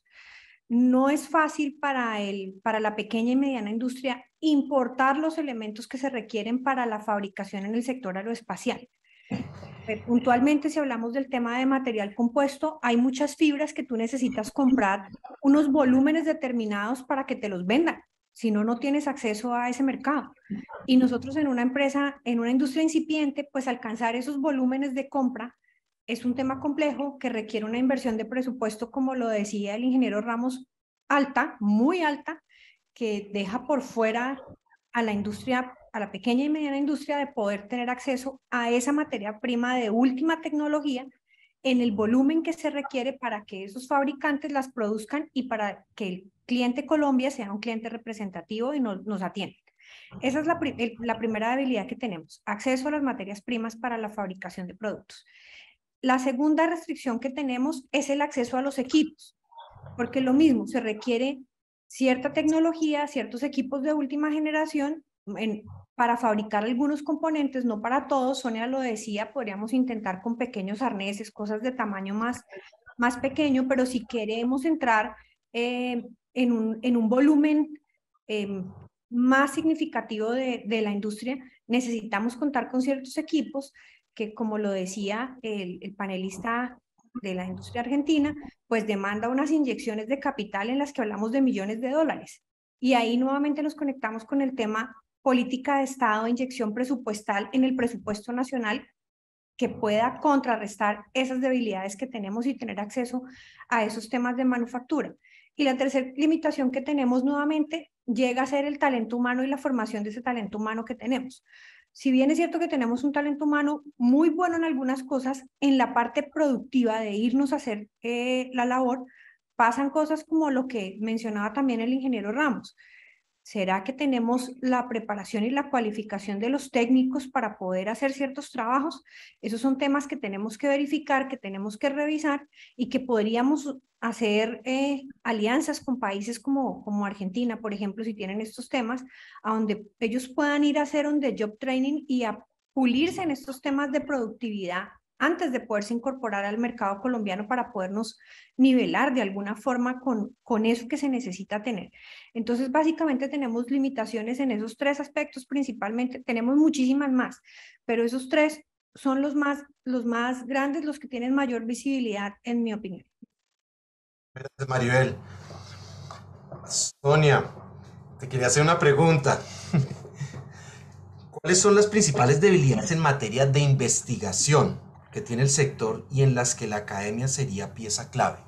no es fácil para, el, para la pequeña y mediana industria importar los elementos que se requieren para la fabricación en el sector aeroespacial. Puntualmente, si hablamos del tema de material compuesto, hay muchas fibras que tú necesitas comprar unos volúmenes determinados para que te los vendan. Si no, no tienes acceso a ese mercado. Y nosotros en una empresa, en una industria incipiente, pues alcanzar esos volúmenes de compra es un tema complejo que requiere una inversión de presupuesto, como lo decía el ingeniero Ramos, alta, muy alta, que deja por fuera a la industria, a la pequeña y mediana industria, de poder tener acceso a esa materia prima de última tecnología en el volumen que se requiere para que esos fabricantes las produzcan y para que el cliente Colombia sea un cliente representativo y nos, nos atienda. Esa es la, el, la primera debilidad que tenemos, acceso a las materias primas para la fabricación de productos. La segunda restricción que tenemos es el acceso a los equipos, porque lo mismo, se requiere cierta tecnología, ciertos equipos de última generación en, para fabricar algunos componentes, no para todos. Sonia lo decía, podríamos intentar con pequeños arneses, cosas de tamaño más, más pequeño, pero si queremos entrar eh, en, un, en un volumen eh, más significativo de, de la industria, necesitamos contar con ciertos equipos que, como lo decía el, el panelista de la industria argentina, pues demanda unas inyecciones de capital en las que hablamos de millones de dólares. Y ahí nuevamente nos conectamos con el tema política de Estado, inyección presupuestal en el presupuesto nacional que pueda contrarrestar esas debilidades que tenemos y tener acceso a esos temas de manufactura. Y la tercera limitación que tenemos nuevamente llega a ser el talento humano y la formación de ese talento humano que tenemos. Si bien es cierto que tenemos un talento humano muy bueno en algunas cosas, en la parte productiva de irnos a hacer eh, la labor, pasan cosas como lo que mencionaba también el ingeniero Ramos. ¿Será que tenemos la preparación y la cualificación de los técnicos para poder hacer ciertos trabajos? Esos son temas que tenemos que verificar, que tenemos que revisar y que podríamos hacer eh, alianzas con países como, como Argentina, por ejemplo, si tienen estos temas, a donde ellos puedan ir a hacer un de job training y a pulirse en estos temas de productividad antes de poderse incorporar al mercado colombiano para podernos nivelar de alguna forma con, con eso que se necesita tener. Entonces, básicamente tenemos limitaciones en esos tres aspectos principalmente, tenemos muchísimas más, pero esos tres son los más, los más grandes, los que tienen mayor visibilidad, en mi opinión. Gracias, Maribel. Sonia, te quería hacer una pregunta. ¿Cuáles son las principales debilidades en materia de investigación que tiene el sector y en las que la academia sería pieza clave?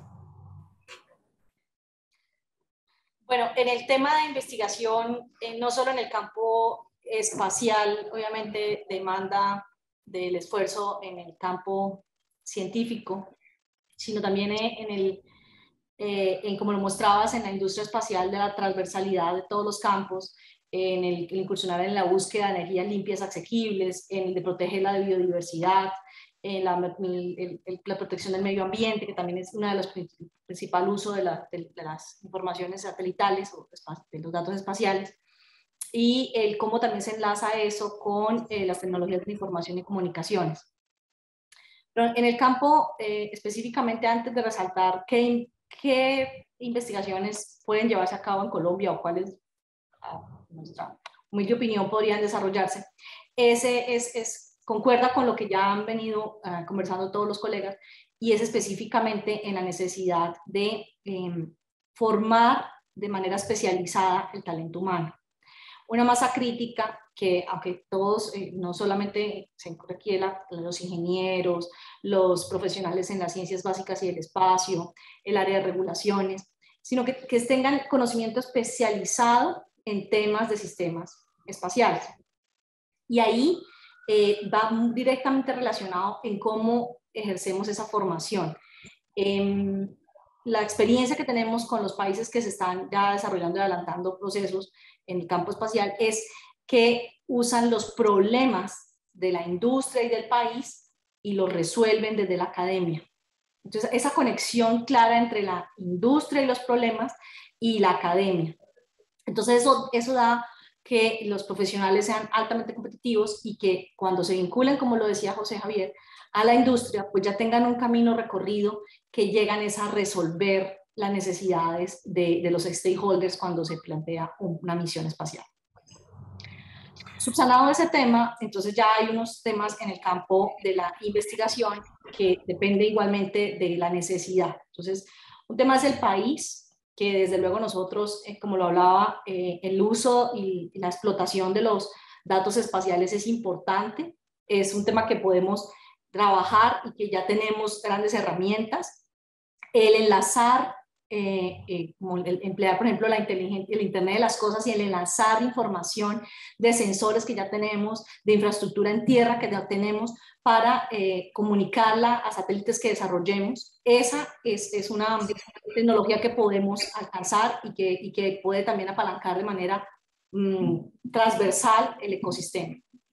Bueno, en el tema de investigación, eh, no solo en el campo espacial, obviamente demanda del esfuerzo en el campo científico, sino también en el, eh, en como lo mostrabas, en la industria espacial, de la transversalidad de todos los campos, en el, el incursionar en la búsqueda de energías limpias, asequibles, en el de proteger la biodiversidad, en la, el, el, la protección del medio ambiente, que también es uno de los principales usos de, la, de, de las informaciones satelitales o de los datos espaciales, y el cómo también se enlaza eso con eh, las tecnologías de información y comunicaciones. Pero en el campo, eh, específicamente, antes de resaltar qué, qué investigaciones pueden llevarse a cabo en Colombia o cuáles, a nuestra humilde opinión, podrían desarrollarse, ese es, es, concuerda con lo que ya han venido uh, conversando todos los colegas, y es específicamente en la necesidad de eh, formar de manera especializada el talento humano. Una masa crítica que, aunque todos, eh, no solamente se requiere la, los ingenieros, los profesionales en las ciencias básicas y el espacio, el área de regulaciones, sino que, que tengan conocimiento especializado en temas de sistemas espaciales. Y ahí eh, va directamente relacionado en cómo ejercemos esa formación. Eh, la experiencia que tenemos con los países que se están ya desarrollando y adelantando procesos en el campo espacial es que usan los problemas de la industria y del país y los resuelven desde la academia. Entonces, esa conexión clara entre la industria y los problemas y la academia. Entonces, eso, eso da que los profesionales sean altamente competitivos y que cuando se vinculen, como lo decía José Javier, a la industria, pues ya tengan un camino recorrido que llegan es a resolver las necesidades de, de los stakeholders cuando se plantea una misión espacial. Subsanado ese tema, entonces ya hay unos temas en el campo de la investigación que depende igualmente de la necesidad. Entonces, un tema es el país, que desde luego nosotros, eh, como lo hablaba, eh, el uso y la explotación de los datos espaciales es importante, es un tema que podemos trabajar y que ya tenemos grandes herramientas. El enlazar, eh, eh, como el emplear, por ejemplo, la el Internet de las cosas y el enlazar información de sensores que ya tenemos, de infraestructura en tierra que ya tenemos, para eh, comunicarla a satélites que desarrollemos. Esa es, es una tecnología que podemos alcanzar y que, y que puede también apalancar de manera mmm, transversal el ecosistema.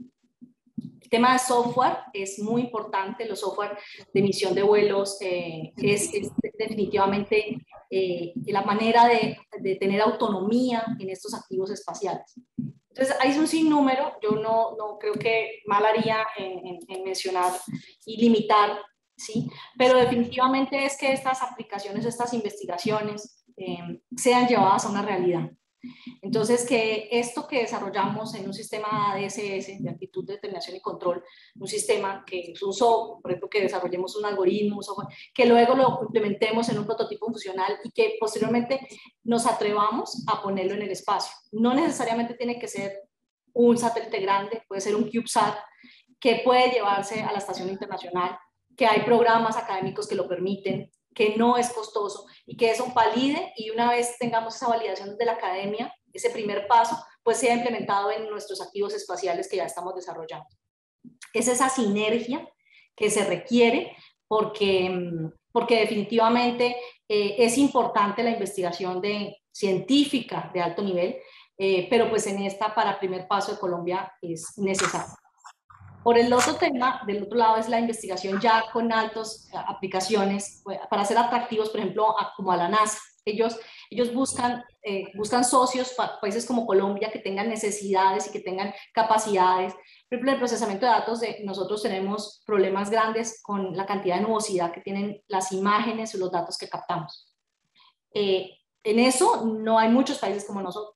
El tema de software es muy importante. Los software de emisión de vuelos eh, es, es definitivamente eh, la manera de, de tener autonomía en estos activos espaciales. Entonces, hay un sinnúmero. Yo no, no creo que mal haría en, en, en mencionar y limitar, ¿sí? Pero definitivamente es que estas aplicaciones, estas investigaciones eh, sean llevadas a una realidad. Entonces, que esto que desarrollamos en un sistema A D S S, de actitud, determinación y control, un sistema que es un software, por ejemplo, que desarrollemos un algoritmo, un software, que luego lo implementemos en un prototipo funcional y que posteriormente nos atrevamos a ponerlo en el espacio. No necesariamente tiene que ser un satélite grande, puede ser un CubeSat que puede llevarse a la estación internacional, que hay programas académicos que lo permiten, que no es costoso y que eso valide, y una vez tengamos esa validación desde la academia, ese primer paso, pues sea implementado en nuestros activos espaciales que ya estamos desarrollando. Es esa sinergia que se requiere porque, porque definitivamente eh, es importante la investigación de, científica de alto nivel, eh, pero pues en esta para primer paso de Colombia es necesario. Por el otro tema, del otro lado, es la investigación ya con altas aplicaciones para ser atractivos, por ejemplo, a, como a la NASA. Ellos, ellos buscan, eh, buscan socios, pa países como Colombia, que tengan necesidades y que tengan capacidades. Por ejemplo, el procesamiento de datos, de, nosotros tenemos problemas grandes con la cantidad de nubosidad que tienen las imágenes y los datos que captamos. Eh, en eso no hay muchos países como nosotros.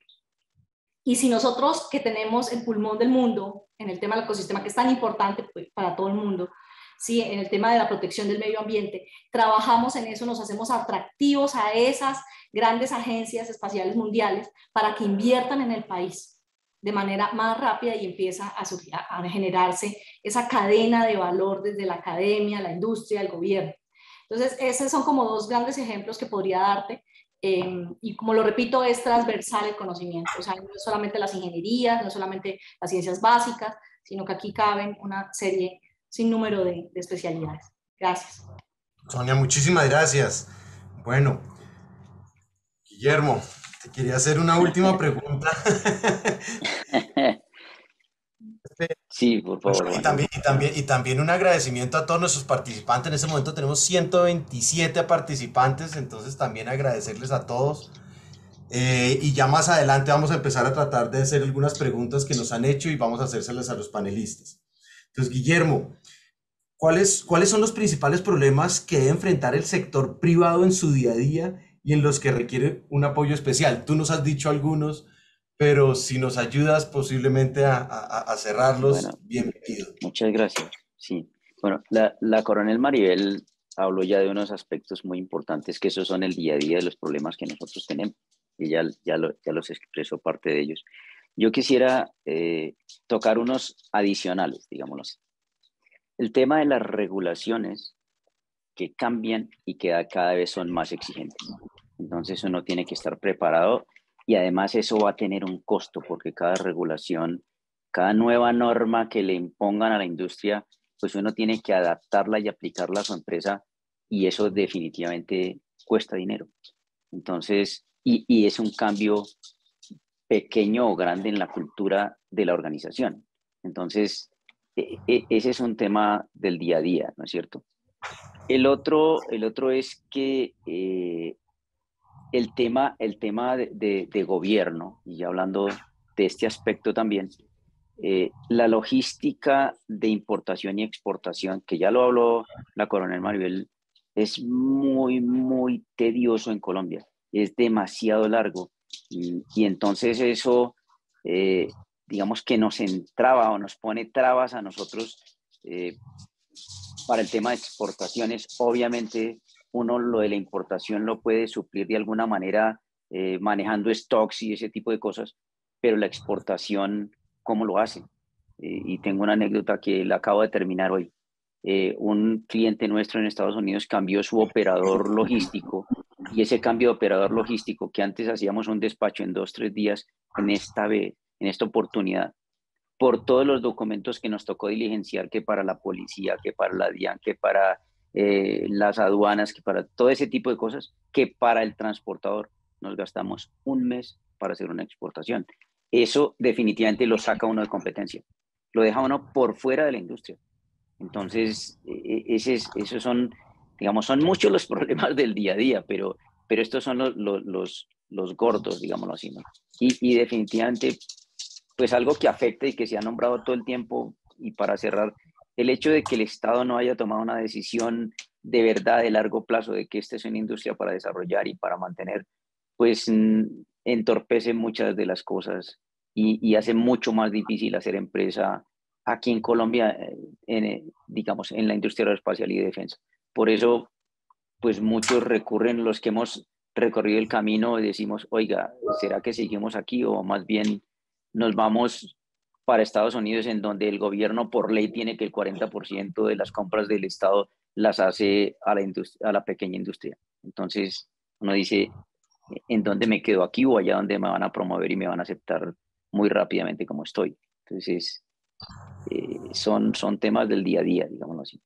Y si nosotros, que tenemos el pulmón del mundo en el tema del ecosistema, que es tan importante pues, para todo el mundo, ¿sí? En el tema de la protección del medio ambiente, trabajamos en eso, nos hacemos atractivos a esas grandes agencias espaciales mundiales para que inviertan en el país de manera más rápida y empieza a, surgir, a generarse esa cadena de valor desde la academia, la industria, el gobierno. Entonces, esos son como dos grandes ejemplos que podría darte. Eh, y como lo repito, es transversal el conocimiento, o sea, no es solamente las ingenierías, no es solamente las ciencias básicas, sino que aquí caben una serie sin número de, de especialidades. Gracias. Sonia, muchísimas gracias. Bueno, Guillermo, te quería hacer una última pregunta. Sí, por favor. Y también, y, también, y también un agradecimiento a todos nuestros participantes. En este momento tenemos ciento veintisiete participantes, entonces también agradecerles a todos. Eh, y ya más adelante vamos a empezar a tratar de hacer algunas preguntas que nos han hecho y vamos a hacérselas a los panelistas. Entonces, Guillermo, ¿cuáles, ¿cuáles son los principales problemas que debe enfrentar el sector privado en su día a día y en los que requiere un apoyo especial? Tú nos has dicho algunos, pero si nos ayudas posiblemente a, a, a cerrarlos, bueno, bienvenido. Muchas gracias. Sí, bueno, la, la Coronel Maribel habló ya de unos aspectos muy importantes, que esos son el día a día de los problemas que nosotros tenemos, y ya, ya, lo, ya los expresó parte de ellos. Yo quisiera eh, tocar unos adicionales, digámoslo así. El tema de las regulaciones que cambian y que cada vez son más exigentes. Entonces uno tiene que estar preparado, y además eso va a tener un costo, porque cada regulación, cada nueva norma que le impongan a la industria, pues uno tiene que adaptarla y aplicarla a su empresa, y eso definitivamente cuesta dinero. Entonces, y, y es un cambio pequeño o grande en la cultura de la organización. Entonces, e, e, ese es un tema del día a día, ¿no es cierto? El otro, el otro es que eh, el tema, el tema de, de, de gobierno, y hablando de este aspecto también, eh, la logística de importación y exportación, que ya lo habló la coronel Maribel, es muy, muy tedioso en Colombia, es demasiado largo, y, y entonces eso, eh, digamos que nos entraba o nos pone trabas a nosotros eh, para el tema de exportaciones. Obviamente uno lo de la importación lo puede suplir de alguna manera eh, manejando stocks y ese tipo de cosas, pero la exportación, ¿cómo lo hace? Eh, y tengo una anécdota que la acabo de terminar hoy. Eh, un cliente nuestro en Estados Unidos cambió su operador logístico, y ese cambio de operador logístico, que antes hacíamos un despacho en dos, tres días, en esta vez, en esta oportunidad, por todos los documentos que nos tocó diligenciar, que para la policía, que para la DIAN, que para eh, las aduanas, que para todo ese tipo de cosas, que para el transportador nos gastamos un mes para hacer una exportación. Eso definitivamente lo saca uno de competencia, lo deja uno por fuera de la industria. Entonces, ese es, esos son, digamos, son muchos los problemas del día a día, pero, pero estos son los, los, los, los gordos, digámoslo así, ¿no? Y, y definitivamente, pues algo que afecta y que se ha nombrado todo el tiempo, y para cerrar, el hecho de que el Estado no haya tomado una decisión de verdad de largo plazo de que esta es una industria para desarrollar y para mantener, pues entorpece muchas de las cosas, y, y hace mucho más difícil hacer empresa aquí en Colombia, en, digamos, en la industria aeroespacial y de defensa. Por eso, pues muchos recurren, los que hemos recorrido el camino, y decimos, oiga, ¿será que seguimos aquí, o más bien nos vamos para Estados Unidos, en donde el gobierno por ley tiene que el cuarenta por ciento de las compras del Estado las hace a la, a la pequeña industria? Entonces uno dice, ¿en dónde me quedo, aquí o allá, donde me van a promover y me van a aceptar muy rápidamente como estoy? Entonces eh, son, son temas del día a día, digámoslo así.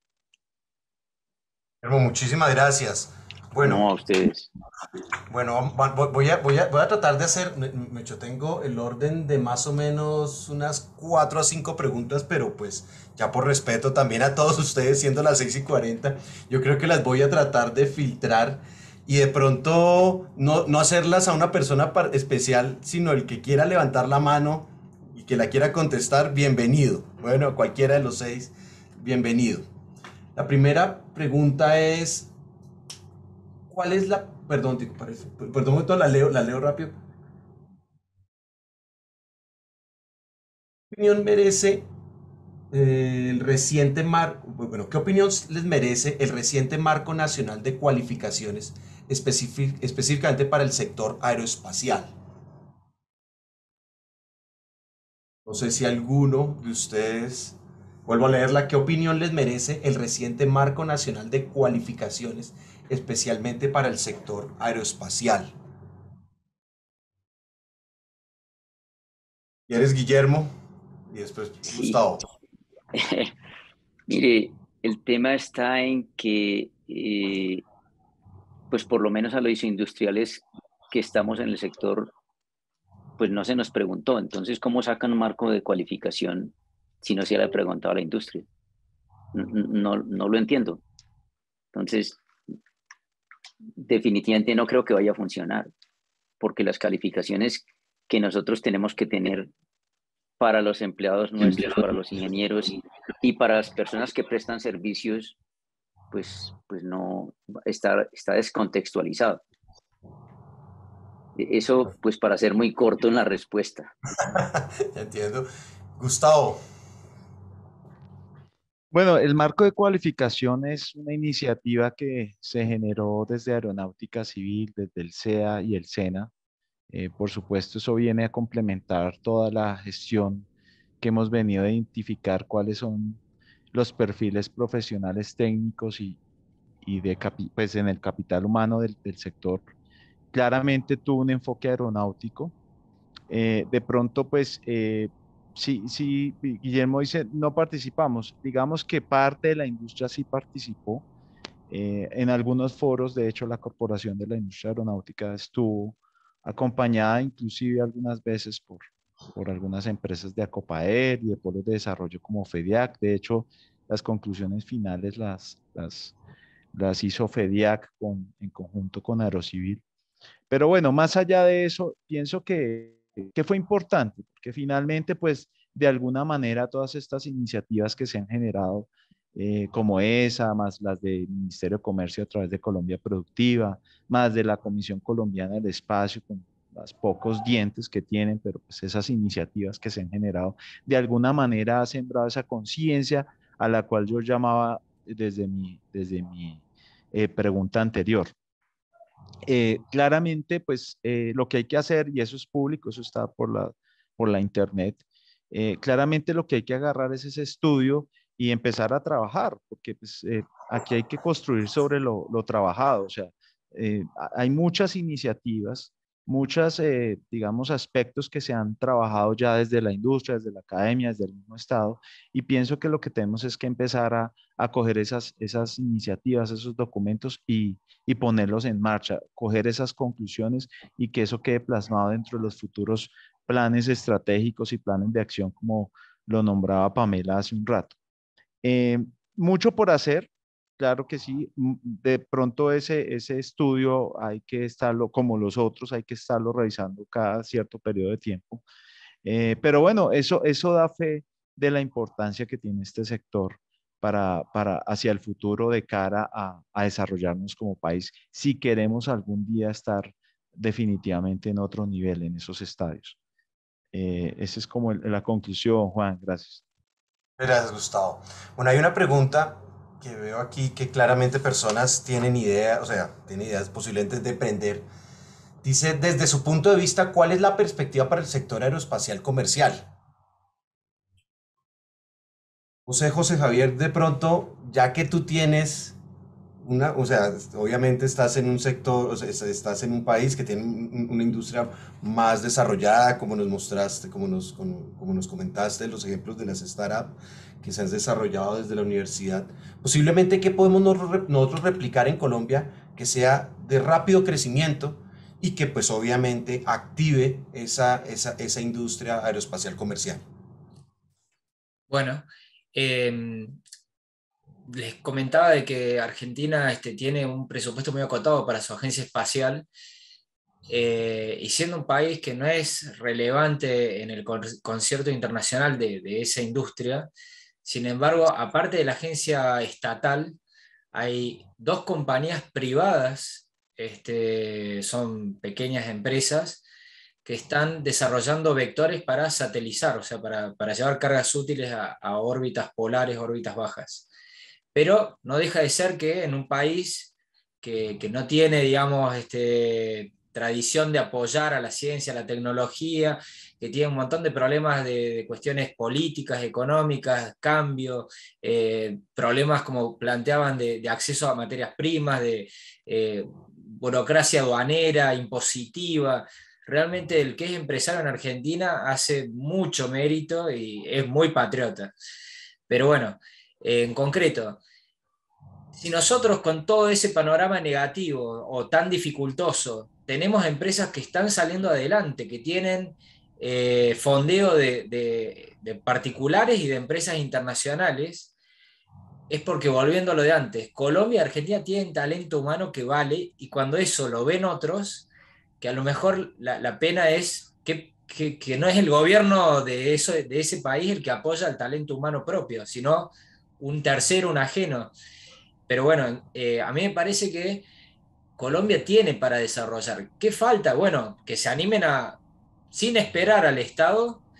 Muchísimas gracias. Bueno, no, a ustedes. Bueno, voy a, voy, a, voy a tratar de hacer, yo tengo el orden de más o menos unas cuatro a cinco preguntas, pero pues ya por respeto también a todos ustedes, siendo las seis y cuarenta, yo creo que las voy a tratar de filtrar, y de pronto no, no hacerlas a una persona especial, sino el que quiera levantar la mano y que la quiera contestar, bienvenido. Bueno, cualquiera de los seis, bienvenido. La primera pregunta es, ¿cuál es la, perdón, digo, parece, perdón, la leo, la leo rápido. ¿Qué opinión merece eh, el reciente marco, bueno, qué opinión les merece el reciente marco nacional de cualificaciones específic, específicamente para el sector aeroespacial? No sé si alguno de ustedes, vuelvo a leerla, ¿qué opinión les merece el reciente marco nacional de cualificaciones especialmente para el sector aeroespacial? Y eres Guillermo, y después Gustavo. Sí. Mire, el tema está en que, eh, pues por lo menos a los industriales que estamos en el sector, pues no se nos preguntó. Entonces, ¿cómo sacan un marco de cualificación si no se le ha preguntado a la industria? No, no, no lo entiendo. Entonces, definitivamente no creo que vaya a funcionar, porque las calificaciones que nosotros tenemos que tener para los empleados nuestros, para los ingenieros y para las personas que prestan servicios, pues, pues no, está, está descontextualizado. Eso, pues para ser muy corto en la respuesta. Entiendo. Gustavo. Bueno, el marco de cualificación es una iniciativa que se generó desde Aeronáutica Civil, desde el C E A y el SENA. Eh, por supuesto, eso viene a complementar toda la gestión que hemos venido a identificar cuáles son los perfiles profesionales técnicos y, y de capi- pues en el capital humano del, del sector. Claramente tuvo un enfoque aeronáutico. Eh, de pronto, pues, eh, sí, sí, Guillermo dice, no participamos. Digamos que parte de la industria sí participó. Eh, en algunos foros, de hecho, la Corporación de la Industria Aeronáutica estuvo acompañada inclusive algunas veces por, por algunas empresas de Acopaer y de polos de desarrollo como FEDIAC. De hecho, las conclusiones finales las, las, las hizo FEDIAC con, en conjunto con Aerocivil. Pero bueno, más allá de eso, pienso que, que fue importante, porque finalmente, pues, de alguna manera, todas estas iniciativas que se han generado, eh, como esa, más las del Ministerio de Comercio a través de Colombia Productiva, más de la Comisión Colombiana del Espacio, con los pocos dientes que tienen, pero pues esas iniciativas que se han generado, de alguna manera ha sembrado esa conciencia a la cual yo llamaba desde mi, desde mi eh, pregunta anterior. Eh, claramente, pues eh, lo que hay que hacer, y eso es público, eso está por la, por la internet, eh, claramente lo que hay que agarrar es ese estudio y empezar a trabajar, porque pues, eh, aquí hay que construir sobre lo, lo trabajado, o sea, eh, hay muchas iniciativas, muchos, eh, digamos, aspectos que se han trabajado ya desde la industria, desde la academia, desde el mismo Estado, y pienso que lo que tenemos es que empezar a, a coger esas, esas iniciativas, esos documentos y y ponerlos en marcha, coger esas conclusiones y que eso quede plasmado dentro de los futuros planes estratégicos y planes de acción, como lo nombraba Pamela hace un rato. Eh, Mucho por hacer, claro que sí. m- De pronto ese, ese estudio hay que estarlo, como los otros, hay que estarlo revisando cada cierto periodo de tiempo. Eh, pero bueno, eso, eso da fe de la importancia que tiene este sector para, para hacia el futuro de cara a, a desarrollarnos como país, si queremos algún día estar definitivamente en otro nivel, en esos estadios. Eh, esa es como el- la conclusión, Juan. Gracias. Gracias, Gustavo. Bueno, hay una pregunta que veo aquí que claramente personas tienen idea, o sea, tienen ideas posiblemente de emprender. Dice, desde su punto de vista, ¿cuál es la perspectiva para el sector aeroespacial comercial? José, José Javier, de pronto, ya que tú tienes una, o sea, obviamente estás en un sector, o sea, es- estás en un país que tiene un- un- una industria más desarrollada, como nos mostraste, como nos, como, como nos comentaste, los ejemplos de las startups que se han desarrollado desde la universidad. Posiblemente, ¿qué podemos nos- re- nosotros replicar en Colombia que sea de rápido crecimiento y que pues obviamente active esa, esa, esa industria aeroespacial comercial? Bueno, eh, les comentaba de que Argentina este, tiene un presupuesto muy acotado para su agencia espacial, eh, y siendo un país que no es relevante en el con- concierto internacional de, de esa industria, sin embargo, aparte de la agencia estatal, hay dos compañías privadas, este, son pequeñas empresas, que están desarrollando vectores para satelizar, o sea, para, para llevar cargas útiles a, a órbitas polares, órbitas bajas. Pero no deja de ser que en un país que, que no tiene, digamos, este, tradición de apoyar a la ciencia, a la tecnología, que tiene un montón de problemas de, de cuestiones políticas, económicas, cambio, eh, problemas como planteaban de, de, acceso a materias primas, de eh, burocracia aduanera, impositiva. Realmente el que es empresario en Argentina hace mucho mérito y es muy patriota. Pero bueno, en concreto, si nosotros con todo ese panorama negativo o tan dificultoso tenemos empresas que están saliendo adelante, que tienen eh, fondeo de, de, de particulares y de empresas internacionales, es porque, volviendo a lo de antes, Colombia y Argentina tienen talento humano que vale, y cuando eso lo ven otros, que a lo mejor la, la pena es que, que, que no es el gobierno de, eso, de ese país el que apoya el talento humano propio, sino un tercero, un ajeno. Pero bueno, eh, a mí me parece que Colombia tiene para desarrollar. ¿Qué falta? Bueno, que se animen a, sin esperar al Estado,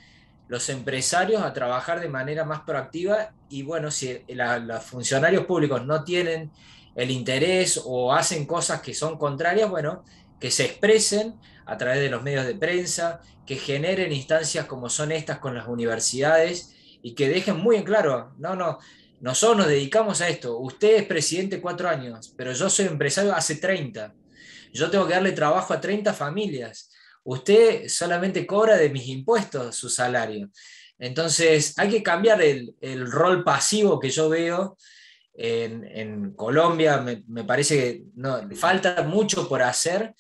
los empresarios a trabajar de manera más proactiva y bueno, si la, los funcionarios públicos no tienen el interés o hacen cosas que son contrarias, bueno, que se expresen a través de los medios de prensa, que generen instancias como son estas con las universidades y que dejen muy en claro, no, no, nosotros nos dedicamos a esto, usted es presidente cuatro años, pero yo soy empresario hace treinta, yo tengo que darle trabajo a treinta familias, usted solamente cobra de mis impuestos su salario. Entonces hay que cambiar el, el rol pasivo que yo veo en, en Colombia, me, me, parece que no, falta mucho por hacer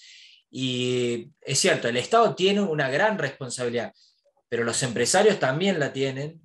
y es cierto, el Estado tiene una gran responsabilidad, pero los empresarios también la tienen,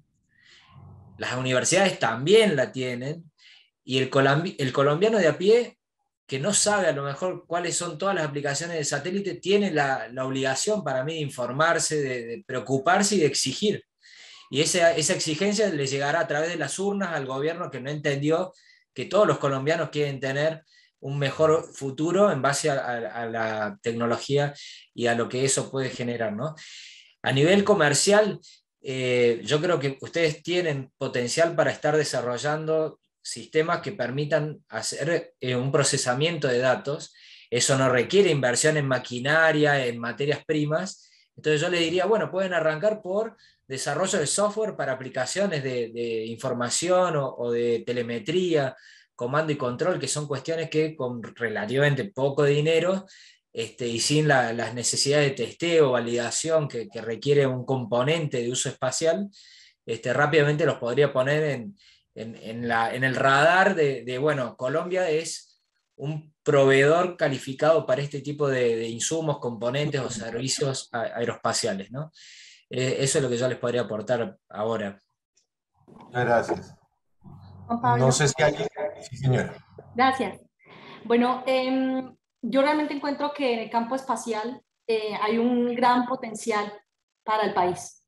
las universidades también la tienen y el, colombi el colombiano de a pie que no sabe a lo mejor cuáles son todas las aplicaciones de satélite, tiene la, la obligación para mí de informarse, de, de preocuparse y de exigir. Y esa, esa exigencia le llegará a través de las urnas al gobierno que no entendió que todos los colombianos quieren tener un mejor futuro en base a, a, a la tecnología y a lo que eso puede generar, ¿no? A nivel comercial, eh, yo creo que ustedes tienen potencial para estar desarrollando sistemas que permitan hacer eh, un procesamiento de datos. Eso no requiere inversión en maquinaria, en materias primas. Entonces yo les diría, bueno, pueden arrancar por desarrollo de software para aplicaciones de, de información o, o de telemetría, comando y control, que son cuestiones que con relativamente poco dinero este, y sin la, las necesidades de testeo o validación que, que requiere un componente de uso espacial, este, rápidamente los podría poner en, en, en, la, en el radar de, de, bueno, Colombia es un proveedor calificado para este tipo de, de insumos, componentes o servicios aeroespaciales, ¿no? Eh, eso es lo que yo les podría aportar ahora. Gracias. Juan Pablo. No sé si hay... Sí, señora. Gracias. Bueno, eh, yo realmente encuentro que en el campo espacial eh, hay un gran potencial para el país.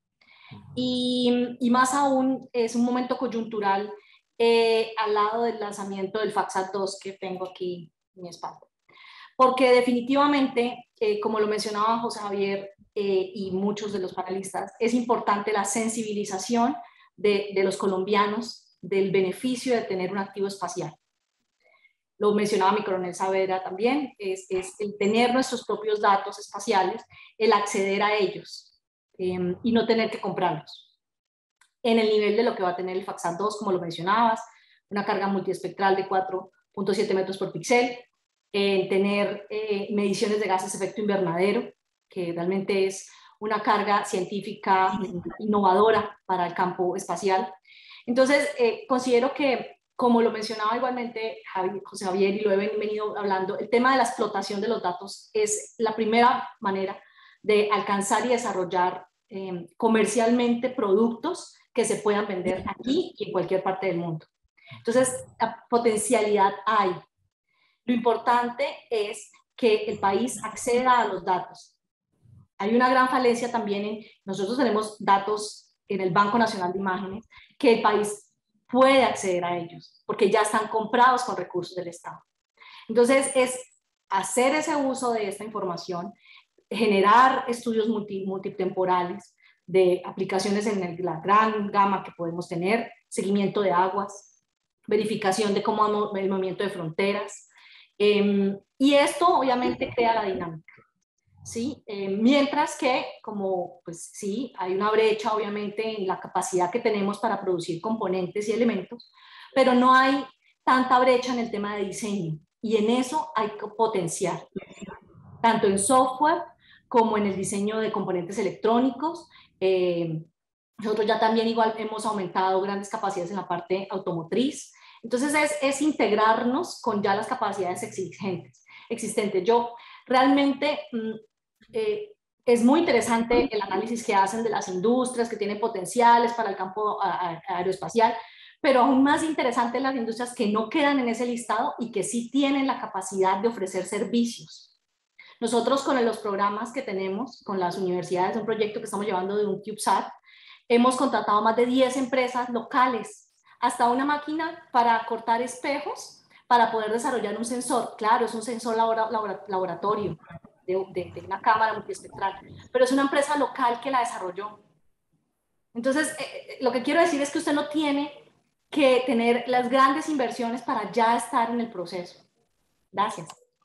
Y, y más aún es un momento coyuntural eh, al lado del lanzamiento del FACSAT dos que tengo aquí en mi espalda. Porque definitivamente, eh, como lo mencionaba José Javier eh, y muchos de los panelistas, es importante la sensibilización de, de los colombianos del beneficio de tener un activo espacial. Lo mencionaba mi coronel Saavedra también, es, es el tener nuestros propios datos espaciales, el acceder a ellos eh, y no tener que comprarlos. En el nivel de lo que va a tener el FACSAT dos, como lo mencionabas, una carga multiespectral de cuatro punto siete metros por píxel, eh, tener eh, mediciones de gases de efecto invernadero, que realmente es una carga científica innovadora para el campo espacial. Entonces, eh, considero que, como lo mencionaba igualmente Javier, José Javier, y lo he venido hablando, el tema de la explotación de los datos es la primera manera de alcanzar y desarrollar eh, comercialmente productos que se puedan vender aquí y en cualquier parte del mundo. Entonces, la potencialidad hay. Lo importante es que el país acceda a los datos. Hay una gran falencia también en, nosotros tenemos datos en el Banco Nacional de Imágenes, que el país puede acceder a ellos, porque ya están comprados con recursos del Estado. Entonces, es hacer ese uso de esta información, generar estudios multi, multitemporales de aplicaciones en el, la gran gama que podemos tener, seguimiento de aguas, verificación de cómo el movimiento de fronteras, eh, y esto obviamente crea la dinámica. ¿Sí? Eh, mientras que, como pues sí, hay una brecha obviamente en la capacidad que tenemos para producir componentes y elementos, pero no hay tanta brecha en el tema de diseño, y en eso hay potencial, tanto en software como en el diseño de componentes electrónicos. Eh, nosotros ya también igual hemos aumentado grandes capacidades en la parte automotriz. Entonces es, es integrarnos con ya las capacidades exigentes, existentes. Yo realmente... Mmm, Eh, es muy interesante el análisis que hacen de las industrias que tienen potenciales para el campo aeroespacial, pero aún más interesante las industrias que no quedan en ese listado y que sí tienen la capacidad de ofrecer servicios. Nosotros con los programas que tenemos con las universidades, un proyecto que estamos llevando de un CubeSat, hemos contratado más de diez empresas locales, hasta una máquina para cortar espejos para poder desarrollar un sensor. Claro, es un sensor laboratorio. De, de, de una cámara multiespectral, pero es una empresa local que la desarrolló. Entonces, eh, lo que quiero decir es que usted no tiene que tener las grandes inversiones para ya estar en el proceso. Gracias.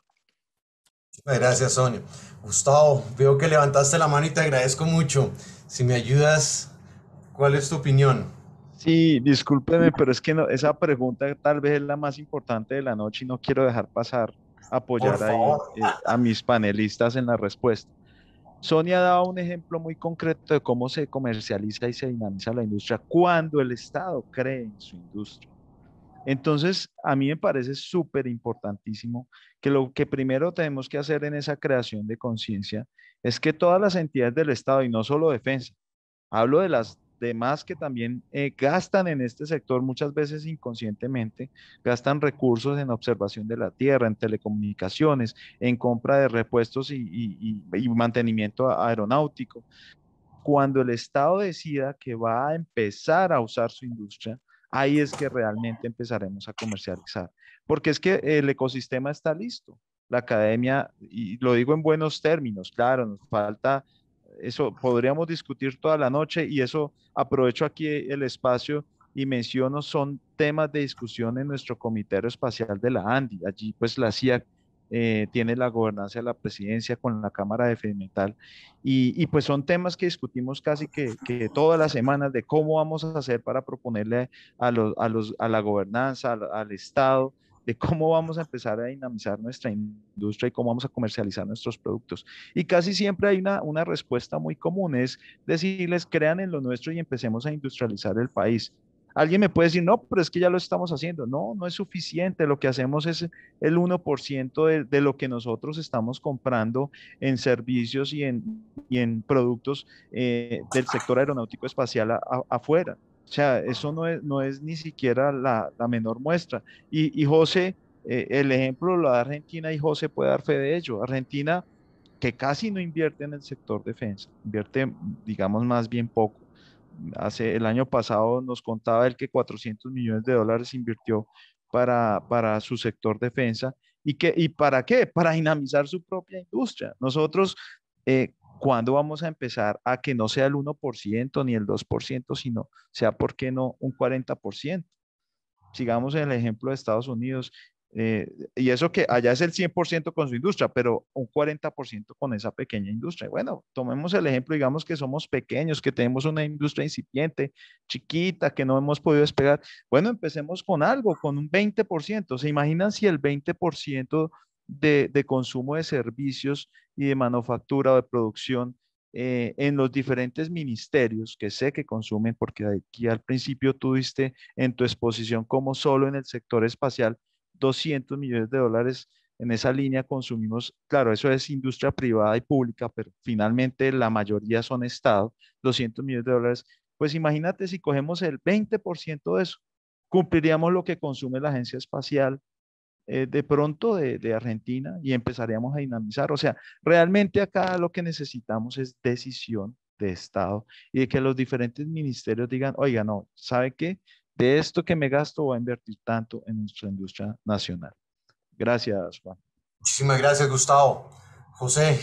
Gracias, Sonia. Gustavo, veo que levantaste la mano y te agradezco mucho. Si me ayudas, ¿cuál es tu opinión? Sí, discúlpeme, pero es que no, esa pregunta tal vez es la más importante de la noche y no quiero dejar pasar Por apoyar ahí favor. eh, a mis panelistas en la respuesta. Sonia daba un ejemplo muy concreto de cómo se comercializa y se dinamiza la industria cuando el Estado cree en su industria. Entonces, a mí me parece súper importantísimo que lo que primero tenemos que hacer en esa creación de conciencia es que todas las entidades del Estado, y no solo defensa, hablo de las demás que también eh, gastan en este sector muchas veces inconscientemente, gastan recursos en observación de la tierra, en telecomunicaciones, en compra de repuestos y, y- y- y mantenimiento aeronáutico. Cuando el Estado decida que va a empezar a usar su industria, ahí es que realmente empezaremos a comercializar, porque es que el ecosistema está listo. La academia, y lo digo en buenos términos, claro, nos falta, eso podríamos discutir toda la noche y eso aprovecho aquí el espacio y menciono, son temas de discusión en nuestro Comité Aeroespacial de la ANDI. Allí pues la C I A C eh, tiene la gobernanza de la presidencia con la Cámara de Fedimental y, y pues son temas que discutimos casi que, que todas las semanas de cómo vamos a hacer para proponerle a, los, a, los, a la gobernanza, al, al Estado, de cómo vamos a empezar a dinamizar nuestra industria y cómo vamos a comercializar nuestros productos. Y casi siempre hay una, una respuesta muy común, es decirles, crean en lo nuestro y empecemos a industrializar el país. Alguien me puede decir, no, pero es que ya lo estamos haciendo. No, no es suficiente. Lo que hacemos es el uno por ciento de, de lo que nosotros estamos comprando en servicios y en, y en productos eh, del sector aeronáutico espacial a, a, afuera. O sea, eso no es, no es ni siquiera la, la menor muestra. Y, y José, eh, el ejemplo lo da Argentina y José puede dar fe de ello. Argentina, que casi no invierte en el sector defensa, invierte, digamos, más bien poco. Hace el año pasado nos contaba él que cuatrocientos millones de dólares invirtió para, para su sector defensa. ¿Y, que, ¿Y para qué? Para dinamizar su propia industria. Nosotros, eh, ¿cuándo vamos a empezar a que no sea el uno por ciento ni el dos por ciento, sino sea, ¿por qué no, un cuarenta por ciento? Sigamos en el ejemplo de Estados Unidos, eh, y eso que allá es el cien por ciento con su industria, pero un cuarenta por ciento con esa pequeña industria. Bueno, tomemos el ejemplo, digamos que somos pequeños, que tenemos una industria incipiente, chiquita, que no hemos podido despegar. Bueno, empecemos con algo, con un veinte por ciento. ¿Se imaginan si el veinte por ciento de, de consumo de servicios y de manufactura o de producción eh, en los diferentes ministerios que sé que consumen, porque aquí al principio tú diste en tu exposición como solo en el sector espacial doscientos millones de dólares en esa línea consumimos, claro, eso es industria privada y pública, pero finalmente la mayoría son Estado, doscientos millones de dólares, pues imagínate si cogemos el veinte por ciento de eso, cumpliríamos lo que consume la agencia espacial eh, de pronto de, de Argentina y empezaríamos a dinamizar. O sea, realmente acá lo que necesitamos es decisión de Estado y de que los diferentes ministerios digan, oiga, no, ¿sabe qué? De esto que me gasto voy a invertir tanto en nuestra industria nacional. Gracias, Juan. Muchísimas gracias, Gustavo. José.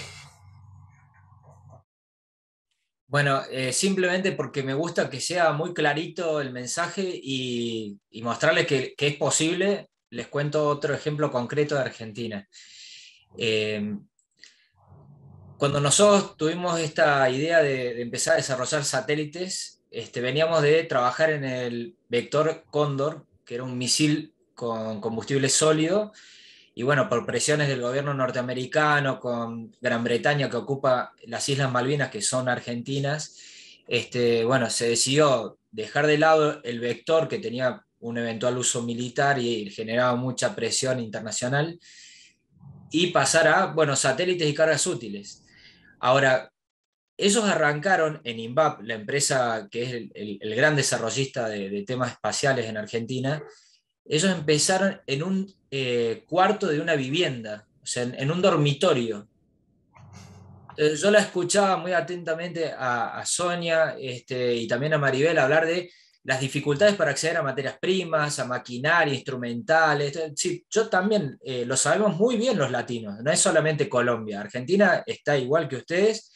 Bueno, eh, simplemente porque me gusta que sea muy clarito el mensaje y, y mostrarles que, que es posible, les cuento otro ejemplo concreto de Argentina. Eh, cuando nosotros tuvimos esta idea de, de empezar a desarrollar satélites, este, veníamos de trabajar en el Vector Cóndor, que era un misil con combustible sólido, y bueno, por presiones del gobierno norteamericano, con Gran Bretaña que ocupa las Islas Malvinas, que son argentinas, este, bueno, se decidió dejar de lado el Vector, que tenía un eventual uso militar y generaba mucha presión internacional, y pasar a, bueno, satélites y cargas útiles. Ahora, ellos arrancaron en INVAP, la empresa que es el, el, el gran desarrollista de, de temas espaciales en Argentina. Ellos empezaron en un eh, cuarto de una vivienda, o sea, en, en un dormitorio. Entonces, yo la escuchaba muy atentamente a, a Sonia este, y también a Maribel hablar de las dificultades para acceder a materias primas, a maquinaria, instrumentales. Sí, yo también eh, lo sabemos muy bien los latinos, no es solamente Colombia. Argentina está igual que ustedes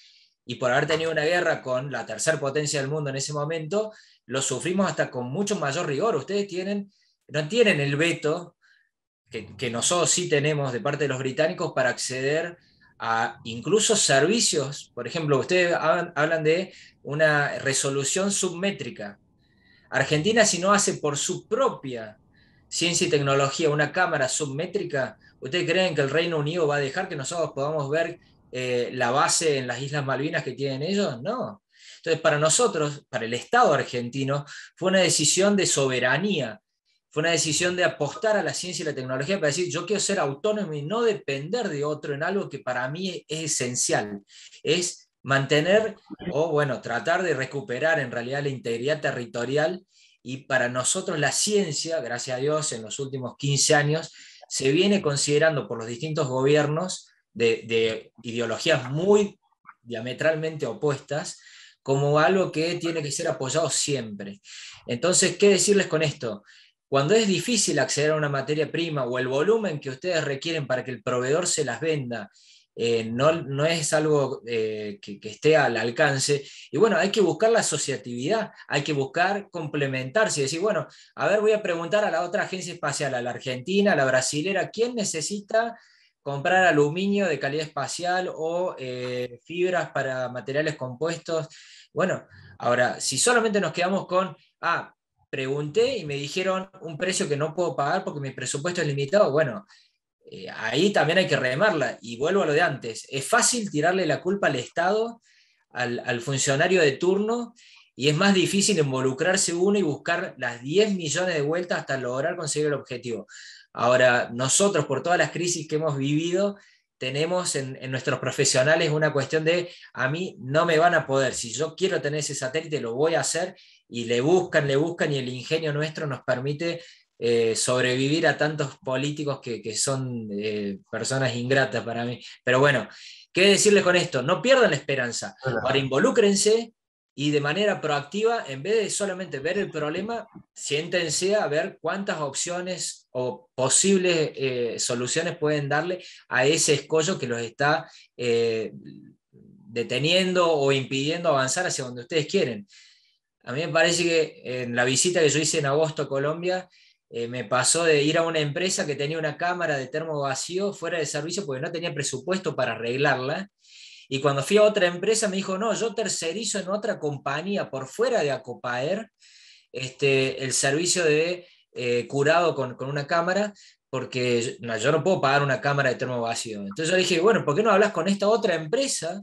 y por haber tenido una guerra con la tercera potencia del mundo en ese momento, lo sufrimos hasta con mucho mayor rigor. Ustedes tienen, no tienen el veto que, que nosotros sí tenemos de parte de los británicos para acceder a incluso servicios. Por ejemplo, ustedes hablan de una resolución submétrica. Argentina, si no hace por su propia ciencia y tecnología una cámara submétrica, ¿ustedes creen que el Reino Unido va a dejar que nosotros podamos ver eh, la base en las Islas Malvinas que tienen ellos? No. Entonces, para nosotros, para el Estado argentino, fue una decisión de soberanía, fue una decisión de apostar a la ciencia y la tecnología para decir, yo quiero ser autónomo y no depender de otro en algo que para mí es esencial, es mantener o, bueno, tratar de recuperar en realidad la integridad territorial. Y para nosotros la ciencia, gracias a Dios, en los últimos quince años, se viene considerando por los distintos gobiernos de, de ideologías muy diametralmente opuestas como algo que tiene que ser apoyado siempre. Entonces, ¿qué decirles con esto? Cuando es difícil acceder a una materia prima o el volumen que ustedes requieren para que el proveedor se las venda, eh, no, no es algo eh, que, que esté al alcance, y bueno, hay que buscar la asociatividad, hay que buscar complementarse y decir, bueno, a ver, voy a preguntar a la otra agencia espacial, a la argentina, a la brasilera, ¿quién necesita comprar aluminio de calidad espacial o eh, fibras para materiales compuestos? Bueno, ahora, si solamente nos quedamos con, ah, pregunté y me dijeron un precio que no puedo pagar porque mi presupuesto es limitado, bueno, eh, ahí también hay que remarla. Y vuelvo a lo de antes, es fácil tirarle la culpa al Estado, al, al funcionario de turno, y es más difícil involucrarse uno y buscar las diez millones de vueltas hasta lograr conseguir el objetivo. Ahora, nosotros, por todas las crisis que hemos vivido, tenemos en, en nuestros profesionales una cuestión de, a mí no me van a poder, si yo quiero tener ese satélite lo voy a hacer, y le buscan, le buscan, y el ingenio nuestro nos permite eh, sobrevivir a tantos políticos que, que son eh, personas ingratas para mí. Pero bueno, ¿qué decirles con esto? No pierdan la esperanza. Ahora involúcrense y de manera proactiva, en vez de solamente ver el problema, siéntense a ver cuántas opciones o posibles eh, soluciones pueden darle a ese escollo que los está eh, deteniendo o impidiendo avanzar hacia donde ustedes quieren. A mí me parece que en la visita que yo hice en agosto a Colombia, eh, me pasó de ir a una empresa que tenía una cámara de termo vacío fuera de servicio porque no tenía presupuesto para arreglarla. Y cuando fui a otra empresa me dijo, no, yo tercerizo en otra compañía por fuera de Acopaer este, el servicio de eh, curado con, con una cámara, porque no, yo no puedo pagar una cámara de termo vacío. Entonces yo dije, bueno, ¿por qué no hablas con esta otra empresa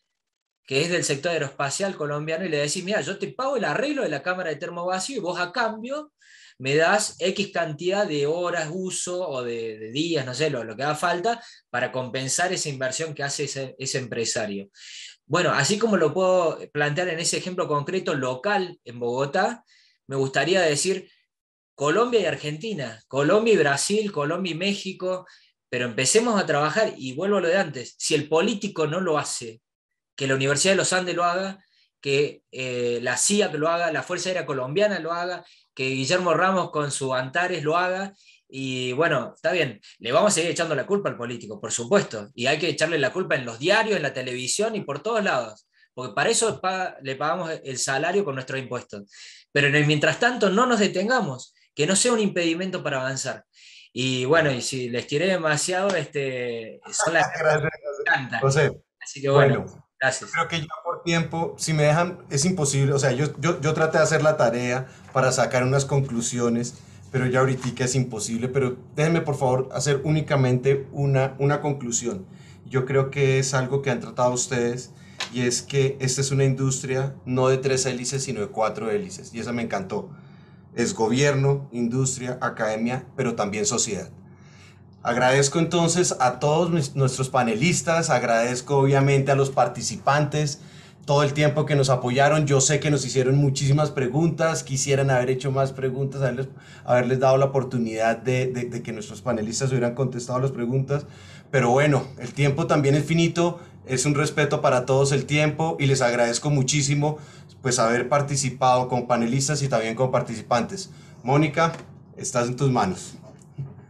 que es del sector aeroespacial colombiano y le decís, mira, yo te pago el arreglo de la cámara de termo vacío y vos a cambio me das X cantidad de horas uso o de, de días, no sé, lo, lo que haga falta para compensar esa inversión que hace ese, ese empresario? Bueno, así como lo puedo plantear en ese ejemplo concreto local en Bogotá, me gustaría decir Colombia y Argentina, Colombia y Brasil, Colombia y México, pero empecemos a trabajar, y vuelvo a lo de antes, si el político no lo hace, que la Universidad de los Andes lo haga, que eh, la C I A C lo haga, la Fuerza Aérea Colombiana lo haga, que Guillermo Ramos con su Antares lo haga, y bueno, está bien, le vamos a seguir echando la culpa al político, por supuesto, y hay que echarle la culpa en los diarios, en la televisión y por todos lados, porque para eso paga, le pagamos el salario con nuestros impuestos. Pero en el mientras tanto no nos detengamos, que no sea un impedimento para avanzar. Y bueno, y si les tiré demasiado, este, son las que me encantan. José, así que bueno. bueno. Gracias. Creo que ya por tiempo, si me dejan, es imposible. O sea, yo, yo, yo traté de hacer la tarea para sacar unas conclusiones, pero ya ahorita es imposible. Pero déjenme, por favor, hacer únicamente una, una conclusión. Yo creo que es algo que han tratado ustedes, y es que esta es una industria no de tres hélices, sino de cuatro hélices. Y esa me encantó. Es gobierno, industria, academia, pero también sociedad. Agradezco entonces a todos nuestros panelistas, agradezco obviamente a los participantes, todo el tiempo que nos apoyaron. Yo sé que nos hicieron muchísimas preguntas, quisieran haber hecho más preguntas, haberles, haberles dado la oportunidad de, de, de que nuestros panelistas hubieran contestado las preguntas, pero bueno, el tiempo también es finito, es un respeto para todos el tiempo, y les agradezco muchísimo pues haber participado como panelistas y también como participantes. Mónica, estás en tus manos.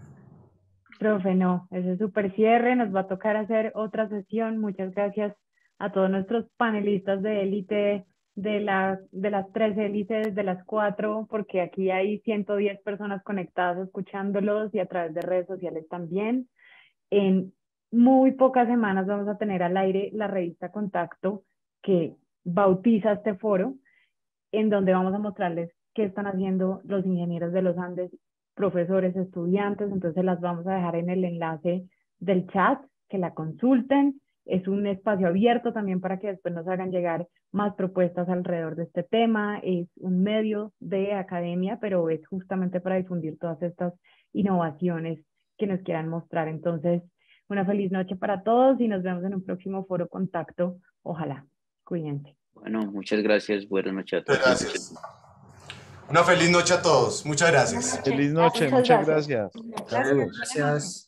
Profe, no, ese es súper cierre, nos va a tocar hacer otra sesión. Muchas gracias a todos nuestros panelistas de élite, de, la, de las tres élites, de las cuatro, porque aquí hay ciento diez personas conectadas escuchándolos y a través de redes sociales también. En muy pocas semanas vamos a tener al aire la revista Contacto, que bautiza este foro, en donde vamos a mostrarles qué están haciendo los ingenieros de los Andes, profesores, estudiantes. Entonces las vamos a dejar en el enlace del chat, que la consulten. Es un espacio abierto también para que después nos hagan llegar más propuestas alrededor de este tema. Es un medio de academia, pero es justamente para difundir todas estas innovaciones que nos quieran mostrar. Entonces, una feliz noche para todos y nos vemos en un próximo foro Contacto. Ojalá. Cuídense. Bueno, muchas gracias. Buenas noches a todos. Gracias. Una feliz noche a todos. Muchas gracias. Feliz noche, Muchas muchas gracias. gracias. Gracias. Gracias.